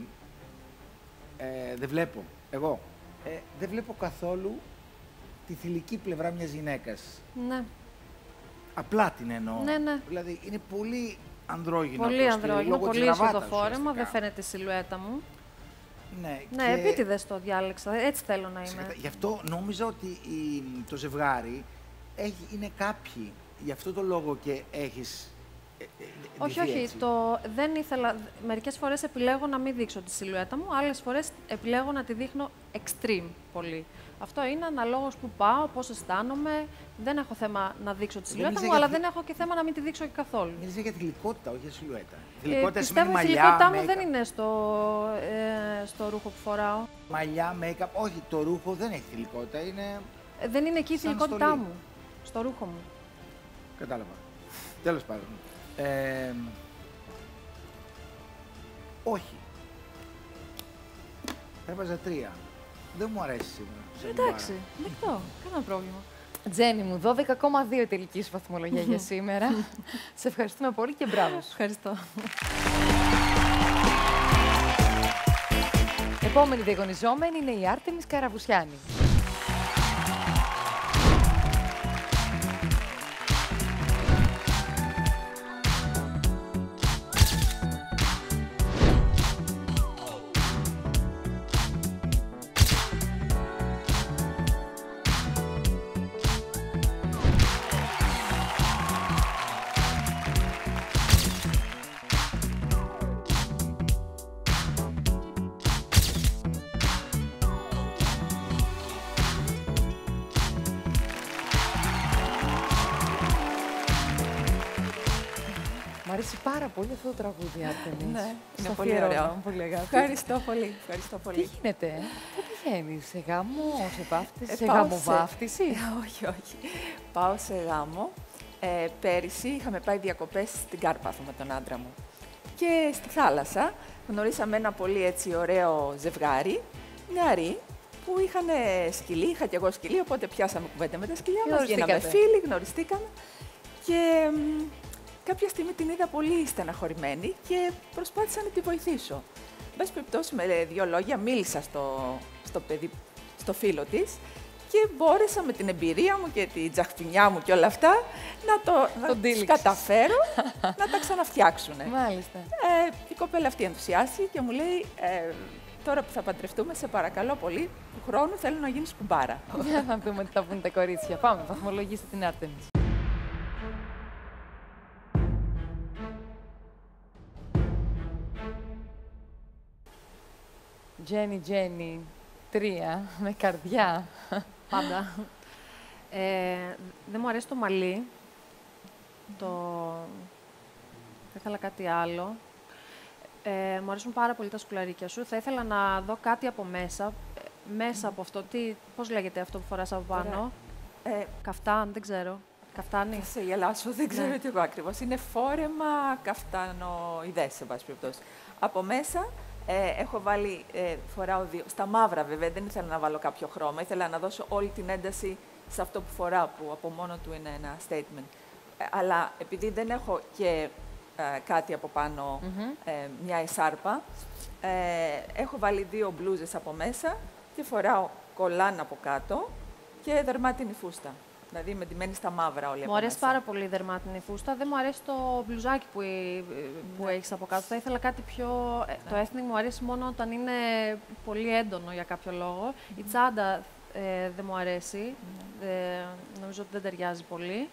ε, δεν βλέπω, εγώ, ε, δεν βλέπω καθόλου τη θηλυκή πλευρά μιας γυναίκας. Ναι. Απλά την εννοώ. Ναι, ναι. Δηλαδή είναι πολύ ανδρόγυνο. Πολύ ανδρόγυνο, πολύ ίσο το φόρεμα, ουσιαστικά. δεν φαίνεται η σιλουέτα μου. Ναι, ναι και... επίτηδες το διάλεξα, έτσι θέλω να είμαι. Γι' αυτό νόμιζα ότι η, το ζευγάρι έχει, είναι κάποιοι. Γι' αυτό το λόγο και έχεις... Ε, ε, όχι, όχι. Έτσι. Το, δεν ήθελα, μερικές φορές επιλέγω να μην δείξω τη σιλουέτα μου, άλλες φορές επιλέγω να τη δείχνω extreme πολύ. Αυτό είναι αναλόγως που πάω, πώς αισθάνομαι. Δεν έχω θέμα να δείξω τη σιλουέτα μου, αλλά θυ... δεν έχω και θέμα να μην τη δείξω και καθόλου. Μίλησε για θηλυκότητα, όχι για σιλουέτα. Ε, θηλυκότητα πιστεύω η θηλυκότητά μου δεν είναι στο, ε, στο ρούχο που φοράω. Μαλλιά, make-up, όχι, το ρούχο δεν έχει θηλυκότητα, είναι... Ε, δεν είναι εκεί η θηλυκότητά μου, στο ρούχο μου. Κατάλαβα. Τέλος πάντων. Ε, όχι. Έβαζα τρία. Δεν μου αρέσει σήμερα. Εντάξει, δεκτό. Κανένα πρόβλημα. Τζένι μου, δώδεκα κόμμα δύο τελική σου βαθμολογία για σήμερα. Σε ευχαριστούμε πολύ και μπράβο. Ευχαριστώ. Επόμενη διαγωνιζόμενη είναι η Άρτεμις Καραβουσιάνη. Μ' αρέσει πάρα πολύ αυτό το τραγούδι, Άρτεμις. Ναι, είναι πολύ ωραίο. Πολύ αγάπη. Ευχαριστώ πολύ. Ευχαριστώ πολύ. Τι γίνεται, πού πηγαίνεις, σε γάμο, σε βάφτιση, Ε, σε πάω γαμοβάφτιση? Ε, όχι, όχι. Πάω σε γάμο. Ε, πέρυσι είχαμε πάει διακοπές στην Κάρπαθο με τον άντρα μου. Και στη θάλασσα γνωρίσαμε ένα πολύ έτσι ωραίο ζευγάρι, νεαροί, που είχαν σκυλί, είχα κι εγώ σκυλί, οπότε πιάσαμε κουβέντα με τα σκυλιά μας, γίναμε φίλοι, γνωριστήκαμε. Και μ, κάποια στιγμή την είδα πολύ στεναχωρημένη και προσπάθησα να τη βοηθήσω. Εν πάση περιπτώσει, με δύο λόγια μίλησα στο, στο, παιδί, στο φίλο της και μπόρεσα με την εμπειρία μου και την τζαχπινιά μου και όλα αυτά να το να τους καταφέρω να τα ξαναφτιάξουν. Μάλιστα. Ε, η κοπέλα αυτή ενθουσιάστηκε και μου λέει, ε, τώρα που θα παντρευτούμε, σε παρακαλώ πολύ, του χρόνου θέλω να γίνεις κουμπάρα. Για να δούμε τι θα πούνε τα κορίτσια. Πάμε, βαθμολογήστε την Άρτεμις. Τζένι, Τζένι, τρία, με καρδιά. Πάντα. Ε, δεν μου αρέσει το μαλλί. Το... Θα ήθελα κάτι άλλο. Ε, μου αρέσουν πάρα πολύ τα σκουλαρίκια σου. Θα ήθελα να δω κάτι από μέσα. Ε, μέσα από αυτό, τι, πώς λέγεται αυτό που φοράς από πάνω. Ε, Καφτάν, δεν ξέρω. Καφτάνι. Θα σε γελάσω, δεν ξέρω Ναι. τι εγώ ακριβώς. Είναι φόρεμα καφτανοειδές, σε πάση περιπτώσει. Από μέσα ε, έχω βάλει, ε, φοράω δύο, στα μαύρα βέβαια, δεν ήθελα να βάλω κάποιο χρώμα. Ήθελα να δώσω όλη την ένταση σε αυτό που φοράω, που από μόνο του είναι ένα statement. Ε, αλλά επειδή δεν έχω και ε, κάτι από πάνω, Mm-hmm. ε, μια εσάρπα, ε, έχω βάλει δύο μπλούζες από μέσα και φοράω κολάν από κάτω και δερμάτινη φούστα. Δηλαδή με ντυμένη στα μαύρα όλοι από Μου αρέσει μέσα. πάρα πολύ η δερμάτινη φούστα. Δεν μου αρέσει το μπλουζάκι που, που έχεις από κάτω. Θα ήθελα κάτι πιο... ε, Το ethnic μου αρέσει μόνο όταν είναι πολύ έντονο για κάποιο λόγο. Η τσάντα ε, δεν μου αρέσει. Ε, νομίζω ότι δεν ταιριάζει πολύ.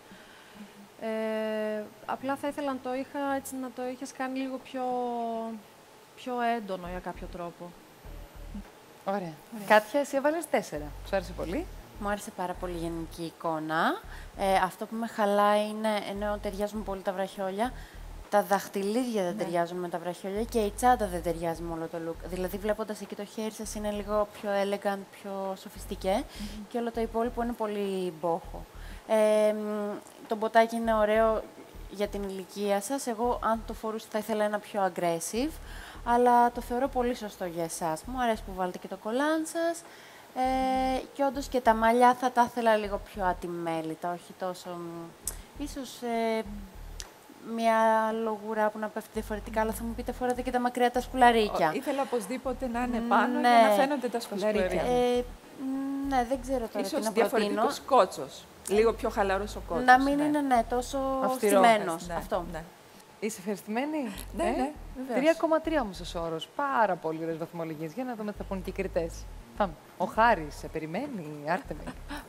Ε, απλά θα ήθελα να το, είχα, έτσι, να το είχες κάνει λίγο πιο, πιο έντονο για κάποιο τρόπο. Ωραία. Ωραία. Κάτια, εσύ έβαλες τέσσερα. Σου άρεσε πολύ. Μου άρεσε πάρα πολύ η γενική εικόνα. Ε, αυτό που με χαλάει είναι, ενώ ταιριάζουν πολύ τα βραχιόλια, τα δαχτυλίδια δεν Ναι. ταιριάζουν με τα βραχιόλια και η τσάντα δεν ταιριάζει με όλο το look. Δηλαδή, βλέποντας εκεί το χέρι σας είναι λίγο πιο elegant, πιο σοφιστικέ και όλο το υπόλοιπο είναι πολύ μπόχο. Ε, μ, το μποτάκι είναι ωραίο για την ηλικία σας. Εγώ, αν το φορούσα, θα ήθελα ένα πιο aggressive, αλλά το θεωρώ πολύ σωστό για εσάς. Μου αρέσει που βάλετε και το κολάν σας. Ε, και όντως και τα μαλλιά θα τα ήθελα λίγο πιο ατιμέλητα, όχι τόσο... μ, ίσως ε, μια λογουρά που να πέφτει διαφορετικά, αλλά θα μου πείτε φοράτε και τα μακριά τα σκουλαρίκια. Ο, ήθελα οπωσδήποτε να είναι πάνω Ναι. για να φαίνονται τα σκουλαρίκια. Ε, ναι, δεν ξέρω τώρα Ίσως τι να προτείνω. διαφορετικός κότσος. Λίγο πιο χαλαρός ο κότσος. Να μην ναι. είναι ναι, τόσο Αυστηρό. στημένος. Ναι, Αυτό. ναι. Είσαι ευχαριστημένη. Ναι, ναι, βεβαίως. τρία κόμμα τρία όμως ο όρος. Πάρα πολύ ωραίες βαθμολογίες. Για να δούμε τι θα πούνε και οι κριτές. Πάμε. Ο Χάρης, σε περιμένει, Άρτεμι.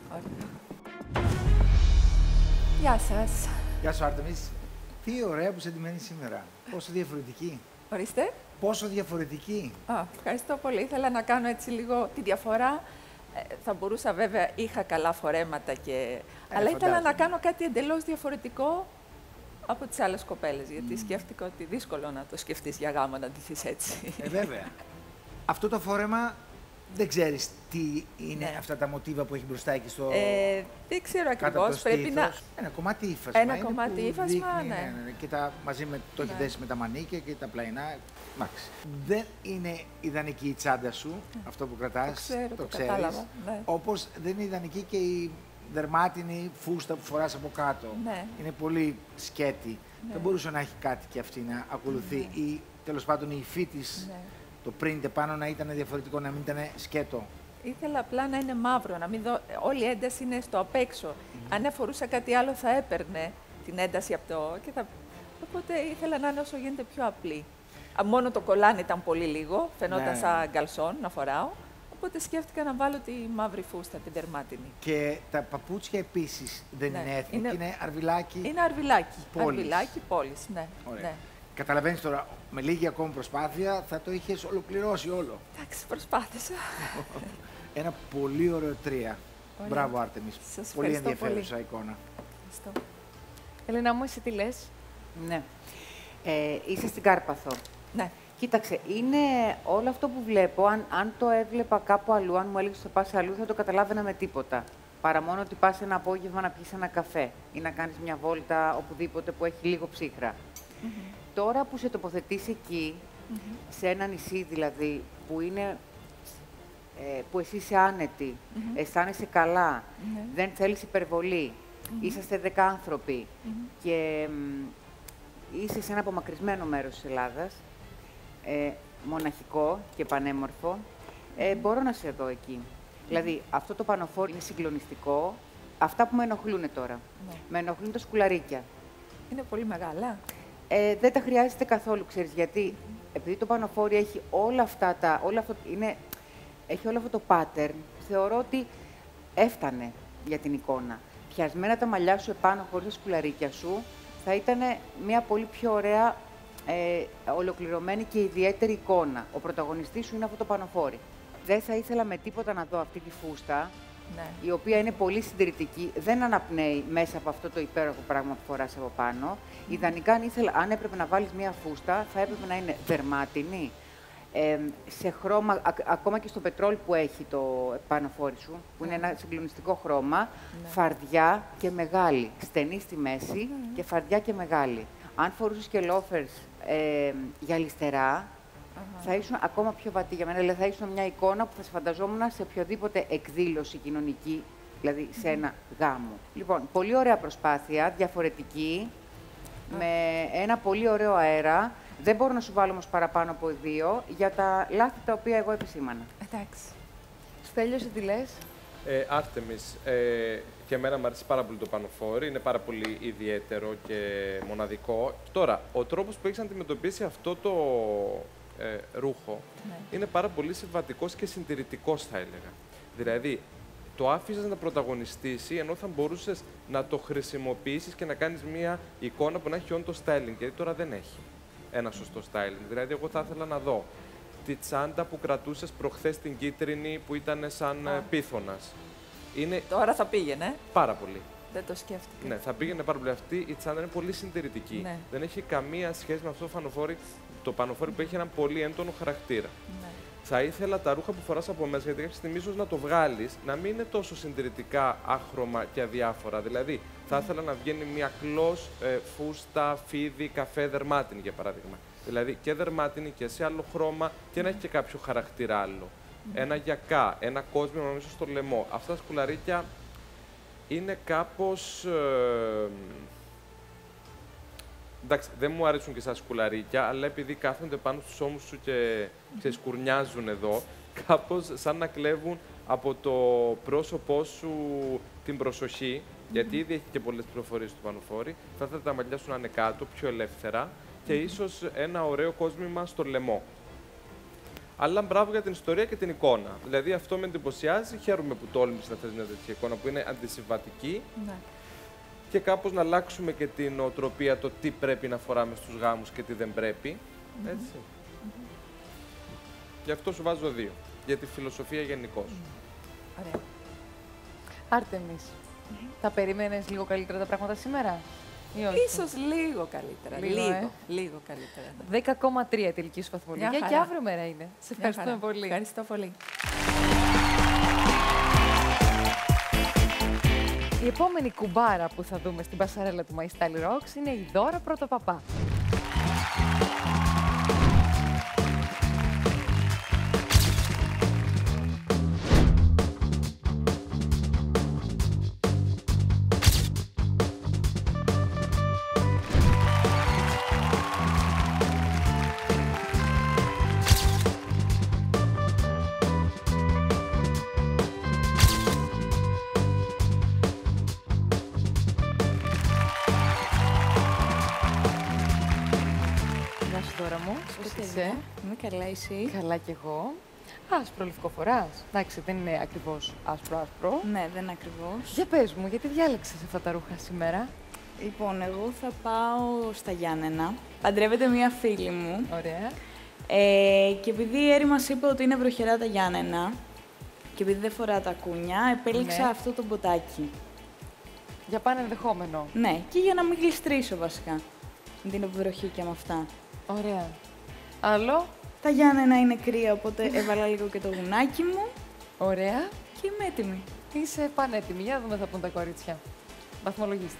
Γεια σας. Γεια σου, Άρτεμις. Τι ωραία που σε ντυμένη σήμερα. Πόσο διαφορετική. Ορίστε. Πόσο διαφορετική. Α, ευχαριστώ πολύ. Ήθελα να κάνω έτσι λίγο τη διαφορά. Ε, θα μπορούσα βέβαια, είχα καλά φορέματα και... αλλά ήθελα φαντάζομαι. να κάνω κάτι εντελώς διαφορετικό από τις άλλες κοπέλες, γιατί σκέφτηκα ότι δύσκολο να το σκεφτείς για γάμο να ντυθείς έτσι. Ε, βέβαια. Αυτό το φόρεμα δεν ξέρεις τι είναι Ναι. αυτά τα μοτίβα που έχει μπροστά εκεί στο... Ε, δεν ξέρω κάτω από ακριβώς, το πρέπει να... στήθος. Ένα κομμάτι ύφασμα. Ένα είναι κομμάτι που ύφασμα, δείχνει, ναι. ναι. Και τα, μαζί με το έχει Ναι. δέσει με τα μανίκια και τα πλαϊνά. Εντάξει. Δεν είναι ιδανική η τσάντα σου, αυτό που κρατάς. Το ξέρω, το ξέρεις. κατάλαβα, ναι. Όπως δεν είναι ιδανική και η δερμάτινη φούστα που φοράς από κάτω. Ναι. Είναι πολύ σκέτη. Ναι. Δεν μπορούσε να έχει κάτι και αυτή να ακολουθεί ή τέλος πάντων η υφή της, Ναι. το print επάνω να ήταν διαφορετικό, να μην ήταν σκέτο. Ήθελα απλά να είναι μαύρο, να μην δω... όλη η ένταση είναι στο απ' έξω. Αν φορούσα κάτι άλλο θα έπαιρνε την ένταση από το... Και θα... Οπότε ήθελα να είναι όσο γίνεται πιο απλή. Α, μόνο το κολάν ήταν πολύ λίγο, φαινόταν Ναι. σαν γκαλσόν να φοράω. Οπότε σκέφτηκα να βάλω τη μαύρη φούστα, την δερμάτινη. Και τα παπούτσια επίσης δεν Ναι. είναι ethnic, Είναι- είναι, αρβιλάκι. Είναι αρβιλάκι. Πόλης. Αρβιλάκι πόλης, ναι. Ωραία. ναι. Καταλαβαίνεις τώρα, με λίγη ακόμη προσπάθεια θα το είχες ολοκληρώσει όλο. Εντάξει, προσπάθησα. Ένα πολύ ωραίο τρία. Ωραία. Μπράβο, Άρτεμις. Σας Πολύ ευχαριστώ ενδιαφέρουσα εικόνα. Ευχαριστώ. Ελένα μου, εσύ τι λες? Ναι. Ε, είσαι στην Κάρπαθο. Ναι. Κοίταξε, είναι όλο αυτό που βλέπω, αν, αν το έβλεπα κάπου αλλού, αν μου έλεγε ότι θα πας αλλού, θα το καταλάβαινα με τίποτα. Παρά μόνο ότι πας ένα απόγευμα να πιεις ένα καφέ ή να κάνεις μια βόλτα οπουδήποτε που έχει λίγο ψύχρα. Mm-hmm. Τώρα που σε τοποθετείς εκεί, Mm-hmm. σε ένα νησί δηλαδή, που είναι ε, που εσύ είσαι άνετη, Mm-hmm. αισθάνεσαι καλά, Ναι. δεν θέλεις υπερβολή, Mm-hmm. είσαστε δεκάνθρωποι Mm-hmm. και μ, είσαι σε ένα απομακρυσμένο μέρος της Ελλάδας, ε, μοναχικό και πανέμορφο, ε, μπορώ να σε δω εκεί. Δηλαδή, αυτό το πανοφόρι είναι συγκλονιστικό. Αυτά που με ενοχλούν τώρα. Ναι. Με ενοχλούν τα σκουλαρίκια. Είναι πολύ μεγάλα. Ε, δεν τα χρειάζεται καθόλου, ξέρεις, γιατί επειδή το πανοφόρι έχει όλα αυτά τα... Όλα αυτό, είναι, έχει όλο αυτό το pattern, θεωρώ ότι έφτανε για την εικόνα. Πιασμένα τα μαλλιά σου επάνω χωρίς τα σκουλαρίκια σου, θα ήταν μια πολύ πιο ωραία, ε, ολοκληρωμένη και ιδιαίτερη εικόνα. Ο πρωταγωνιστής σου είναι αυτό το πανοφόρι. Δεν θα ήθελα με τίποτα να δω αυτή τη φούστα ναι. η οποία είναι πολύ συντηρητική, δεν αναπνέει μέσα από αυτό το υπέροχο πράγμα που φοράς από πάνω. Mm. Ιδανικά, αν, ήθελα, αν έπρεπε να βάλεις μία φούστα, θα έπρεπε να είναι δερμάτινη, ε, σε χρώμα, α, ακόμα και στο πετρόλ που έχει το πανοφόρι σου, που είναι ένα συγκλονιστικό χρώμα, ναι. φαρδιά και μεγάλη, στενή στη μέση mm. και φαρδιά και μεγάλη. Αν φορούσες και λόφερς ε, γυαλιστερά, uh-huh. θα ήσουν ακόμα πιο βατή για μένα. Δηλαδή, θα ήσουν μια εικόνα που θα σε φανταζόμουν σε οποιοδήποτε εκδήλωση κοινωνική, δηλαδή σε ένα γάμο. Λοιπόν, πολύ ωραία προσπάθεια, διαφορετική, uh-huh. με ένα πολύ ωραίο αέρα. Δεν μπορώ να σου βάλω όμως παραπάνω από δύο για τα λάθη τα οποία εγώ επισήμανα. Εντάξει. Στέλιος, τι λες? Ε, Άρτεμις, ε, και εμένα μου αρέσει πάρα πολύ το πανοφόρι, είναι πάρα πολύ ιδιαίτερο και μοναδικό. Τώρα, ο τρόπος που έχεις αντιμετωπίσει αυτό το ε, ρούχο ναι. είναι πάρα πολύ συμβατικός και συντηρητικός, θα έλεγα. Δηλαδή, το άφησες να πρωταγωνιστήσει, ενώ θα μπορούσες να το χρησιμοποιήσεις και να κάνεις μια εικόνα που να έχει on το styling, γιατί τώρα δεν έχει ένα σωστό styling. Δηλαδή, εγώ θα ήθελα να δω τη τσάντα που κρατούσες προχθές την κίτρινη που ήταν σαν ah. πίθωνας. Είναι... Τώρα θα πήγαινε. Πάρα πολύ. Δεν το σκέφτηκα. Ναι, θα πήγαινε πάρα πολύ. Αυτή η τσάντα είναι πολύ συντηρητική. Ναι. Δεν έχει καμία σχέση με αυτό το πανοφόρι, το πανοφόρι που έχει έναν πολύ έντονο χαρακτήρα. Ναι. Θα ήθελα τα ρούχα που φοράς από μέσα, γιατί κάποια στιγμή ίσως να το βγάλεις, να μην είναι τόσο συντηρητικά άχρωμα και αδιάφορα. Δηλαδή, θα ήθελα να βγαίνει μια κλος, ε, φούστα, φίδι, καφέ, δερμάτινη, για παράδειγμα. Δηλαδή και δερμάτινη και σε άλλο χρώμα και να έχει και κάποιο χαρακτήρα άλλο. Mm. Ένα γιακά, ένα κόσμημα μέσα στο λαιμό. Αυτά τα σκουλαρίκια είναι κάπως... Ε, εντάξει, δεν μου αρέσουν και σαν σκουλαρίκια, αλλά επειδή κάθονται πάνω στους ώμους σου και ξεσκουρνιάζουν εδώ, κάπως σαν να κλέβουν από το πρόσωπό σου την προσοχή, mm. γιατί ήδη έχει και πολλές πληροφορίες του πανοφόρι. Θα ήθελα τα μαλλιά σου να είναι κάτω, πιο ελεύθερα, και ίσως ένα ωραίο κόσμημα στο λαιμό. Αλλά μπράβο για την ιστορία και την εικόνα. Δηλαδή αυτό με εντυπωσιάζει. Χαίρομαι που τόλμησες να θες μια τέτοια εικόνα που είναι αντισυμβατική. Ναι. Και κάπως να αλλάξουμε και την οτροπία, το τι πρέπει να φοράμε στους γάμους και τι δεν πρέπει. Mm-hmm. Έτσι. Mm-hmm. Γι' αυτό σου βάζω δύο. Για τη φιλοσοφία γενικώς. Mm-hmm. Ωραία. Άρτεμις, mm-hmm. θα περίμενες λίγο καλύτερα τα πράγματα σήμερα? Ίσως λίγο καλύτερα. Λίγο, λίγο, ε? λίγο καλύτερα. δέκα κόμμα τρία τελική σου βαθμολογία και αύριο μέρα είναι. Σε ευχαριστούμε πολύ. Ευχαριστώ πολύ. Η επόμενη κουμπάρα που θα δούμε στην πασαρέλα του My Style Rocks είναι η Δώρα Πρωτοπαπά. Είμαι καλά, εσύ? Καλά κι εγώ. Άσπρο λευκό φοράς. Εντάξει, δεν είναι ακριβώς άσπρο-άσπρο. Ναι, δεν είναι ακριβώς. Για πες μου, γιατί διάλεξες αυτά τα ρούχα σήμερα? Λοιπόν, εγώ θα πάω στα Γιάννενα. Παντρεύεται μία φίλη μου. Ωραία. Ε, και επειδή η Έρη μας είπε ότι είναι βροχερά τα Γιάννενα και επειδή δεν φορά τα κούνια, επέλεξα ναι. αυτό το μποτάκι. Για πάνε ενδεχόμενο. Ναι, και για να μην γλιστρήσω βασικά. Με την βροχή και με αυτά. Ωραία. Άλλο. Τα Γιάννενα είναι κρύα, οπότε έβαλα λίγο και το γουνάκι μου. Ωραία. Και είμαι έτοιμη. Είσαι πανέτοιμη. Για να δούμε θα πούν τα κορίτσια. Βαθμολογήστε.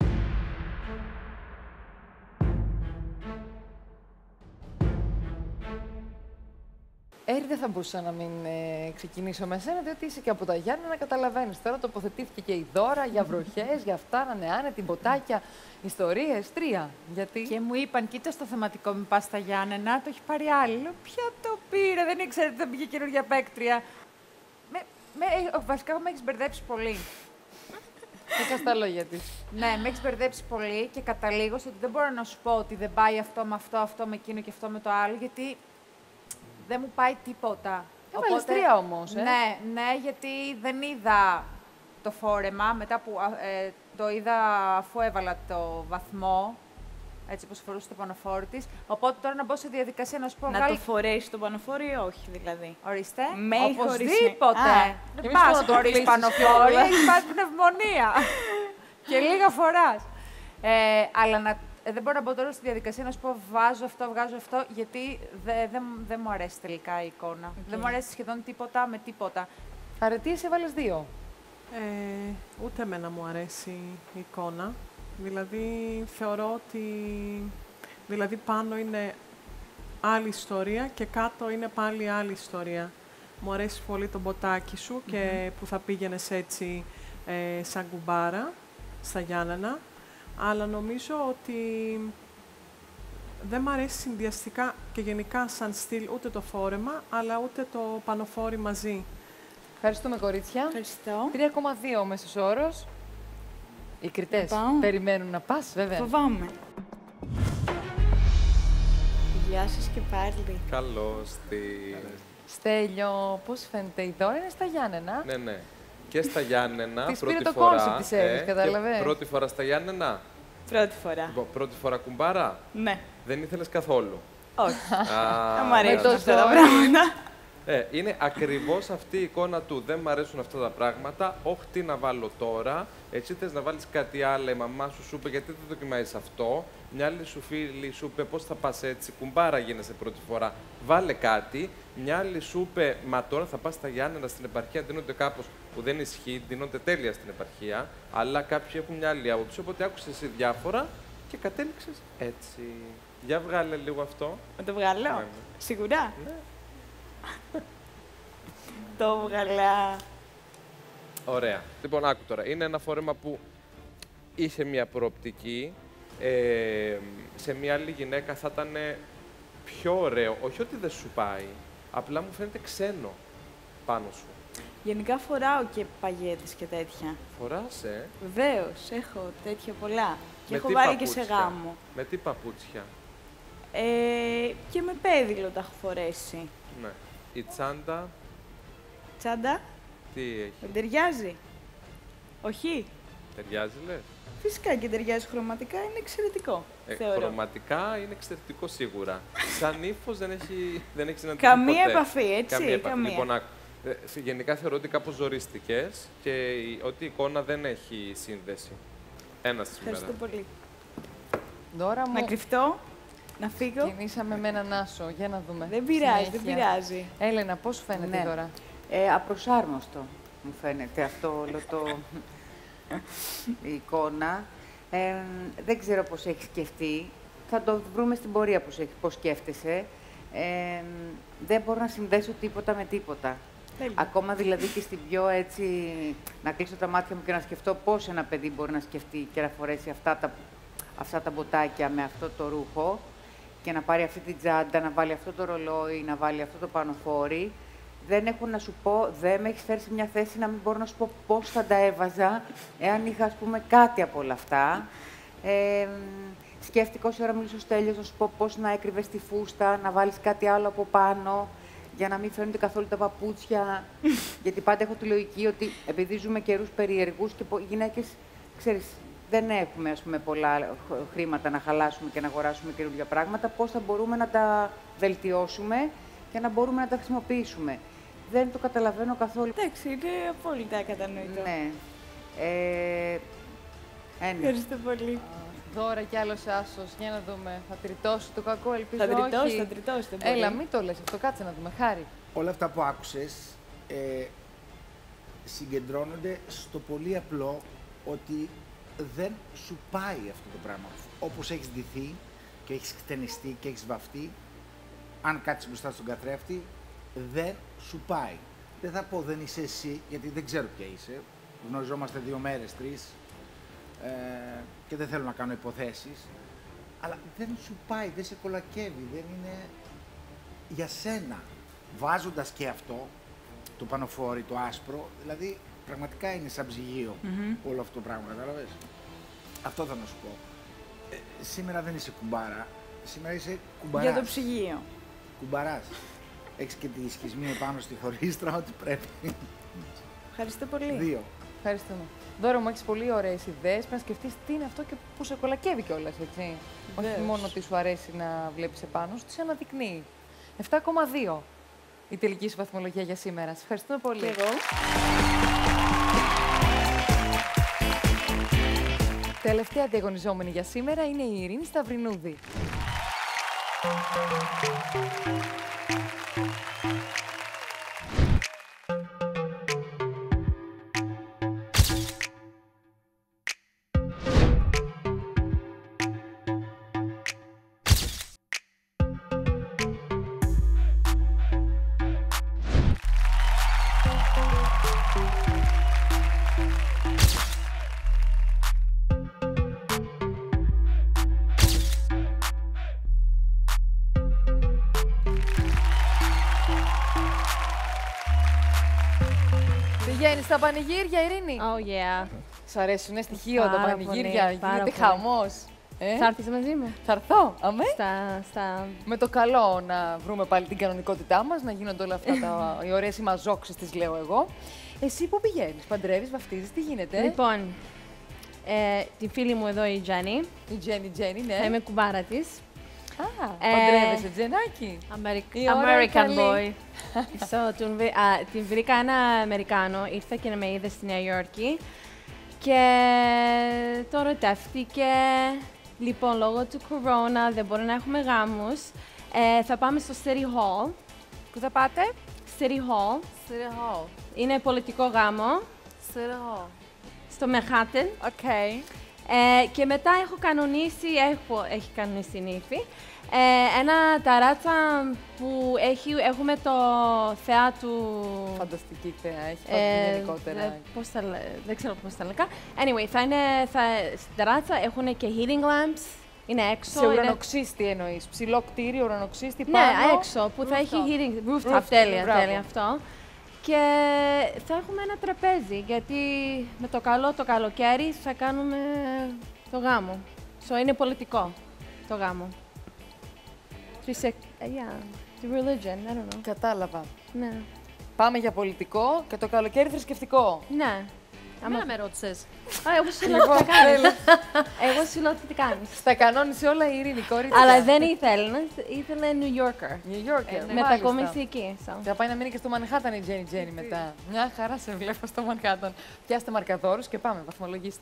Έρη, δεν θα μπορούσα να μην ε, ξεκινήσω με σένα, διότι είσαι και από τα Γιάννενα, να καταλαβαίνεις. Τώρα τοποθετήθηκε και η Δώρα για βροχές, για αυτά, να είναι άνετη, ποτάκια, ιστορίες, τρία. Γιατί... Και μου είπαν, κοίτα στο θεματικό, μην πας στα Γιάννενα, το έχει πάρει άλλη. Λέω, ποια το πήρε, δεν ήξερε ότι θα μπήκε καινούργια παίκτρια. Με, με, βασικά με έχεις μπερδέψει πολύ. Είχα στα λόγια της. Ναι, με έχεις μπερδέψει πολύ και καταλήγω στο ότι δεν μπορώ να σου πω ότι δεν πάει αυτό με αυτό, αυτό με εκείνο και αυτό με το άλλο, γιατί δεν μου πάει τίποτα. Έβαλες τρία όμως, ε. Ναι, ναι, γιατί δεν είδα το φόρεμα, μετά που ε, το είδα αφού έβαλα το βαθμό, έτσι όπως φορούσε το πανοφόρι της. Οπότε τώρα να μπω σε διαδικασία να σου πω... Να βγάλει... το φορέσει το πανοφόρι ή όχι, δηλαδή. Ορίστε. Με ή χωρίς. Οπωσδήποτε. Α, δεν πας χωρίς πανοφόρι, έχεις πάει πνευμονία. Και λίγα φοράς. Ε, αλλά να... ε, δεν μπορώ να μπω τώρα στη διαδικασία να σου πω βάζω αυτό, βγάζω αυτό, γιατί δεν δε, δε μου αρέσει τελικά η εικόνα. Okay. Δεν μου αρέσει σχεδόν τίποτα με τίποτα. Αρετή, εσύ έβαλες δύο. Ε, ούτε εμένα μου αρέσει η εικόνα. Δηλαδή, θεωρώ ότι δηλαδή πάνω είναι άλλη ιστορία και κάτω είναι πάλι άλλη ιστορία. Μου αρέσει πολύ το μποτάκι σου mm-hmm. και που θα πήγαινες έτσι ε, σαν κουμπάρα στα Γιάννενα. Αλλά νομίζω ότι δεν μ' αρέσει συνδυαστικά και γενικά σαν στυλ ούτε το φόρεμα, αλλά ούτε το πανοφόρι μαζί. Ευχαριστούμε, κορίτσια. Ευχαριστώ. τρία κόμμα δύο ο μέσος όρος. Οι κριτές περιμένουν να πας, βέβαια. Φοβάμαι. Γεια σας και πάλι. Καλώς τη... Στέλιο, πώς φαίνεται η δώρα, είναι στα Γιάννενα. Ναι, ναι. Και στα Γιάννενα, της πρώτη πήρε το φορά. κόνσεπτ της Εύης, ε, κατάλαβες. Πρώτη φορά στα Γιάννενα. Πρώτη φορά. Λοιπόν, πρώτη φορά κουμπάρα. Ναι. Δεν ήθελες καθόλου. Όχι. Α, δεν μου αρέσουν αυτά τα πράγματα. Ε, είναι ακριβώς αυτή η εικόνα του. Δεν μ' αρέσουν αυτά τα πράγματα. Όχι, τι να βάλω τώρα. Έτσι θες να βάλεις κάτι άλλο. Η μαμά σου σου είπε γιατί δεν δοκιμάζεις αυτό. Μια άλλη σου φίλη σου είπε πώς θα πας έτσι. Κουμπάρα γίνεσαι πρώτη φορά. Βάλε κάτι. Μια άλλη σου είπε μα τώρα θα πας στα Γιάννενα στην επαρχία. Δίνονται κάπως που δεν ισχύει. Δίνονται τέλεια στην επαρχία. Αλλά κάποιοι έχουν μια άλλη άποψη. Οπότε άκουσες εσύ διάφορα και κατέληξες έτσι. Για βγάλε λίγο αυτό. Να το βγάλω. Ναι. Σίγουρα. Ναι. Το βγαλά. Ωραία. Λοιπόν, άκου τώρα. Είναι ένα φόρεμα που είχε μια προοπτική. Ε, σε μια άλλη γυναίκα θα ήταν πιο ωραίο. Όχι ότι δεν σου πάει. Απλά μου φαίνεται ξένο πάνω σου. Γενικά φοράω και παγέτες και τέτοια. Φοράς, ε? Βεβαίως. Έχω τέτοια πολλά. Και με έχω τι βάλει παπούτσια? και σε γάμο. Με τι παπούτσια? Ε, και με πέδιλο τα έχω φορέσει. Ναι. Η τσάντα... Τσάντα. Τι έχει? Δεν ταιριάζει. Όχι. Ταιριάζει, λες? Φυσικά και ταιριάζει χρωματικά, είναι εξαιρετικό. Ε, θεωρώ. Χρωματικά είναι εξαιρετικό σίγουρα. Σαν ύφος δεν έχει, δεν έχει συναντηθεί Καμία ποτέ. επαφή, έτσι. Καμία επαφή. Καμία. Λοιπόν, άκου. Ε, γενικά θεωρώ ότι κάπως ζορίστηκες και η, ότι η εικόνα δεν έχει σύνδεση. Ένα σήμερα. Ευχαριστώ πολύ. Δώρα μου... Να κρυφτώ, να φύγω. Κινήσαμε με έναν άσο. Για να δούμε. Δεν πειράζει, Συνέχεια. δεν πειράζει. Έλενα, πώς σου φαίνεται ναι. τώρα? Ε, απροσάρμοστο μου φαίνεται αυτό όλο το... η εικόνα. Ε, δεν ξέρω πώς έχει σκεφτεί. Θα το βρούμε στην πορεία πώς, έχει, πώς σκέφτεσαι. Ε, δεν μπορώ να συνδέσω τίποτα με τίποτα. Τέλει. Ακόμα δηλαδή και στην πιο έτσι, να κλείσω τα μάτια μου και να σκεφτώ πώς ένα παιδί μπορεί να σκεφτεί και να φορέσει αυτά τα, αυτά τα μποτάκια με αυτό το ρούχο και να πάρει αυτή την τσάντα, να βάλει αυτό το ρολόι, να βάλει αυτό το πανοφόρι. Δεν έχω να σου πω, δεν με έχεις φέρει σε μια θέση να μην μπορώ να σου πω πώς θα τα έβαζα, εάν είχα, ας πούμε, κάτι από όλα αυτά. Ε, σκέφτηκα όση ώρα μιλήσω στο Στέλιος, να σου πω πώς να έκρυβες τη φούστα, να βάλεις κάτι άλλο από πάνω, για να μην φαίνονται καθόλου τα παπούτσια. Γιατί πάντα έχω τη λογική ότι επειδή ζούμε καιρούς περιεργούς και οι γυναίκες, ξέρεις, δεν έχουμε, ας πούμε, πολλά χρήματα να χαλάσουμε και να αγοράσουμε καινούργια πράγματα, πώς θα μπορούμε να τα βελτιώσουμε και να μπορούμε να τα χρησιμοποιήσουμε. Δεν το καταλαβαίνω καθόλου. Εντάξει, είναι απόλυτα κατανοητό. Ναι. Ε, ένα. Ευχαριστώ πολύ. Δώρα κι άλλος άσος. Για να δούμε. Θα τριτώσει το κακό, ελπίζω Θα τριτώσει, όχι. θα τριτώσει. Δεν Έλα, μπορεί. μην το λες αυτό. Κάτσε να δούμε. Χάρη. Όλα αυτά που άκουσες ε, συγκεντρώνονται στο πολύ απλό ότι δεν σου πάει αυτό το πράγμα. Όπως έχεις ντυθεί και έχεις χτενιστεί και έχεις βαφτεί, αν κάτσεις μπροστά στον καθρέφτη, δεν σου πάει. Δεν θα πω δεν είσαι εσύ, γιατί δεν ξέρω ποια είσαι. Γνωριζόμαστε δύο μέρες, τρεις ε, και δεν θέλω να κάνω υποθέσεις. Αλλά δεν σου πάει, δεν σε κολακεύει, δεν είναι για σένα. Βάζοντας και αυτό, το πανοφόρι, το άσπρο, δηλαδή πραγματικά είναι σαν ψυγείο Mm-hmm. όλο αυτό το πράγμα, κατάλαβες. Αυτό θα να σου πω. Ε, σήμερα δεν είσαι κουμπάρα, σήμερα είσαι κουμπαράς. Για το ψυγείο. Κουμπαράς. Έχεις και τη σχισμή επάνω στη χωρίστρα, ό,τι πρέπει. Ευχαριστώ πολύ. Δύο. Ευχαριστούμε. Δώρα μου, έχεις πολύ ωραίες ιδέες. Πρέπει να σκεφτείς τι είναι αυτό και που σε κολακεύει κιόλας, έτσι. Βεβαίως. Όχι μόνο ότι σου αρέσει να βλέπεις επάνω σου, τι σε αναδεικνύει. επτά κόμμα δύο η τελική σου βαθμολογία για σήμερα. Σας ευχαριστούμε πολύ. Και εγώ. Τελευταία αντιαγωνιζόμενη για σήμερα είναι η Ειρήνη Σταυρινούδη. Πηγαίνεις στα πανηγύρια, Ειρήνη. Oh, yeah. Σ' αρέσουνε στοιχείο τα Πάρα πανηγύρια, πολύ, πάρα γίνεται πολύ. χαμός. Ε? Θα έρθεις μαζί μου. Θα έρθω, αμέ. Στα, στα... Με το καλό να βρούμε πάλι την κανονικότητά μας, να γίνονται όλα αυτά τα, οι ωραίες μαζόξες, τις λέω εγώ. Εσύ πού πηγαίνεις, παντρεύεις, βαφτίζεις, τι γίνεται? Λοιπόν, ε, τη φίλη μου εδώ η Τζέννη. Η Τζέννη, Τζέννη, ναι. Θα είμαι κουμπάρα της. Α, Ε, παντρεύεσαι, Τζενάκι. American, Η ώρα είναι American καλή. boy. so, τον, βρή- α, την βρήκα ένα Αμερικάνο, ήρθε και να με είδε στη Νέα Υόρκη και το ερωτεύτηκε. Λοιπόν, λόγω του κορώνα δεν μπορεί να έχουμε γάμους. Ε, θα πάμε στο City Hall. Πού θα πάτε? City Hall. City Hall. Είναι πολιτικό γάμο. City Hall. Στο Manhattan. Okay. Ε, και μετά έχω κανονίσει, έχω, έχει κανονίσει η νύφη, ε, ένα ταράτσα που έχει, έχουμε το θεά του... Φανταστική θέα, έχει Ε, πάει γενικότερα. δε- πώς τα λέ- δεν ξέρω πώς τα λεκά. Anyway, θα είναι, θα, στην ταράτσα έχουν και heating lamps, είναι έξω. Σε είναι- ουρανοξύστη εννοείς, ψηλό κτίριο, ουρανοξύστη Ναι, πάνω. έξω, που θα έχει Rooftop. heating, rooftop, Rooftop, τέλεια, μπράβο. τέλεια αυτό. Και θα έχουμε ένα τραπέζι, γιατί με το καλό το καλοκαίρι θα κάνουμε το γάμο. So, είναι πολιτικό το γάμο. Three sec- uh, yeah, the religion, I don't know. Κατάλαβα. Ναι. Πάμε για πολιτικό και το καλοκαίρι θρησκευτικό. Ναι. Εμένα με ρώτησες. Α, εγώ σου λέω τι θα κάνεις. Εγώ σου λέω τι κάνεις. Στα κανόνισε όλα η Ειρήνη, κορίτσια. Αλλά δεν ήθελε, ήθελε New Yorker. New Yorker, Ε, ναι, μετακόμισε μάλιστα. εκεί. so. Θα πάει να μείνει και στο Μανχάταν η Τζένι Τζένι μετά. Μια χαρά σε βλέπω στο Μανχάταν. Πιάστε μαρκαδόρους και πάμε, βαθμολογήστε.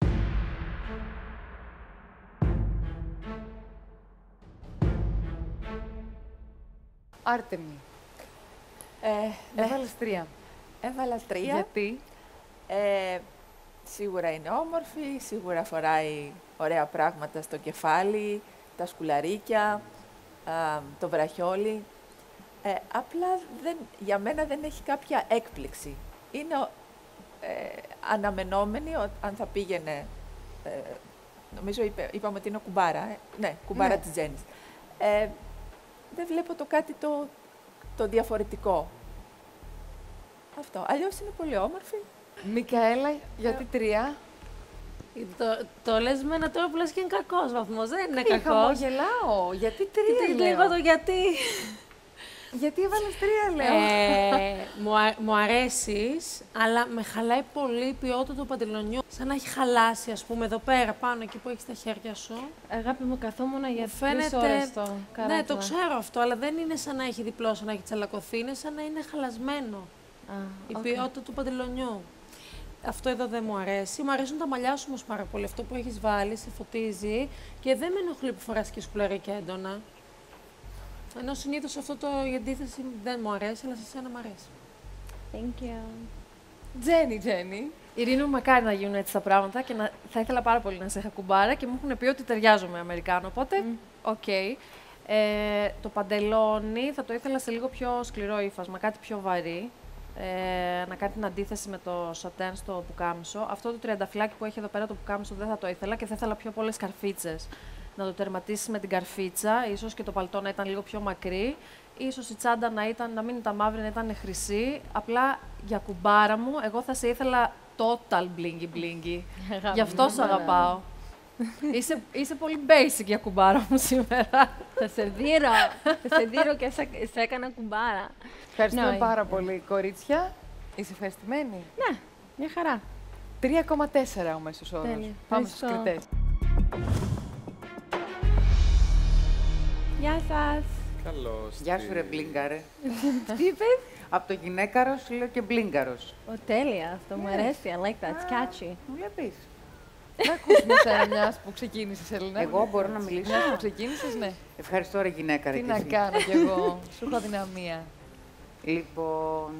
Άρτεμι, Ε, ναι, έβαλες τρία. έβαλα τρία. Γιατί? Ε, σίγουρα είναι όμορφη, σίγουρα φοράει ωραία πράγματα στο κεφάλι, τα σκουλαρίκια, α, το βραχιόλι. Ε, απλά δεν, για μένα δεν έχει κάποια έκπληξη. Είναι ε, αναμενόμενη ο- αν θα πήγαινε, ε, νομίζω είπε, είπαμε ότι είναι κουμπάρα, ε, ναι, κουμπάρα Ναι. της Τζέννης. Ε, δεν βλέπω το κάτι το, το διαφορετικό. Αυτό. Αλλιώς είναι πολύ όμορφη. Μικαέλα, γιατί τρία? Το, το λες με ένα τρόπο που λες και είναι κακός βαθμός, δεν είναι Τι, κακός. χαμογελάω. Γιατί τρία Κοίτα λέω. λίγο το γιατί. Γιατί έβαλες τρία, λέω. Ε, μου, α- μου αρέσεις, αλλά με χαλάει πολύ η ποιότητα του παντελονιού. Σαν να έχει χαλάσει, ας πούμε, εδώ πέρα, πάνω εκεί που έχεις τα χέρια σου. Αγάπη μου, καθόμουν για Μου τρεις φαίνεται. ώρες το Ναι, καράκλα. το ξέρω αυτό, αλλά δεν είναι σαν να έχει διπλό, σαν να έχει τσαλακωθεί, είναι σαν να είναι χαλασμένο. Α, Η οκ. ποιότητα του παντελονιού. Αυτό εδώ δεν μου αρέσει. Μου αρέσουν τα μαλλιά σου όμως πάρα πολύ. Αυτό που έχεις βάλει, σε φωτίζει και δεν με ενοχλεί που φοράς και σκουλαρίκια έντονα. Ενώ συνήθως αυτό το η αντίθεση δεν μου αρέσει, αλλά σε σένα μου αρέσει. Thank you. Τζένι, Τζένι. Ειρήνη μου, μακάρι να γίνουν έτσι τα πράγματα και να... θα ήθελα πάρα πολύ να σε είχα κουμπάρα και μου έχουν πει ότι ταιριάζω με Αμερικάνο. Οπότε, οκ. Ε, το παντελόνι θα το ήθελα σε λίγο πιο σκληρό ύφασμα, κάτι πιο βαρύ. Ε, να κάνει την αντίθεση με το σατέν στο πουκάμισο. Αυτό το τριανταφυλάκι που έχει εδώ πέρα το πουκάμισο δεν θα το ήθελα και θα ήθελα πιο πολλές καρφίτσες. Να το τερματίσει με την καρφίτσα, ίσως και το παλτό να ήταν λίγο πιο μακρύ. Ίσως η τσάντα να, ήταν, να μην ήταν μαύρη, να ήταν χρυσή. Απλά για κουμπάρα μου, εγώ θα σε ήθελα total blingy blingy. Γι' αυτό σε αγαπάω. είσαι, είσαι πολύ basic για κουμπάρα μου σήμερα. Θα σε δείρω. Θα σε δείρω και σε, σε έκανα κουμπάρα. Ευχαριστούμε Ναι. πάρα πολύ, κορίτσια. Είσαι ευχαριστημένη? Ναι, μια χαρά. τρία κόμμα τέσσερα ο μέσος όρος. Τέλεια. Πάμε στους Ευχαριστώ. κριτές. Γεια σας. Καλώς. Γεια σου ρε μπλίνγκαρε. Τι είπες? Από το γυναίκαρος σου λέω και μπλίνγκαρος. Ω, τέλεια. Αυτό μου Yes. αρέσει. I like that. It's catchy. Μου βλέπεις. Να ακούσουμε εσένα μιας που ξεκίνησες, Έλληνα. Εγώ μπορώ να μιλήσω. Μιας που ξεκίνησες, ναι. Ευχαριστώ ρε γυναίκα. Τι να κάνω κι εγώ. Σου έχω δυναμία. Λοιπόν,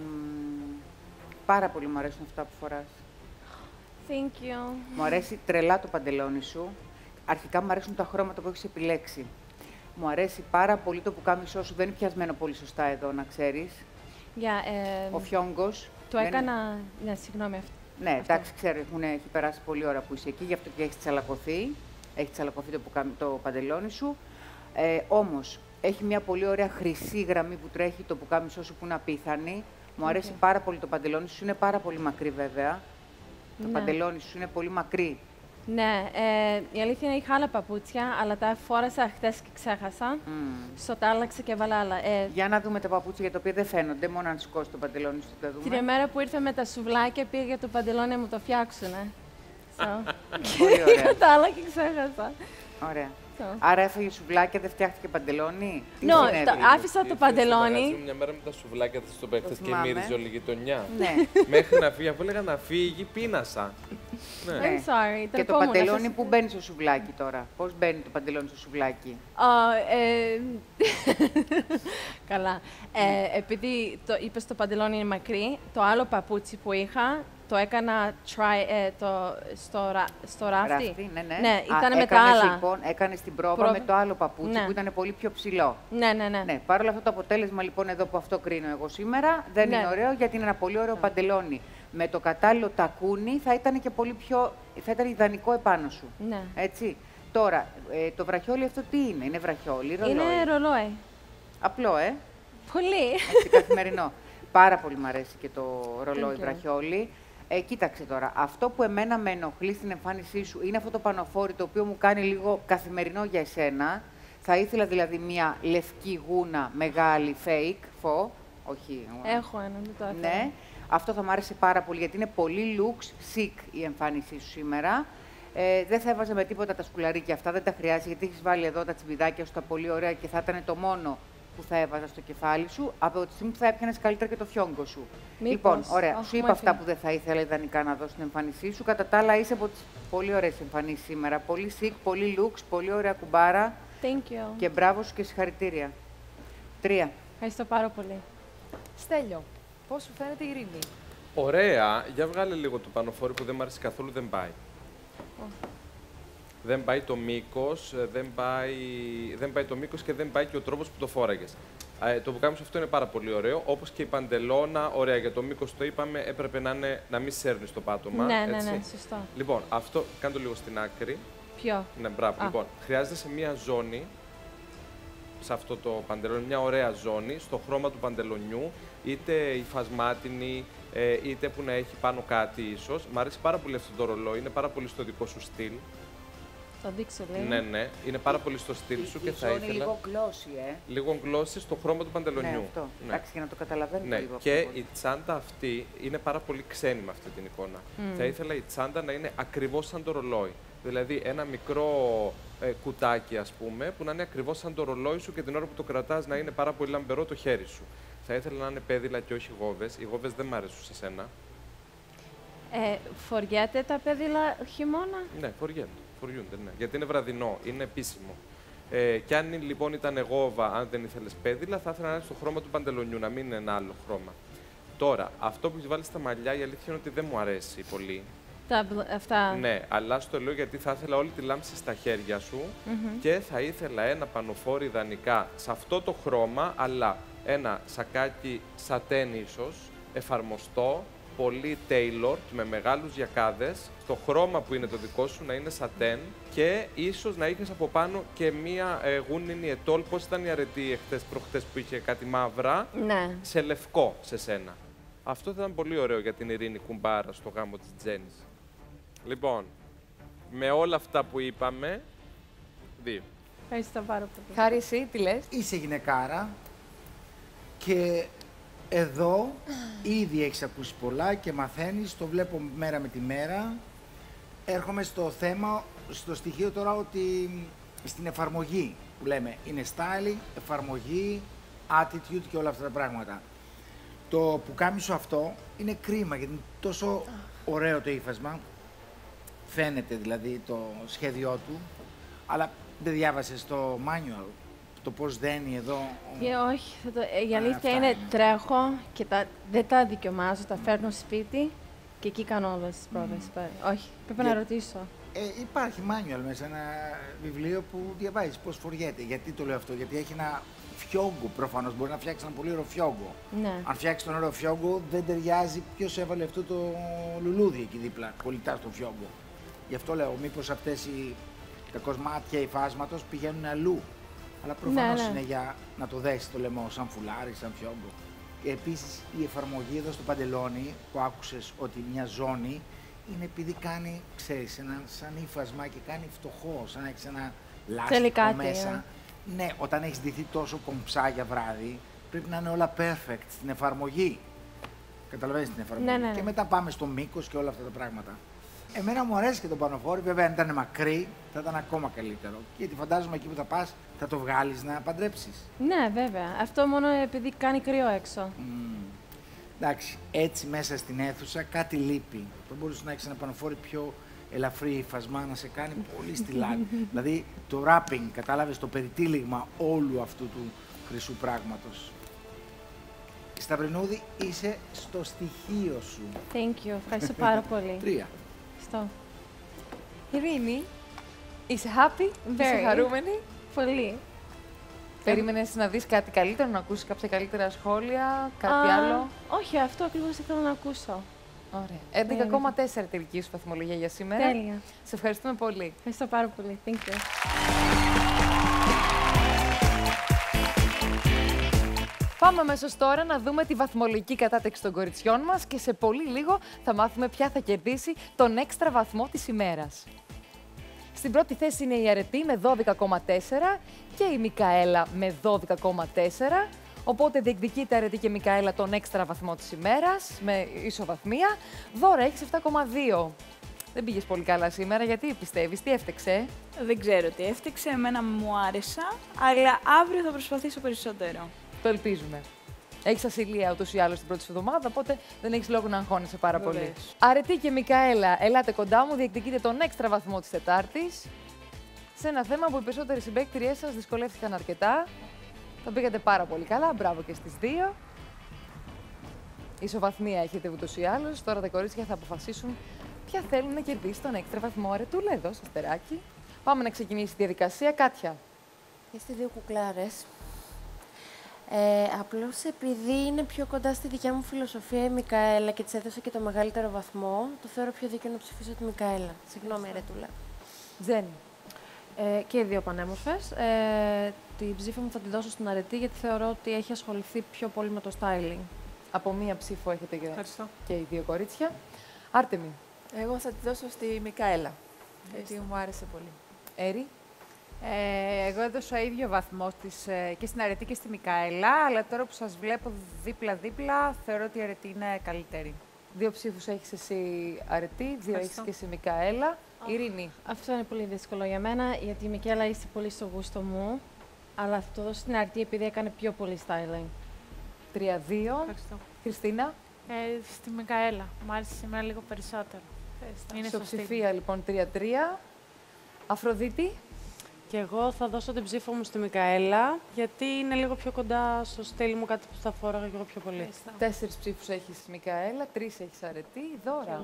πάρα πολύ μου αρέσουν αυτά που φοράς. Thank you. Μου αρέσει τρελά το παντελόνι σου. Αρχικά μου αρέσουν τα χρώματα που έχεις επιλέξει. Μου αρέσει πάρα πολύ το πουκάμισό σου. Δεν είναι πιασμένο πολύ σωστά εδώ, να ξέρεις. Yeah, ε, Ο φιόγκος. το δεν έκανα... Ναι, συγγνώμη αυτό. Ναι, εντάξει, ξέρω, έχουν, έχει περάσει πολλή ώρα που είσαι εκεί, γι' αυτό και έχει τσαλακωθεί. Έχει τσαλακωθεί το, πουκάμι, το παντελόνι σου. Ε, όμως, έχει μια πολύ ωραία χρυσή γραμμή που τρέχει το πουκάμισό σου που είναι απίθανη. Μου αρέσει Okay. πάρα πολύ το παντελόνι σου. Είναι πάρα πολύ μακρύ, βέβαια. Το Ναι. παντελόνι σου είναι πολύ μακρύ. Ναι, ε, η αλήθεια είναι είχα άλλα παπούτσια, αλλά τα φόρασα χτες και ξέχασα. Mm. Στο τα άλλαξα και έβαλα άλλα. Ε, Για να δούμε τα παπούτσια για τα οποία δεν φαίνονται, μόνο αν σηκώσει το παντελόνι σου τα δούμε. την ημέρα που ήρθε με τα σουβλάκια πήγα για το παντελόνι να μου το φτιάξουνε. So. Πολύ ωραία. τα άλλα και ξέχασα. Ωραία. So. Άρα έφαγε σουβλάκια, δεν φτιάχτηκε παντελόνι. Τι No, συνέβη? το, άφησα το παντελόνι. Μια μέρα με τα σουβλάκια της στο παίκτες και θυμάμαι. μύριζε όλη η γειτονιά. Ναι. Μέχρι να φύγει, αφού έλεγα να φύγει, πίνασα. Ναι. I'm sorry. Και το τρεπόμουν, παντελόνι σας- που μπαίνει στο σουβλάκι τώρα. Πώς μπαίνει το παντελόνι στο σουβλάκι. Α, ε, Καλά. Ε, επειδή το είπες το παντελόνι είναι μακρύ, το άλλο παπούτσι που είχα το έκανα try, ε, το, στο, ρα, στο ράφτη. Ράφτη, ναι, ναι. Ναι, ήταν Α, με τα έκανες, άλλα. Λοιπόν, έκανες την πρόβα Πρόβα. με το άλλο παπούτσι Ναι. που ήταν πολύ πιο ψηλό. Ναι, ναι, ναι. Ναι, παρ' όλα αυτό το αποτέλεσμα λοιπόν εδώ που αυτό κρίνω εγώ σήμερα δεν Ναι. είναι ωραίο γιατί είναι ένα πολύ ωραίο παντελόνι. Με το κατάλληλο τακούνι θα ήταν και πολύ πιο. Θα ήταν ιδανικό επάνω σου. Ναι. Έτσι. Τώρα, ε, το βραχιόλι αυτό τι είναι, είναι βραχιόλι, ρολόι. Είναι ρολόι. Απλό, ε. Πολύ. Έτσι, καθημερινό. Πάρα πολύ μου αρέσει και το ρολόι Thank you. βραχιόλι. Ε, κοίταξε τώρα, αυτό που εμένα με ενοχλεί στην εμφάνισή σου είναι αυτό το πανοφόρι το οποίο μου κάνει λίγο καθημερινό για εσένα. Θα ήθελα δηλαδή μια λευκή γούνα μεγάλη fake, φω, όχι... Έχω ένα, δεν το έφερα. Ναι, αυτό θα μου άρεσε πάρα πολύ γιατί είναι πολύ looks chic η εμφάνισή σου σήμερα. Ε, δεν θα έβαζα με τίποτα τα σκουλαρίκια αυτά, δεν τα χρειάζεται γιατί έχει βάλει εδώ τα τσιμπιδάκια σου τα πολύ ωραία και θα ήταν το μόνο που θα έβαζα στο κεφάλι σου, από τη στιγμή που θα έπιανε καλύτερα και το φιόγκο σου. Μήπως. Λοιπόν, ωραία, Αχ, σου μου είπα αυτά έφυγε. που δεν θα ήθελα ιδανικά να δω στην εμφάνισή σου. Κατά τα άλλα, είσαι από τι πολύ ωραίε εμφανίσει σήμερα. Πολύ chic, πολύ looks, πολύ ωραία κουμπάρα. Thank you. Και μπράβο σου και συγχαρητήρια. Τρία. Ευχαριστώ πάρα πολύ. Στέλιο, πώς σου φαίνεται η Ειρήνη? Ωραία, για βγάλε λίγο το πανοφόρι που δεν μου αρέσει καθόλου, δεν πάει. Δεν πάει το μήκος, ε, δεν πάει, δεν πάει το μήκος και δεν πάει και ο τρόπος που το φόραγες. Ε, το πουκάμισο αυτό είναι πάρα πολύ ωραίο, όπως και η παντελώνα, ωραία, για το μήκος το είπαμε, έπρεπε να, είναι, να μην σέρνεις το πάτωμα, Ναι, ναι, έτσι. ναι, σωστό. Λοιπόν, αυτό, κάνε το λίγο στην άκρη. Ποιο? Ναι, μπράβο. Α. Λοιπόν, χρειάζεται σε μία ζώνη, σε αυτό το παντελόνι, μια ωραία ζώνη, στο χρώμα του παντελονιού, είτε υφασμάτινη, ε, είτε που να έχει πάνω κάτι ίσως. Μ' αρέσει πάρα πολύ αυτό το ρολόι, είναι πάρα πολύ στο δικό σου στυλ. Το δείξω λίγο. Ναι, ναι, είναι πάρα πολύ στο στυλ σου και η θα ζώνη ήθελα. λίγο γκλώσι, ε. Λίγο γκλώσι στο χρώμα του παντελονιού. Ναι, αυτό. Εντάξει, για να το καταλαβαίνω Ναι, λίγο και αυτό. η τσάντα αυτή είναι πάρα πολύ ξένη με αυτή την εικόνα. Μμμ. Θα ήθελα η τσάντα να είναι ακριβώς σαν το ρολόι. Δηλαδή ένα μικρό ε, κουτάκι, ας πούμε, που να είναι ακριβώς σαν το ρολόι σου και την ώρα που το κρατάς να είναι πάρα πολύ λαμπερό το χέρι σου. Θα ήθελα να είναι πέδιλα και όχι γόβες. Οι γόβες δεν μ' αρέσουν σε σένα. Ε, φοριέται τα πέδιλα χειμώνα. Ναι, φοριούνται, φοριούνται, ναι. Γιατί είναι βραδινό, είναι επίσημο. Ε, και αν λοιπόν ήταν γόβα, αν δεν ήθελες πέδιλα, θα ήθελα να είναι στο χρώμα του παντελονιού, να μην είναι ένα άλλο χρώμα. Τώρα, αυτό που έχει βάλει στα μαλλιά, η αλήθεια είναι ότι δεν μου αρέσει πολύ. Τα, μπλ- αυτά. Ναι, αλλά στο λέω γιατί θα ήθελα όλη τη λάμψη στα χέρια σου Μμμ. και θα ήθελα ένα πανοφόρι ιδανικά σε αυτό το χρώμα, αλλά ένα σακάκι σατέν ίσως, εφαρμοστό, πολύ tailored, με μεγάλους γιακάδες, στο χρώμα που είναι το δικό σου να είναι σατέν και ίσως να είχες από πάνω και μία ε, γούνινη ετόλ, πώς ήταν η αρετή εχθές προχτές που είχε κάτι μαύρα, Ναι. σε λευκό σε σένα. Αυτό θα ήταν πολύ ωραίο για την Ειρήνη Κουμπάρα στο γάμο της Τζέννης. Λοιπόν, με όλα αυτά που είπαμε, δύο. Ευχαριστώ πάρα πολύ. Χάρη, εσύ τι λες? Είσαι γυναικάρα και εδώ ήδη έχεις ακούσει πολλά και μαθαίνεις, το βλέπω μέρα με τη μέρα. Έρχομαι στο θέμα, στο στοιχείο τώρα ότι στην εφαρμογή που λέμε είναι styling, εφαρμογή, attitude και όλα αυτά τα πράγματα. Το πουκάμισο αυτό είναι κρίμα γιατί είναι τόσο ωραίο το ύφασμα, φαίνεται δηλαδή το σχέδιό του, αλλά δεν διάβασες το manual, το πώς δένει εδώ. Και όχι, θα το, η αλήθεια είναι, είναι τρέχω και τα, δεν τα δικαιωμάζω, τα φέρνω σπίτι και εκεί κάνω όλες τις πρόβες. Mm. Όχι, πρέπει Για... να ρωτήσω. Ε, υπάρχει manual μέσα, ένα βιβλίο που διαβάζεις πώς φοριέται. Γιατί το λέω αυτό, γιατί έχει ένα φιόγκο προφανώς, μπορεί να φτιάξει ένα πολύ ωραίο φιόγκο. Ναι. Αν φτιάξει τον ωραίο φιόγκο, δεν ταιριάζει ποιος έβαλε αυτό το λουλούδι εκεί δίπλα, κολλητά στο φιόγκο. Γι' αυτό λέω, μήπως αυτές οι τα κοσμάτια υφάσματος πηγαίνουν αλλού. Αλλά προφανώς ναι, ναι. είναι για να το δέσει το λαιμό, σαν φουλάρι, σαν φιόγκο. Και επίσης η εφαρμογή εδώ στο παντελόνι που άκουσες ότι μια ζώνη είναι επειδή κάνει, ξέρεις, ένα σαν ύφασμα και κάνει φτωχό, σαν να έχεις ένα λάστιχο μέσα. Yeah. Ναι, όταν έχεις ντυθεί τόσο κομψά για βράδυ, πρέπει να είναι όλα perfect στην εφαρμογή. Καταλαβαίνεις την εφαρμογή. Ναι, ναι, ναι. Και μετά πάμε στο μήκος και όλα αυτά τα πράγματα. Εμένα μου αρέσει και το πανοφόρι, βέβαια αν ήταν μακρύ θα ήταν ακόμα καλύτερο. Γιατί φαντάζομαι εκεί που θα πας θα το βγάλεις να παντρέψεις. Ναι, βέβαια. Αυτό μόνο επειδή κάνει κρύο έξω. Mm. Εντάξει, έτσι μέσα στην αίθουσα κάτι λείπει. Θα μπορούσε να έχεις ένα πανοφόρι πιο ελαφρύ υφασμά, να σε κάνει πολύ στυλάκι. Δηλαδή το wrapping, κατάλαβες, το περιτύλιγμα όλου αυτού του χρυσού πράγματος. Σταυρινούδη, είσαι στο στοιχείο σου. Thank you. Ευχαριστώ πάρα πολύ. Τρία. Ευχαριστώ. Ειρήνη, είσαι happy, Very. Είσαι χαρούμενη. Πολύ. Περίμενες να δεις κάτι καλύτερο, να ακούσεις κάποια καλύτερα σχόλια, κάτι Α, άλλο? Όχι, αυτό ακριβώς ήθελα να ακούσω. Ωραία. έντεκα κόμμα τέσσερα τελική σου βαθμολογία για σήμερα. Τέλεια. Σε ευχαριστούμε πολύ. Ευχαριστώ πάρα πολύ. Thank you. Πάμε αμέσως τώρα να δούμε τη βαθμολογική κατάταξη των κοριτσιών μας και σε πολύ λίγο θα μάθουμε ποια θα κερδίσει τον έξτρα βαθμό της ημέρας. Στην πρώτη θέση είναι η Αρετή με δώδεκα κόμμα τέσσερα και η Μικαέλα με δώδεκα κόμμα τέσσερα. Οπότε διεκδικείται Αρετή και Μικαέλα τον έξτρα βαθμό της ημέρας με ισοβαθμία. Δώρα έχεις επτά κόμμα δύο. Δεν πήγες πολύ καλά σήμερα, γιατί πιστεύεις, τι έφτεξε? Δεν ξέρω τι έφτεξε, εμένα μου άρεσα, αλλά αύριο θα προσπαθήσω περισσότερο. Το ελπίζουμε. Έχεις ασυλία ούτως ή άλλως την πρώτη εβδομάδα, οπότε δεν έχεις λόγο να αγχώνεσαι πάρα Βεβαίως. πολύ. Αρετή και Μικαέλα, ελάτε κοντά μου, διεκδικείτε τον έξτρα βαθμό της Τετάρτης. Σε ένα θέμα που οι περισσότεροι συμπαίκτριές σας δυσκολεύτηκαν αρκετά. Θα πήγατε πάρα πολύ καλά, μπράβο και στις δύο. Ισοβαθμία έχετε ούτως ή άλλως. Τώρα τα κορίτσια θα αποφασίσουν ποια θέλουν να κερδίσει τον έξτρα βαθμό. Αρετούλα, εδώ στο αστεράκι. Πάμε να ξεκινήσει η διαδικασία. Κάτια. Είστε δύο κουκλάρες. Ε, απλώς επειδή είναι πιο κοντά στη δικιά μου φιλοσοφία η Μικαέλα και της έδωσα και το μεγαλύτερο βαθμό, το θεωρώ πιο δίκαιο να ψηφίσω τη Μικαέλα. Συγγνώμη, Αρετούλα. Τζέννη. Ε, και οι δύο πανέμορφες. Ε, την ψήφο μου θα τη δώσω στην Αρετή, γιατί θεωρώ ότι έχει ασχοληθεί πιο πολύ με το styling. Από μία ψήφο έχετε και, και οι δύο κορίτσια. Άρτεμι. Εγώ θα τη δώσω στη Μικαέλα, γιατί μου άρεσε πολύ. Έρη. Ε, εγώ έδωσα ίδιο βαθμό στις, ε, και στην Αρετή και στη Μικαέλα, αλλά τώρα που σας βλέπω δίπλα-δίπλα, θεωρώ ότι η Αρετή είναι καλύτερη. Δύο ψήφους έχεις εσύ, Αρετή, δύο έχεις και εσύ, Μικαέλα. Oh. Ειρήνη. Αυτό είναι πολύ δύσκολο για μένα, γιατί η Μικαέλα είστε πολύ στο γούστο μου, αλλά θα το δώσω στην Αρετή επειδή έκανε πιο πολύ styling. Τρία δύο. Χριστίνα. Ε, στη Μικαέλα. Μ' άρεσε σήμερα λίγο περισσότερο. Είναι ισοψηφία λοιπόν τρία τρία. Αφροδίτη. Και εγώ θα δώσω την ψήφο μου στη Μικαέλα, γιατί είναι λίγο πιο κοντά στο στυλ μου, κάτι που θα φόραγα και εγώ πιο πολύ. Ευχαριστώ. Τέσσερις ψήφους έχεις Μικαέλα, τρεις έχεις Αρετή. Δώρα.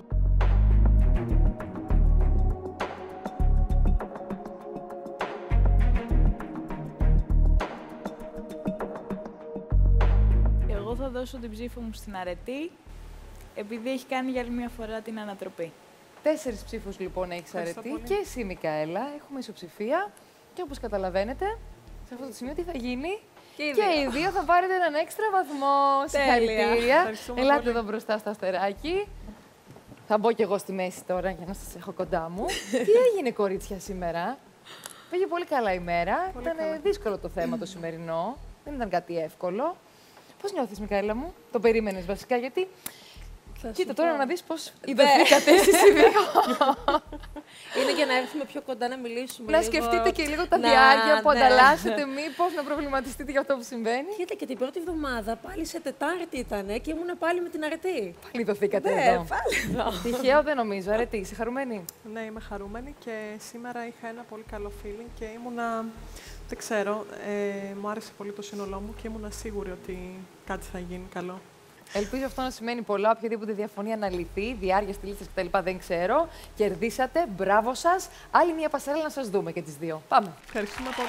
Εγώ θα δώσω την ψήφο μου στην Αρετή, επειδή έχει κάνει για άλλη μια φορά την ανατροπή. Τέσσερις ψήφους λοιπόν έχεις Αρετή και εσύ Μικαέλα. Έχουμε ισοψηφία. Και όπως καταλαβαίνετε, σε αυτό το σημείο τι θα γίνει? Και οι, και οι δύο θα πάρετε έναν έξτρα βαθμό. Συγχαρητήρια. Ελάτε πολύ εδώ μπροστά στο αστεράκι. Θα μπω κι εγώ στη μέση τώρα για να σας έχω κοντά μου. Τι έγινε, κορίτσια, σήμερα? Πήγε πολύ καλά η μέρα. Πολύ ήταν καλά. Δύσκολο το θέμα το σημερινό. Δεν ήταν κάτι εύκολο. Πώς νιώθεις, Μικαέλα μου? Το περίμενες βασικά, γιατί... Κοίτα τώρα πω. να δεις πώς Ναι. ειδωθήκατε εσείς οι δύο. Είναι για να έρθουμε πιο κοντά να μιλήσουμε. Να λίγο... σκεφτείτε και λίγο τα Να, διάρκεια που ναι. ανταλλάσσετε, μήπως να προβληματιστείτε για αυτό που συμβαίνει. Κοίτα, και την πρώτη εβδομάδα πάλι σε Τετάρτη ήταν και ήμουν πάλι με την αρετή. Πάλι ειδωθήκατε Ναι, εδώ. πάλι εδώ. Τυχαίο δεν νομίζω. Αρετή, είσαι χαρούμενη? Ναι, είμαι χαρούμενη και σήμερα είχα ένα πολύ καλό feeling και ήμουνα, δεν ξέρω, ε, μου άρεσε πολύ το σύνολό μου και ήμουνα σίγουρη ότι κάτι θα γίνει καλό. Ελπίζω αυτό να σημαίνει πολλά, οποιαδήποτε διαφωνία να λυθεί, διάρκεια στη λίστα κτλ. Δεν ξέρω. Κερδίσατε, μπράβο σας. Άλλη μια πασαρέλα να σας δούμε και τις δύο. Πάμε. Ευχαριστούμε πολύ.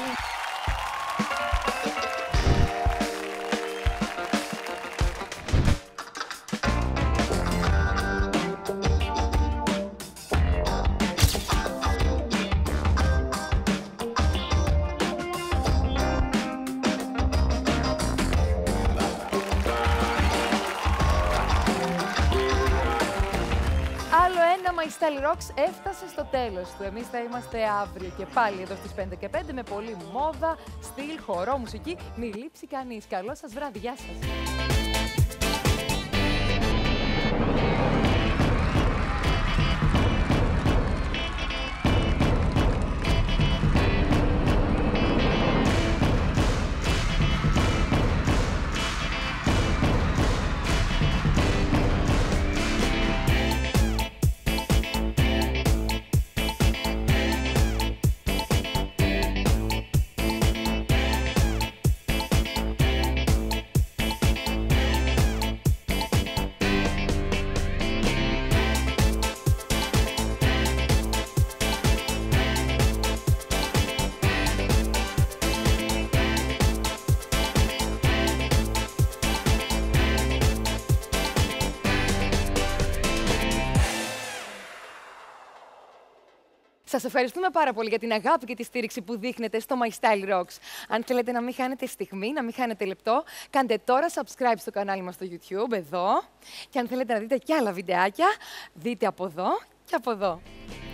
My Style Rocks έφτασε στο τέλος του. Εμείς θα είμαστε αύριο και πάλι εδώ στις πέντε και πέντε με πολλή μόδα, στυλ, χορό, μουσική. Μη λείψει κανείς. Καλό σας βράδυ. Γεια σας. Σας ευχαριστούμε πάρα πολύ για την αγάπη και τη στήριξη που δείχνετε στο My Style Rocks. Αν θέλετε να μην χάνετε στιγμή, να μην χάνετε λεπτό, κάντε τώρα subscribe στο κανάλι μας στο YouTube, εδώ. Και αν θέλετε να δείτε και άλλα βιντεάκια, δείτε από εδώ και από εδώ.